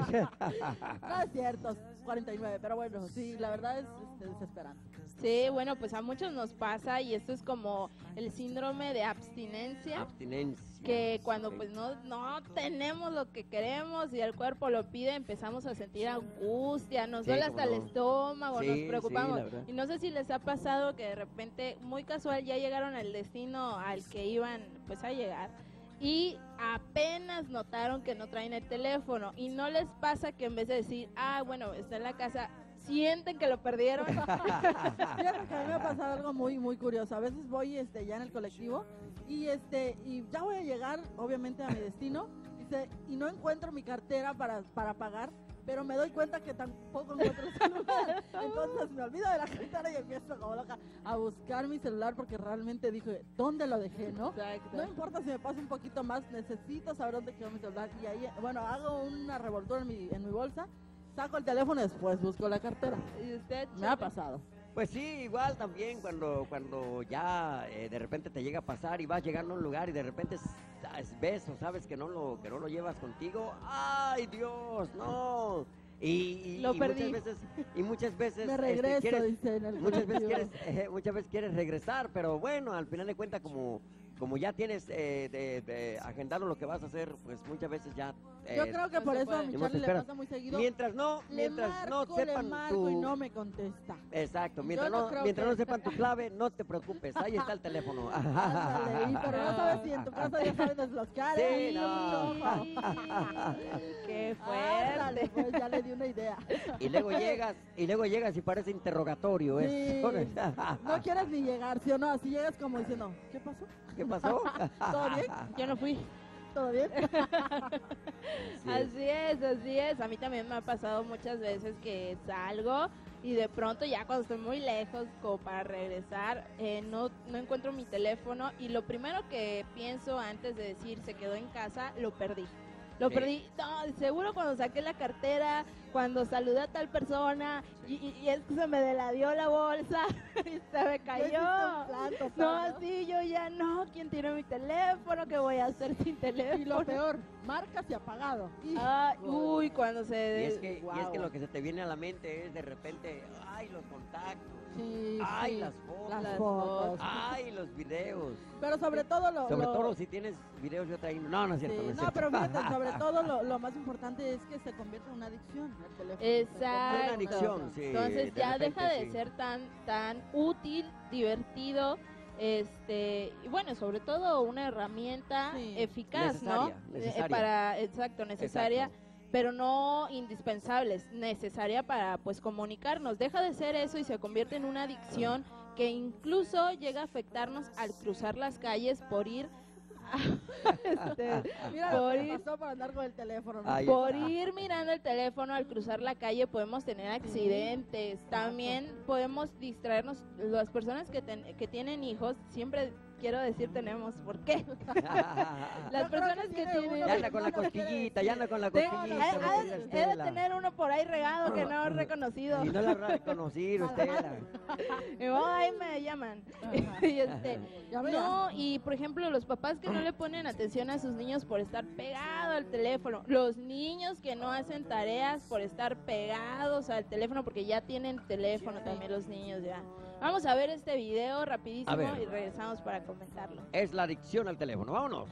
S3: No es cierto, cuarenta y nueve, pero bueno, sí, la verdad es este, desesperante.
S4: sí, bueno, pues a muchos nos pasa y esto es como el síndrome de abstinencia.
S13: Abstinencia.
S4: Que cuando
S13: Ok.
S4: pues no, no tenemos lo que queremos y el cuerpo lo pide, empezamos a sentir angustia, nos
S13: Sí,
S4: duele
S13: cómo
S4: hasta el
S13: no.
S4: estómago,
S13: Sí,
S4: nos
S13: sí,
S4: preocupamos.
S13: la verdad.
S4: Y no sé si les ha pasado que de repente, muy casual, ya llegaron al destino al que iban pues a llegar y apenas notaron que no traen el teléfono y no les pasa que en vez de decir, ah, bueno, está en la casa, sienten que lo perdieron.
S3: Fíjate que a mí me ha pasado algo muy, muy curioso. A veces voy este, ya en el colectivo y, este, y ya voy a llegar, obviamente, a mi destino y, se, y no encuentro mi cartera para, para pagar, pero me doy cuenta que tampoco encuentro el celular. Entonces me olvido de la cartera y empiezo como loca a buscar mi celular porque realmente dije, ¿dónde lo dejé, no?
S4: Exacto.
S3: No importa si me pasa un poquito más, necesito saber dónde quedó mi celular. Y ahí, bueno, hago una revoltura en mi, en mi bolsa, saco el teléfono y después busco la cartera.
S4: ¿Y usted?
S3: Me ha pasado.
S13: Pues sí, igual también cuando, cuando ya eh, de repente te llega a pasar y vas llegando a un lugar y de repente s- ves o sabes que no lo, que no lo llevas contigo. ¡Ay, Dios! ¡No! Y, y-
S4: Lo
S13: y
S4: perdí.
S13: muchas veces y muchas veces
S3: Me
S13: este,
S3: regreso,
S13: quieres-
S3: dice en el
S13: muchas veces
S3: colectivo.
S13: quieres eh, muchas veces quieres regresar, pero bueno, al final de cuentas como como ya tienes eh, de, de agendado lo que vas a hacer, pues muchas veces ya eh,
S3: Yo creo que
S4: no
S3: por
S4: se
S3: eso a
S4: puede.
S3: mi
S13: no
S3: Charlie
S13: te
S3: le
S13: esperas.
S3: pasa muy seguido.
S13: mientras no
S3: Le
S13: mientras
S3: marco,
S13: no sepan
S3: le marco
S13: tu
S3: y no me contesta.
S13: exacto, mientras
S3: no
S13: no,
S3: creo
S13: mientras
S3: que-
S13: no sepan tu clave, no te preocupes, ahí está el teléfono.
S3: Ándale, y pero no sabes si en tu casa ya saben desbloquear.
S13: Sí,
S3: ¿eh?
S13: no.
S3: Mucho ojo.
S4: ¡Qué
S3: Ándale,
S4: fuerte!
S3: pues ya le di una idea.
S13: Y luego llegas, y luego llegas y parece interrogatorio
S3: Sí.
S13: eso.
S3: No quieres ni llegar, ¿sí o no? Así llegas como diciendo, ¿qué pasó?
S13: ¿Qué pasó?
S3: ¿Todo bien?
S4: Yo no fui.
S3: ¿Todo bien?
S13: Sí.
S4: Así es, así es. A mí también me ha pasado muchas veces que salgo y de pronto ya cuando estoy muy lejos como para regresar, eh, no, no encuentro mi teléfono y lo primero que pienso antes de decir se quedó en casa, lo perdí. Lo
S13: Sí.
S4: perdí, no, seguro cuando saqué la cartera, cuando saludé a tal persona y, y- y es que se me deladió la bolsa y se me cayó.
S3: Plato,
S4: No, sí, yo ya no, ¿quién tiene mi teléfono? ¿Qué voy a hacer sin teléfono?
S3: Y lo peor, marcas y apagado.
S4: Ay, uy, cuando se...
S13: Y es, que, y es
S3: Guau.
S13: que lo que se te viene a la mente es de repente, ay, los contactos,
S3: Sí,
S13: ay,
S3: sí,
S13: las fotos,
S3: las
S4: Las
S3: fotos.
S13: ay, los videos.
S3: Pero sobre todo lo...
S13: Sobre
S3: lo-
S13: todo si tienes videos yo traigo. No, no es
S3: sí,
S13: cierto. no es
S3: no,
S13: cierto.
S3: pero fíjate, sobre todo lo, lo más importante es que se convierte en una adicción el teléfono. Se
S4: Exacto.
S3: convierte
S13: Una adicción, sí.
S4: Entonces
S13: de
S4: ya
S13: repente,
S4: deja de
S13: sí.
S4: ser tan, tan útil, divertido, este, y bueno, sobre todo una herramienta
S3: Sí.
S4: eficaz, ¿no?
S13: Necesaria, necesaria.
S4: Eh, para, exacto, necesaria.
S13: Exacto.
S4: Pero no indispensables, necesaria para pues comunicarnos. Deja de ser eso y se convierte en una adicción que incluso llega a afectarnos al cruzar las calles por ir este,
S3: Mira
S4: por
S3: lo que
S4: ir
S3: pasó por andar con el teléfono. ¿no?
S13: Ahí
S4: por
S13: está.
S4: ir mirando el teléfono al cruzar la calle podemos tener accidentes. También podemos distraernos. Las personas que, ten- que tienen hijos, siempre quiero decir tenemos, ¿por qué? Las
S3: Yo creo
S4: personas
S3: que
S4: que
S3: tiene
S4: tienen...
S3: uno
S13: Ya anda con la
S3: No, no quiere
S13: cosquillita, ya anda con la
S4: Tengo-
S13: cosquillita.
S4: ha- ha
S13: mi
S4: de-
S13: querida
S4: he de
S13: Estela.
S4: tener uno por ahí regado que no he reconocido.
S13: Y no la ha reconocido, Estela.
S4: Y luego ahí me llaman. Y este,
S3: Ya verás.
S4: no, y por ejemplo, los papás que no le ponen atención a sus niños por estar pegado al teléfono, los niños que no hacen tareas por estar pegados al teléfono, porque ya tienen teléfono también los niños ya. Vamos a ver este video rapidísimo
S13: A ver.
S4: y regresamos para comentarlo.
S13: Es la adicción al teléfono. Vámonos.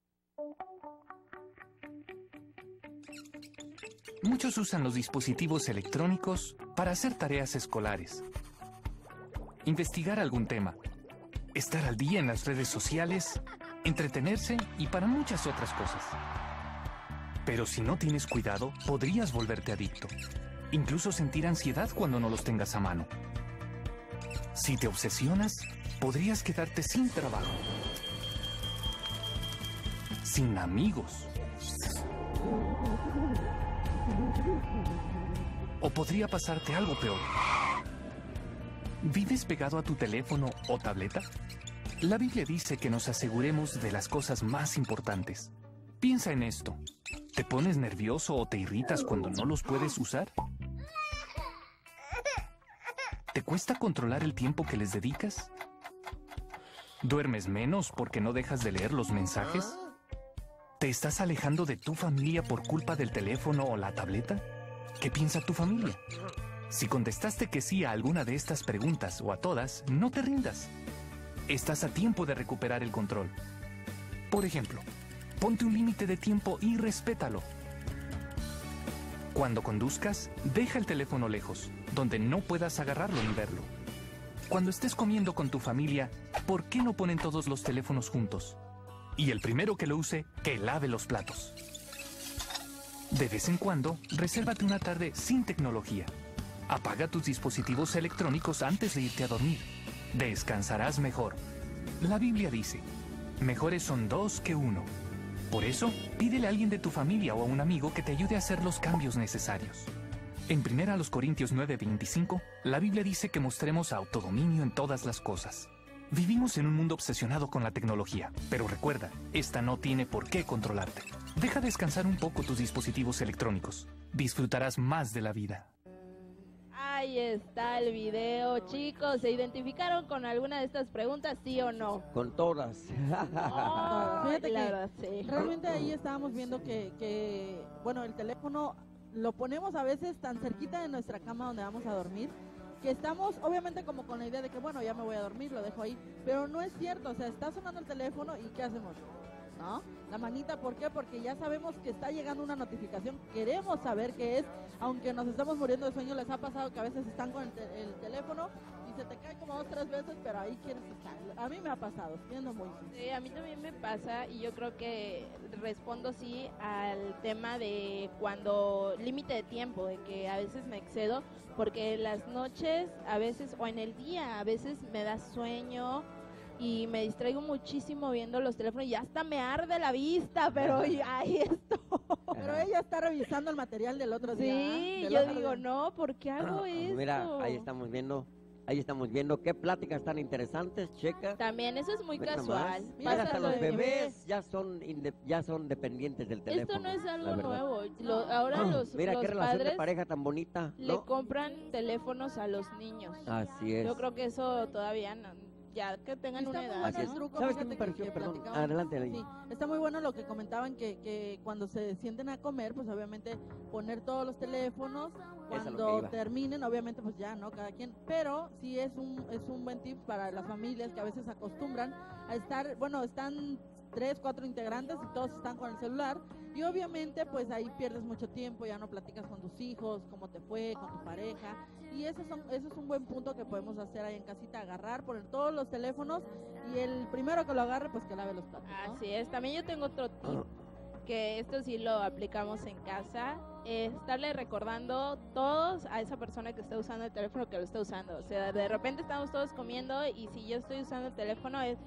S7: Muchos usan los dispositivos electrónicos para hacer tareas escolares, investigar algún tema, estar al día en las redes sociales, entretenerse y para muchas otras cosas. Pero si no tienes cuidado, podrías volverte adicto, incluso sentir ansiedad cuando no los tengas a mano. Si te obsesionas, podrías quedarte sin trabajo, sin amigos, o podría pasarte algo peor. ¿Vives pegado a tu teléfono o tableta? La Biblia dice que nos aseguremos de las cosas más importantes. Piensa en esto. ¿Te pones nervioso o te irritas cuando no los puedes usar? ¿Te cuesta controlar el tiempo que les dedicas? ¿Duermes menos porque no dejas de leer los mensajes? ¿Te estás alejando de tu familia por culpa del teléfono o la tableta? ¿Qué piensa tu familia? Si contestaste que sí a alguna de estas preguntas o a todas, no te rindas. Estás a tiempo de recuperar el control. Por ejemplo, ponte un límite de tiempo y respétalo. Cuando conduzcas, deja el teléfono lejos, donde no puedas agarrarlo ni verlo. Cuando estés comiendo con tu familia, ¿por qué no ponen todos los teléfonos juntos? Y el primero que lo use, que lave los platos. De vez en cuando, resérvate una tarde sin tecnología. Apaga tus dispositivos electrónicos antes de irte a dormir. Descansarás mejor. La Biblia dice, mejores son dos que uno. Por eso, pídele a alguien de tu familia o a un amigo que te ayude a hacer los cambios necesarios. En primera Corintios nueve veinticinco, la Biblia dice que mostremos autodominio en todas las cosas. Vivimos en un mundo obsesionado con la tecnología, pero recuerda, esta no tiene por qué controlarte. Deja descansar un poco tus dispositivos electrónicos. Disfrutarás más de la vida.
S4: Ahí está el video, chicos. ¿Se identificaron con alguna de estas preguntas, sí o no?
S13: Con todas.
S4: Oh,
S3: Fíjate
S4: la
S3: que
S4: verdad, sí.
S3: realmente ahí estábamos viendo que, que, bueno, el teléfono lo ponemos a veces tan cerquita de nuestra cama donde vamos a dormir, que estamos obviamente como con la idea de que, bueno, ya me voy a dormir, lo dejo ahí, pero no es cierto. O sea, está sonando el teléfono y ¿qué hacemos? ¿No? La manita, ¿por qué? Porque ya sabemos que está llegando una notificación, queremos saber qué es, aunque nos estamos muriendo de sueño. Les ha pasado que a veces están con el, te el teléfono y se te cae como dos, tres veces, pero ahí quieres estar. A mí me ha pasado, siendo muy sincero.
S4: Sí, a mí también me pasa, y yo creo que respondo sí al tema de cuando, límite de tiempo, de que a veces me excedo, porque en las noches, a veces, o en el día, a veces me da sueño, y me distraigo muchísimo viendo los teléfonos y hasta me arde la vista, pero y ahí esto.
S3: Pero ella está revisando el material del otro día.
S4: Sí,
S3: del
S4: yo
S3: otro
S4: digo,
S3: día.
S4: no, ¿por qué hago eso?
S13: Mira, ahí estamos viendo, ahí estamos viendo qué pláticas tan interesantes, checa.
S4: También eso es muy
S13: Ve
S4: casual.
S13: nomás. Mira, hasta
S4: Pásalo
S13: los
S4: de
S13: bebés ya son inde- ya son dependientes del teléfono.
S4: Esto no es
S13: la
S4: algo
S13: verdad.
S4: nuevo. Lo- ahora los,
S13: Mira
S4: los
S13: qué relación
S4: padres
S13: de pareja tan bonita,
S4: le
S13: ¿no?
S4: compran teléfonos a los niños.
S13: Así es.
S4: Yo creo que eso todavía no, ya que tengan
S3: Está
S4: una
S3: muy
S4: edad.
S3: bueno
S13: Así
S3: el
S13: es.
S3: truco,
S13: ¿Sabes qué
S3: fíjate
S13: me pareció?
S3: que
S13: Perdón,
S3: platicaban.
S13: adelante, Lali.
S3: Sí, está muy bueno lo que comentaban, que, que cuando se sienten a comer, pues obviamente poner todos los teléfonos,
S13: Eso es lo que
S3: cuando
S13: iba.
S3: terminen, obviamente pues ya, ¿no? Cada quien, pero sí es un, es un buen tip para las familias que a veces acostumbran a estar, bueno, están tres, cuatro integrantes y todos están con el celular, y obviamente pues ahí pierdes mucho tiempo, ya no platicas con tus hijos, cómo te fue, con tu pareja, y eso, son, eso es un buen punto que podemos hacer ahí en casita, agarrar, poner todos los teléfonos, y el primero que lo agarre pues que lave los platos, ¿no?
S4: Así es. También yo tengo otro tip, que esto sí lo aplicamos en casa, es estarle recordando todos a esa persona que está usando el teléfono que lo está usando. O sea, de repente estamos todos comiendo y si yo estoy usando el teléfono es...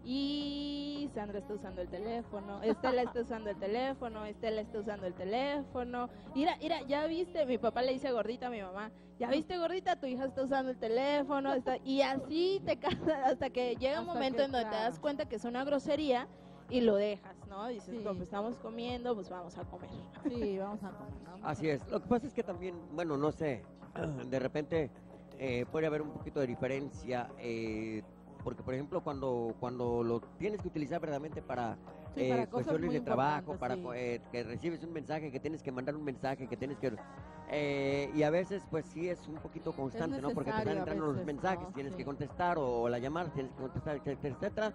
S4: Y Sandra está usando el teléfono, Estela está usando el teléfono, Estela está usando el teléfono. Mira, mira, ya viste, mi papá le dice gordita a mi mamá, ya viste gordita, tu hija está usando el teléfono, está... y así te casas hasta que llega un
S3: Hasta
S4: momento
S3: que,
S4: en donde te
S3: claro.
S4: das cuenta que es una grosería y lo dejas, ¿no? Dices,
S3: Sí.
S4: "No, pues estamos comiendo, pues vamos a comer".
S3: Sí, vamos a comer, ¿no?
S13: Así es. Lo que pasa es que también, bueno, no sé, de repente eh, puede haber un poquito de diferencia, eh, porque por ejemplo cuando cuando lo tienes que utilizar verdaderamente para,
S3: Sí,
S13: eh,
S3: para cosas
S13: cuestiones
S3: muy
S13: de trabajo,
S3: importantes,
S13: para
S3: sí.
S13: co- eh, que recibes un mensaje, que tienes que mandar un mensaje, que tienes que... eh, y a veces pues sí es un poquito constante, ¿no? Porque te están
S3: necesario a
S13: entrando los
S3: veces,
S13: mensajes,
S3: ¿no?
S13: tienes
S3: Sí.
S13: que contestar o, o la llamada, tienes que contestar, etcétera, etcétera.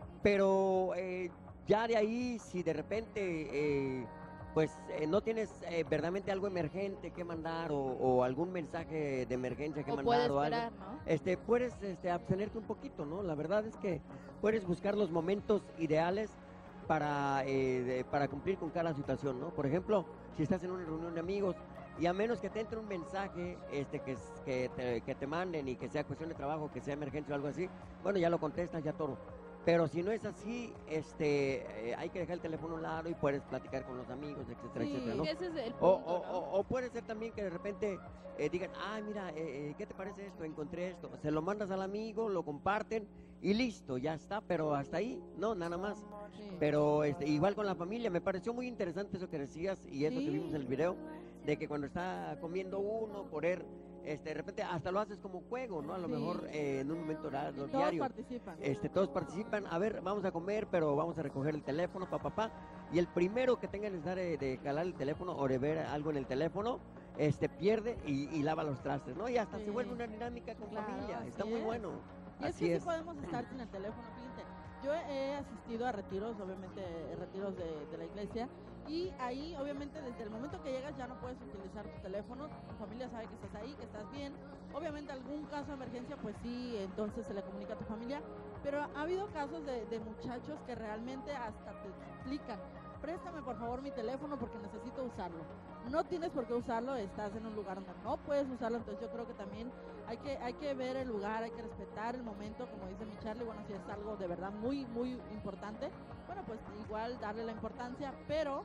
S13: Pero eh, ya de ahí, si de repente... eh, pues eh, no tienes eh, verdaderamente algo emergente que mandar o, o algún mensaje de emergencia que
S4: O
S13: mandar
S4: puede
S13: o algo,
S4: esperar, ¿no?
S13: este, puedes este, abstenerte un poquito, ¿no? La verdad es que puedes buscar los momentos ideales para, eh, de- para cumplir con cada situación, ¿no? Por ejemplo, si estás en una reunión de amigos y a menos que te entre un mensaje este, que, es- que, te, que te manden y que sea cuestión de trabajo, que sea emergencia o algo así, bueno, ya lo contestas, ya todo. Pero si no es así, este, eh, hay que dejar el teléfono a un lado y puedes platicar con los amigos, etcétera,
S4: Sí,
S13: etcétera, ¿no?
S4: ese es el
S13: O,
S4: punto,
S13: o-
S4: ¿no?
S13: o- o puede ser también que de repente eh, digan, ah, mira, eh, eh, ¿qué te parece esto? Encontré esto. Se lo mandas al amigo, lo comparten y listo, ya está, pero hasta ahí, no, nada más.
S3: Sí.
S13: Pero este, igual con la familia, me pareció muy interesante eso que decías y eso que
S3: Sí.
S13: vimos en el video, de que cuando está comiendo uno, poder, este, de repente hasta lo haces como juego, ¿no? A lo
S3: Sí.
S13: mejor eh, en un momento dado,
S3: Todos
S13: diario.
S3: participan.
S13: Este, todos participan, a ver, vamos a comer, pero vamos a recoger el teléfono, papá, papá. Y el primero que tenga necesidad de, de jalar el teléfono o de ver algo en el teléfono, este, pierde y, y lava los trastes, ¿no? Y hasta
S3: Sí.
S13: se vuelve una dinámica con
S3: Claro,
S13: familia, está
S3: así
S13: muy
S3: es.
S13: bueno.
S3: Y es
S13: Así
S3: que
S13: es.
S3: sí podemos estar sin el teléfono, fíjense. Yo he asistido a retiros, obviamente eh, retiros de, de la iglesia, y ahí obviamente desde el momento que llegas ya no puedes utilizar tu teléfono, tu familia sabe que estás ahí, que estás bien. Obviamente algún caso de emergencia, pues sí, entonces se le comunica a tu familia, pero ha habido casos de, de muchachos que realmente hasta te explican, préstame por favor mejor mi teléfono porque necesito usarlo. No tienes por qué usarlo, estás en un lugar donde no puedes usarlo, entonces yo creo que también hay que, hay que ver el lugar, hay que respetar el momento, como dice mi Charlie, bueno, si es algo de verdad muy, muy importante, bueno, pues igual darle la importancia, pero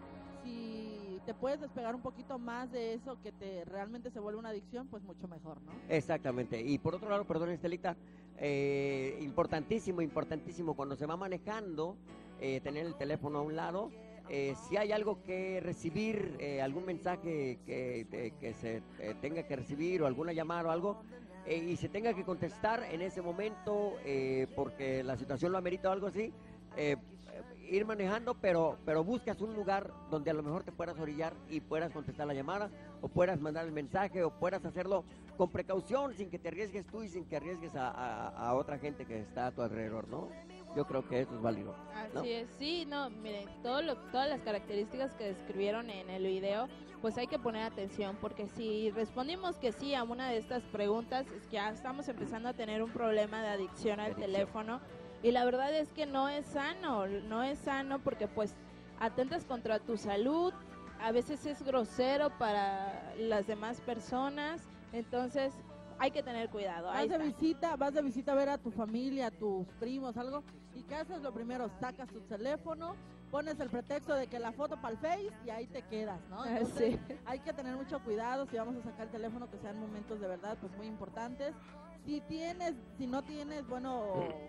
S3: si te puedes despegar un poquito más de eso que te realmente se vuelve una adicción, pues mucho mejor, ¿no?
S13: Exactamente. Y por otro lado, perdón, Estelita, eh, importantísimo, importantísimo, cuando se va manejando, eh, tener el teléfono a un lado. Eh, si hay algo que recibir, eh, algún mensaje que, de, que se eh, tenga que recibir o alguna llamada o algo, eh, y se tenga que contestar en ese momento eh, porque la situación lo amerita o algo así, eh, ir manejando, pero pero buscas un lugar donde a lo mejor te puedas orillar y puedas contestar la llamada o puedas mandar el mensaje o puedas hacerlo con precaución sin que te arriesgues tú y sin que arriesgues a, a, a otra gente que está a tu alrededor, ¿no? Yo creo que eso es válido, ¿no?
S4: Así es, sí, no, miren, todo lo, todas las características que describieron en el video, pues hay que poner atención, porque si respondimos que sí a una de estas preguntas, es que ya estamos empezando a tener un problema de adicción al
S13: Adicción.
S4: teléfono, y la verdad es que no es sano, no es sano porque pues atentas contra tu salud, a veces es grosero para las demás personas, entonces hay que tener cuidado. Ahí
S3: Vas de
S4: está.
S3: visita, vas de visita a ver a tu familia, a tus primos, algo, y ¿qué haces? Lo primero, sacas tu teléfono, pones el pretexto de que la foto para el Face y ahí te quedas, ¿no?
S4: Ah,
S3: Entonces,
S4: sí.
S3: hay que tener mucho cuidado si vamos a sacar el teléfono, que sean momentos de verdad, pues muy importantes. Si tienes, si no tienes, bueno,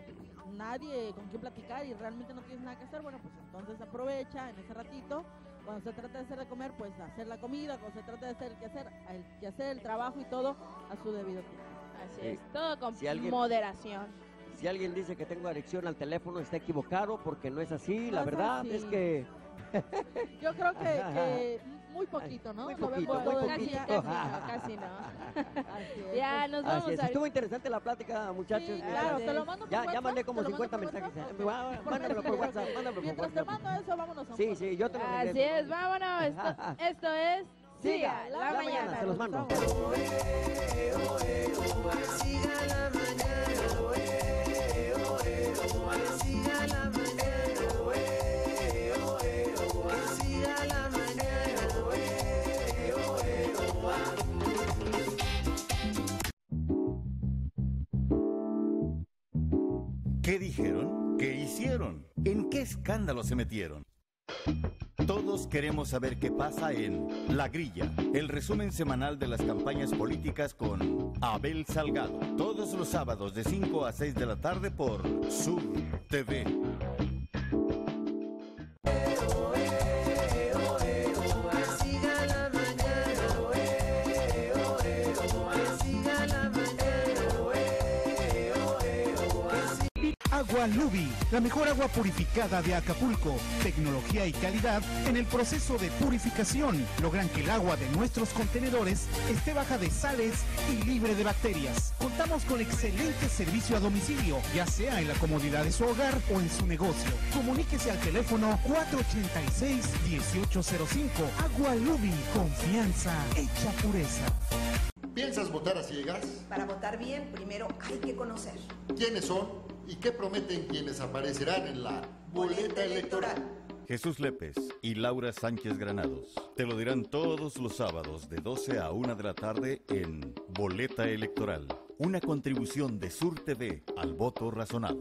S3: nadie con quien platicar y realmente no tienes nada que hacer, bueno, pues entonces aprovecha en ese ratito. Cuando se trata de hacer de comer, pues hacer la comida. Cuando se trata de hacer el quehacer, el quehacer, el trabajo y todo a su debido tiempo.
S4: Así
S13: Sí.
S4: es, todo con
S13: Si alguien-
S4: moderación.
S13: Si alguien dice que tengo adicción al teléfono, está equivocado porque no es así. La
S3: No es
S13: verdad
S3: así.
S13: es que...
S3: Yo creo que, que muy poquito, ¿no?
S13: Muy
S3: Lo
S13: poquito,
S3: vemos
S13: muy
S3: todo el
S13: poquito.
S3: día.
S4: Casi no, casi no.
S3: Así es.
S4: Ya nos vamos
S13: Así es.
S4: a...
S13: Estuvo interesante la plática, muchachos.
S3: Sí, claro, te lo mando por
S13: Ya,
S3: WhatsApp.
S13: ya mandé como
S3: ¿Te lo
S13: cincuenta
S3: mando por
S13: mensajes.
S3: WhatsApp?
S13: eh. Va-
S3: Por
S13: Mándamelo por
S3: Messenger,
S13: WhatsApp,
S3: ok.
S13: mándamelo por
S3: Mientras te
S13: WhatsApp.
S3: mando eso, vámonos a un
S13: Sí,
S3: corte.
S13: sí, yo te lo
S4: Así
S13: regreso.
S4: es, vámonos. Esto, esto es... Siga la,
S13: la
S4: mañana.
S13: mañana, se los mando.
S2: Siga la mañana, oe, oe, oe, siga la mañana, oe, oe, oe, siga la mañana, oe, oe,
S10: ¿Qué dijeron? ¿Qué hicieron? ¿En qué escándalo se metieron? Todos queremos saber qué pasa en La Grilla, el resumen semanal de las campañas políticas con Abel Salgado. Todos los sábados de cinco a seis de la tarde por Sur T V.
S2: siga la mañana, oe, oe, oe, siga la mañana, oe, oe, oe.
S11: Agua Lubi, la mejor agua purificada de Acapulco. Tecnología y calidad en el proceso de purificación logran que el agua de nuestros contenedores esté baja de sales y libre de bacterias. Contamos con excelente servicio a domicilio, ya sea en la comodidad de su hogar o en su negocio. Comuníquese al teléfono cuatro ochenta y seis, dieciocho cero cinco. Agua Lubi, confianza hecha pureza.
S8: ¿Piensas votar a ciegas?
S9: Para votar bien, primero hay que conocer.
S8: ¿Quiénes son y qué prometen quienes aparecerán en la boleta electoral?
S10: Jesús Lépez y Laura Sánchez Granados te lo dirán todos los sábados de doce a una de la tarde en Boleta Electoral, una contribución de Sur T V al voto razonado.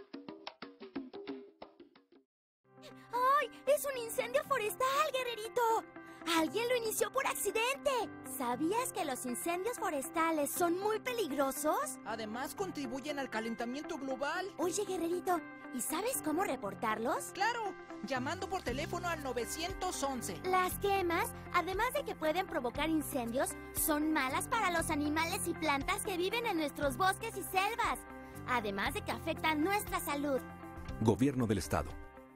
S5: ¡Ay! ¡Es un incendio forestal, guerrerito! ¡Alguien lo inició por accidente! ¿Sabías que los incendios forestales son muy peligrosos?
S6: Además, contribuyen al calentamiento global.
S5: Oye, guerrerito, ¿y sabes cómo reportarlos?
S6: Claro, llamando por teléfono al nueve once.
S5: Las quemas, además de que pueden provocar incendios, son malas para los animales y plantas que viven en nuestros bosques y selvas. Además de que afectan nuestra salud.
S15: Gobierno del Estado.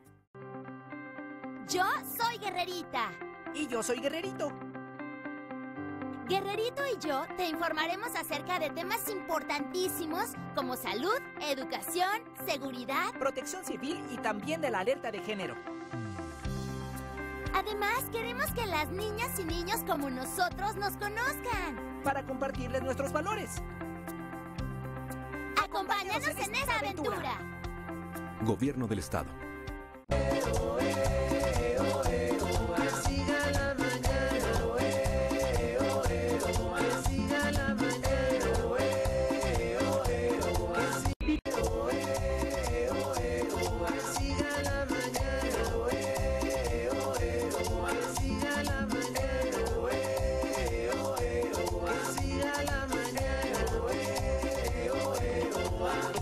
S5: Yo soy guerrerita.
S6: Y yo soy guerrerito.
S5: Guerrerito y yo te informaremos acerca de temas importantísimos como salud, educación, seguridad,
S6: protección civil y también de la alerta de género.
S5: Además, queremos que las niñas y niños como nosotros nos conozcan.
S6: Para compartirles nuestros valores.
S5: Acompáñanos en esta aventura.
S15: Gobierno del Estado.
S2: Oe, oe, oe, siga la mañana, oh, eh, oh, eh, oh, ah. Que siga la mañana, oh, eh, oh, eh, oh, ah.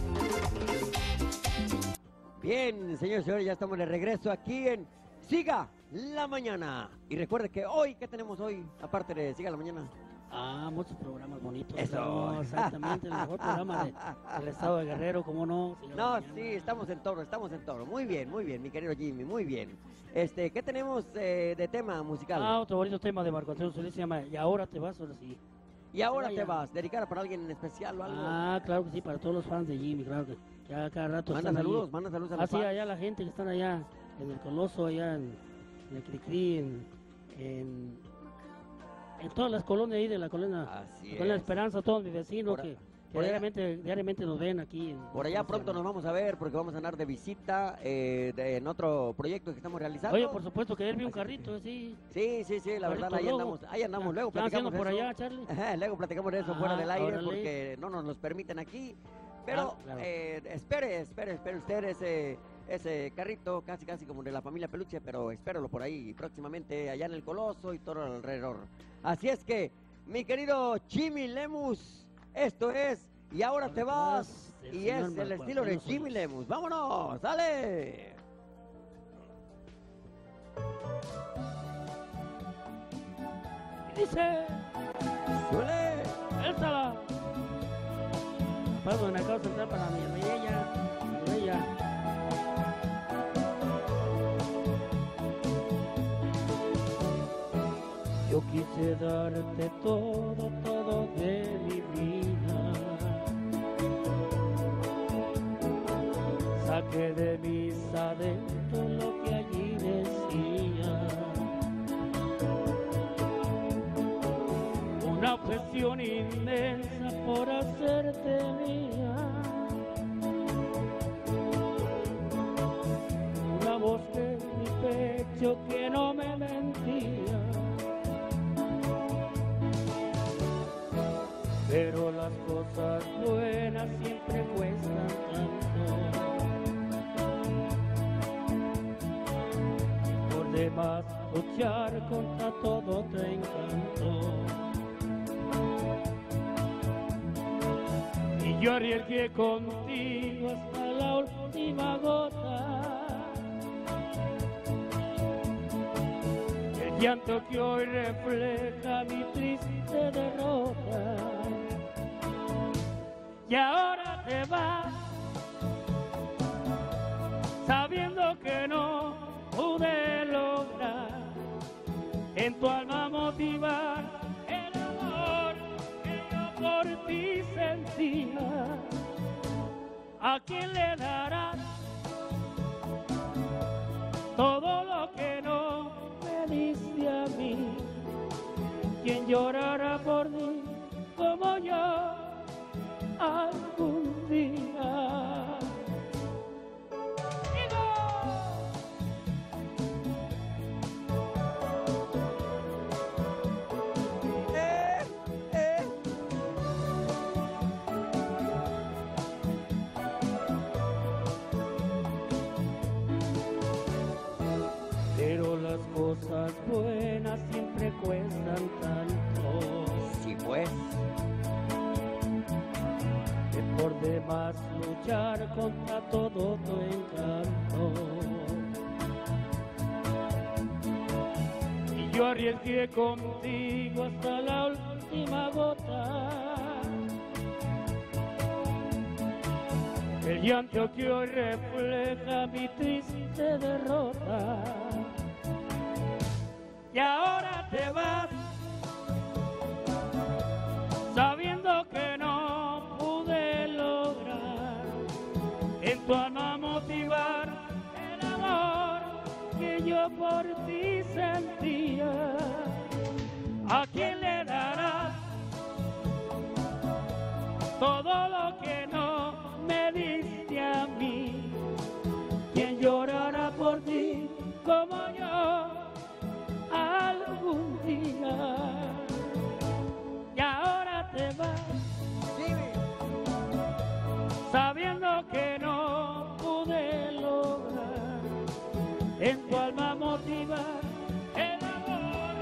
S13: Bien, señores y señores, ya estamos de regreso aquí en Siga la Mañana. Y recuerde que hoy, ¿qué tenemos hoy? Aparte de Siga la Mañana.
S12: Ah, muchos programas bonitos.
S13: Eso.
S12: No, exactamente, el mejor programa de, del estado de Guerrero, ¿cómo no? Siga la
S13: No,
S12: Mañana.
S13: sí, estamos en toro, estamos en toro. Muy bien, muy bien, mi querido Jimmy, muy bien. Este, ¿qué tenemos eh, de tema musical?
S12: Ah, otro bonito tema de Marco Antonio Solís se llama Y ahora te vas, ahora sí.
S13: Y ahora
S12: Se
S13: te
S12: vaya.
S13: vas, ¿dedicada para alguien en especial o algo?
S12: Ah, claro que sí, para todos los fans de Jimmy, claro que ya cada rato
S13: Manda
S12: están ahí.
S13: saludos, manda saludos a los
S12: Ah, sí,
S13: fans.
S12: allá la gente que están allá en el Coloso, allá en, en el Cricri, en, en, en todas las colonias ahí de la colonia,
S13: Así
S12: la colonia
S13: es.
S12: Esperanza, todos mis vecinos
S13: Por a-
S12: que, que
S13: por allá-
S12: diariamente, diariamente nos ven aquí. en-
S13: Por allá pronto nos vamos a ver porque vamos a andar de visita eh, de- en otro proyecto que estamos realizando.
S12: Oye, por supuesto que él vi un carrito, sí.
S13: Sí, sí, sí, la verdad, ahí
S12: Carrito
S13: andamos,
S12: rojo.
S13: ahí andamos,
S12: Ah,
S13: luego
S12: ¿están
S13: platicamos
S12: haciendo por
S13: de eso.
S12: allá, Charlie?
S13: Ajá, luego platicamos de eso
S12: Ah,
S13: fuera del aire
S12: órale.
S13: porque no nos los permiten aquí. Pero
S12: Ah, claro.
S13: eh, espere, espere, espere usted ese, ese carrito, casi casi como de la familia Peluche, pero espéralo por ahí próximamente allá en el Coloso y todo alrededor. Así es que, mi querido Jimmy Lemus, esto es Y ahora te vas,
S12: del
S13: y
S12: señor
S13: es el
S12: Marco
S13: estilo de
S12: Antonio Solís.
S13: Jimmy Lemus. ¡Vámonos! ¡Sale!
S12: Dice,
S13: ¡Suele!
S12: ¡Élzala! Paso en la casa central para mi bella, mi bella. Yo quise darte todo, todo de mi vida. Saqué de mis adentros lo que allí decía. Una obsesión inmensa por hacerte mía. Una voz que en mi pecho que no me mentía. Pero las cosas buenas siempre cuestan tanto. Por demás luchar contra todo tu encanto. Y yo arriesgué contigo hasta la última gota. El llanto que hoy refleja mi triste derrota. Y ahora te vas, sabiendo que no pude lograr en tu alma motivar el amor que yo por ti sentía. ¿A quién le darás todo lo que no me diste a mí? ¿Quién llorará por ti como yo algún día?
S13: ¡Eh! ¡Eh!
S12: Pero las cosas buenas siempre cuestan tanto.
S13: Sí, pues.
S12: Que por demás luchar contra todo tu encanto. Y yo arriesgué contigo hasta la última gota. El llanto que hoy refleja mi triste derrota. Y ahora te vas, sabiendo que no pude lograr en tu alma motivar el amor que yo por ti sentía. ¿A quién le darás todo lo que no me diste a mí? ¿Quién llorará por ti como yo algún día? Y ahora te vas, sabiendo que no pude lograr en tu alma motivar el amor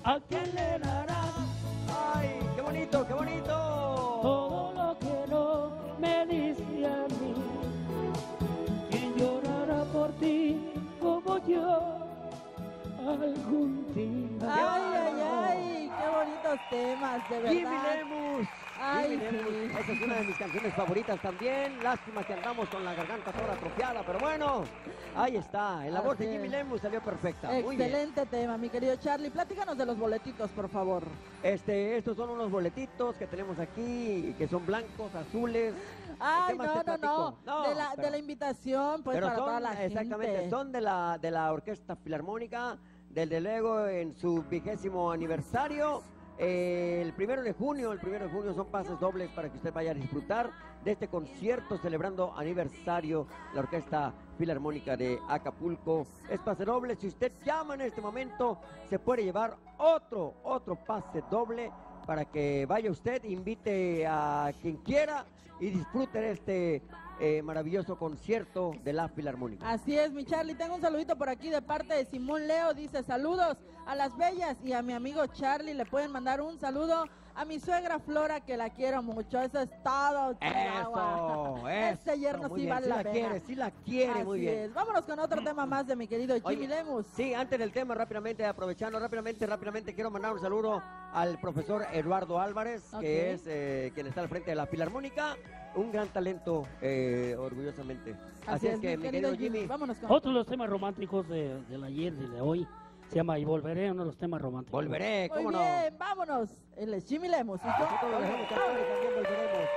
S12: ¿A quién le darás?
S13: ¡Ay, qué bonito, qué bonito!
S12: Todo lo que no me diste a mí. ¿Quién llorará por ti como yo algún día?
S3: Ay, ay, ay, qué bonitos temas, de verdad.
S13: Jimmy Lemus.
S3: Ay,
S13: Jimmy Lemus.
S3: sí.
S13: Esa es una de mis canciones favoritas también. Lástima que andamos con la garganta toda atrofiada, pero bueno, ahí está. En la voz de
S3: Así
S13: Jimmy
S3: es.
S13: Lemus salió perfecta. Muy bien.
S3: Excelente tema, mi querido Charlie. Platícanos de los boletitos, por favor.
S13: Este, estos son unos boletitos que tenemos aquí, que son blancos, azules.
S3: Ay,
S13: ¿Qué más
S3: no,
S13: te
S3: no,
S13: platico?
S3: no,
S13: No,
S3: de la,
S13: pero-
S3: de la invitación, pues
S13: Pero
S3: para
S13: son,
S3: toda la gente.
S13: exactamente, son de la, de la Orquesta Filarmónica, del Delego en su vigésimo aniversario. Eh, el primero de junio, el primero de junio son pases dobles para que usted vaya a disfrutar de este concierto celebrando aniversario la Orquesta Filarmónica de Acapulco. Es pase doble, si usted llama en este momento, se puede llevar otro, otro pase doble para que vaya usted, invite a quien quiera y disfrute de este eh, maravilloso concierto de la Filarmónica.
S3: Así es, mi Charlie. Tengo un saludito por aquí de parte de Simón Leo. Dice, saludos a las bellas y a mi amigo Charlie. Le pueden mandar un saludo a mi suegra Flora, que la quiero mucho. Eso es todo, Chihuahua.
S13: Eso,
S3: Este
S13: eso,
S3: yerno
S13: muy
S3: sí
S13: bien,
S3: vale
S13: sí
S3: la
S13: la
S3: pena.
S13: quiere, sí la quiere, muy
S3: Así
S13: bien.
S3: es. Vámonos con otro tema más de mi querido Jimmy
S13: Oye,
S3: Lemus.
S13: Sí, antes del tema, rápidamente, aprovechando, rápidamente, rápidamente, quiero mandar un saludo al profesor Eduardo Álvarez,
S3: Ok.
S13: que es eh, quien está al frente de la Filarmónica, un gran talento, eh, orgullosamente. Así, es, que, mi querido Jimmy,
S3: vámonos con
S12: Otro de los temas románticos de, del ayer y de hoy se llama Y Volveré, uno de los temas románticos.
S13: volveré,
S3: Muy
S13: ¿cómo no?
S3: bien, vámonos. Él es Jimmy Lemus. Y yo-
S13: Nosotros lo dejamos cantar y también volveremos.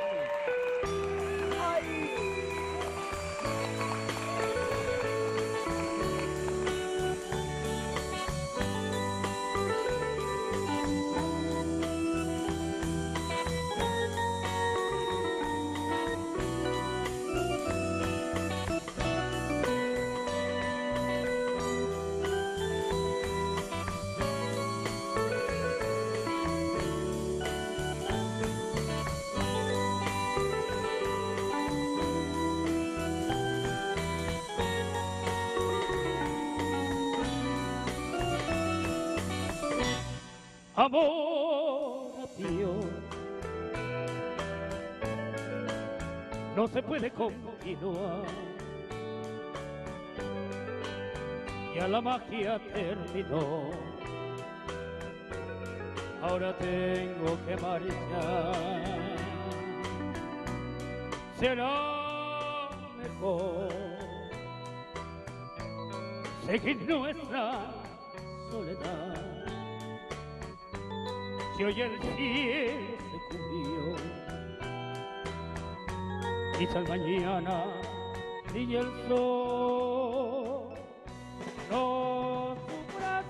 S12: Amor mío, no se puede continuar. Ya la magia terminó. Ahora tengo que marchar. Será mejor seguir nuestra soledad. Si hoy el cielo se cubrió, quizás mañana brille el sol. No sufras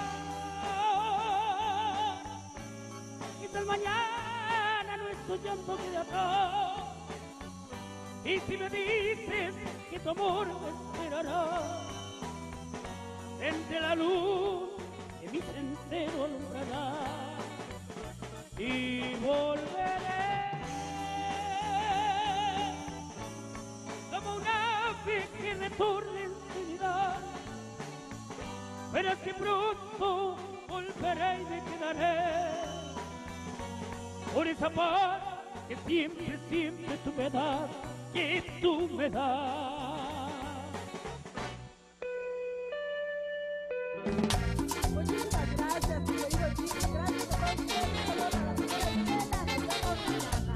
S12: más, quizás mañana nuestro llanto quede atrás. Y si me dices que tu amor me esperará, entre la luz que mi sendero alumbrará. Y volveré como un ave que retorna en su vida, pero es que pronto volveré y me quedaré por esa paz que siempre, siempre tú me das, que tú me das.
S3: Muchísimas gracias, mi querido Jimmy. Gracias a todos ustedes. Saludos a la señora Elena. Nos vemos mañana.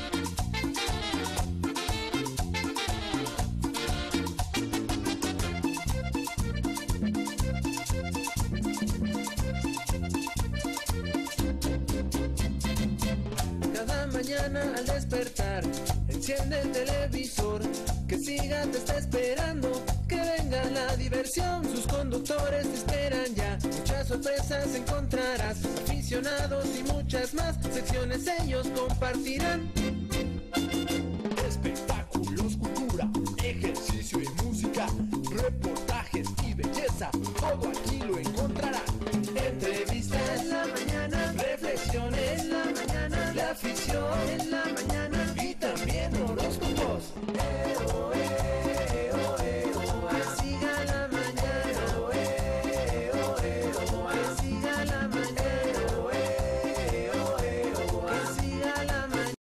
S2: Cada mañana al despertar, enciende el televisor, que siga te está esperando, que venga la diversión, sus conductores te esperan ya, muchas sorpresas encontrarás, aficionados y muchas más, secciones ellos compartirán.
S16: Espectáculos, cultura, ejercicio y música, reportajes y belleza, todo aquí lo encontrarás.
S2: Entrevistas en la mañana, reflexión en la mañana, la afición en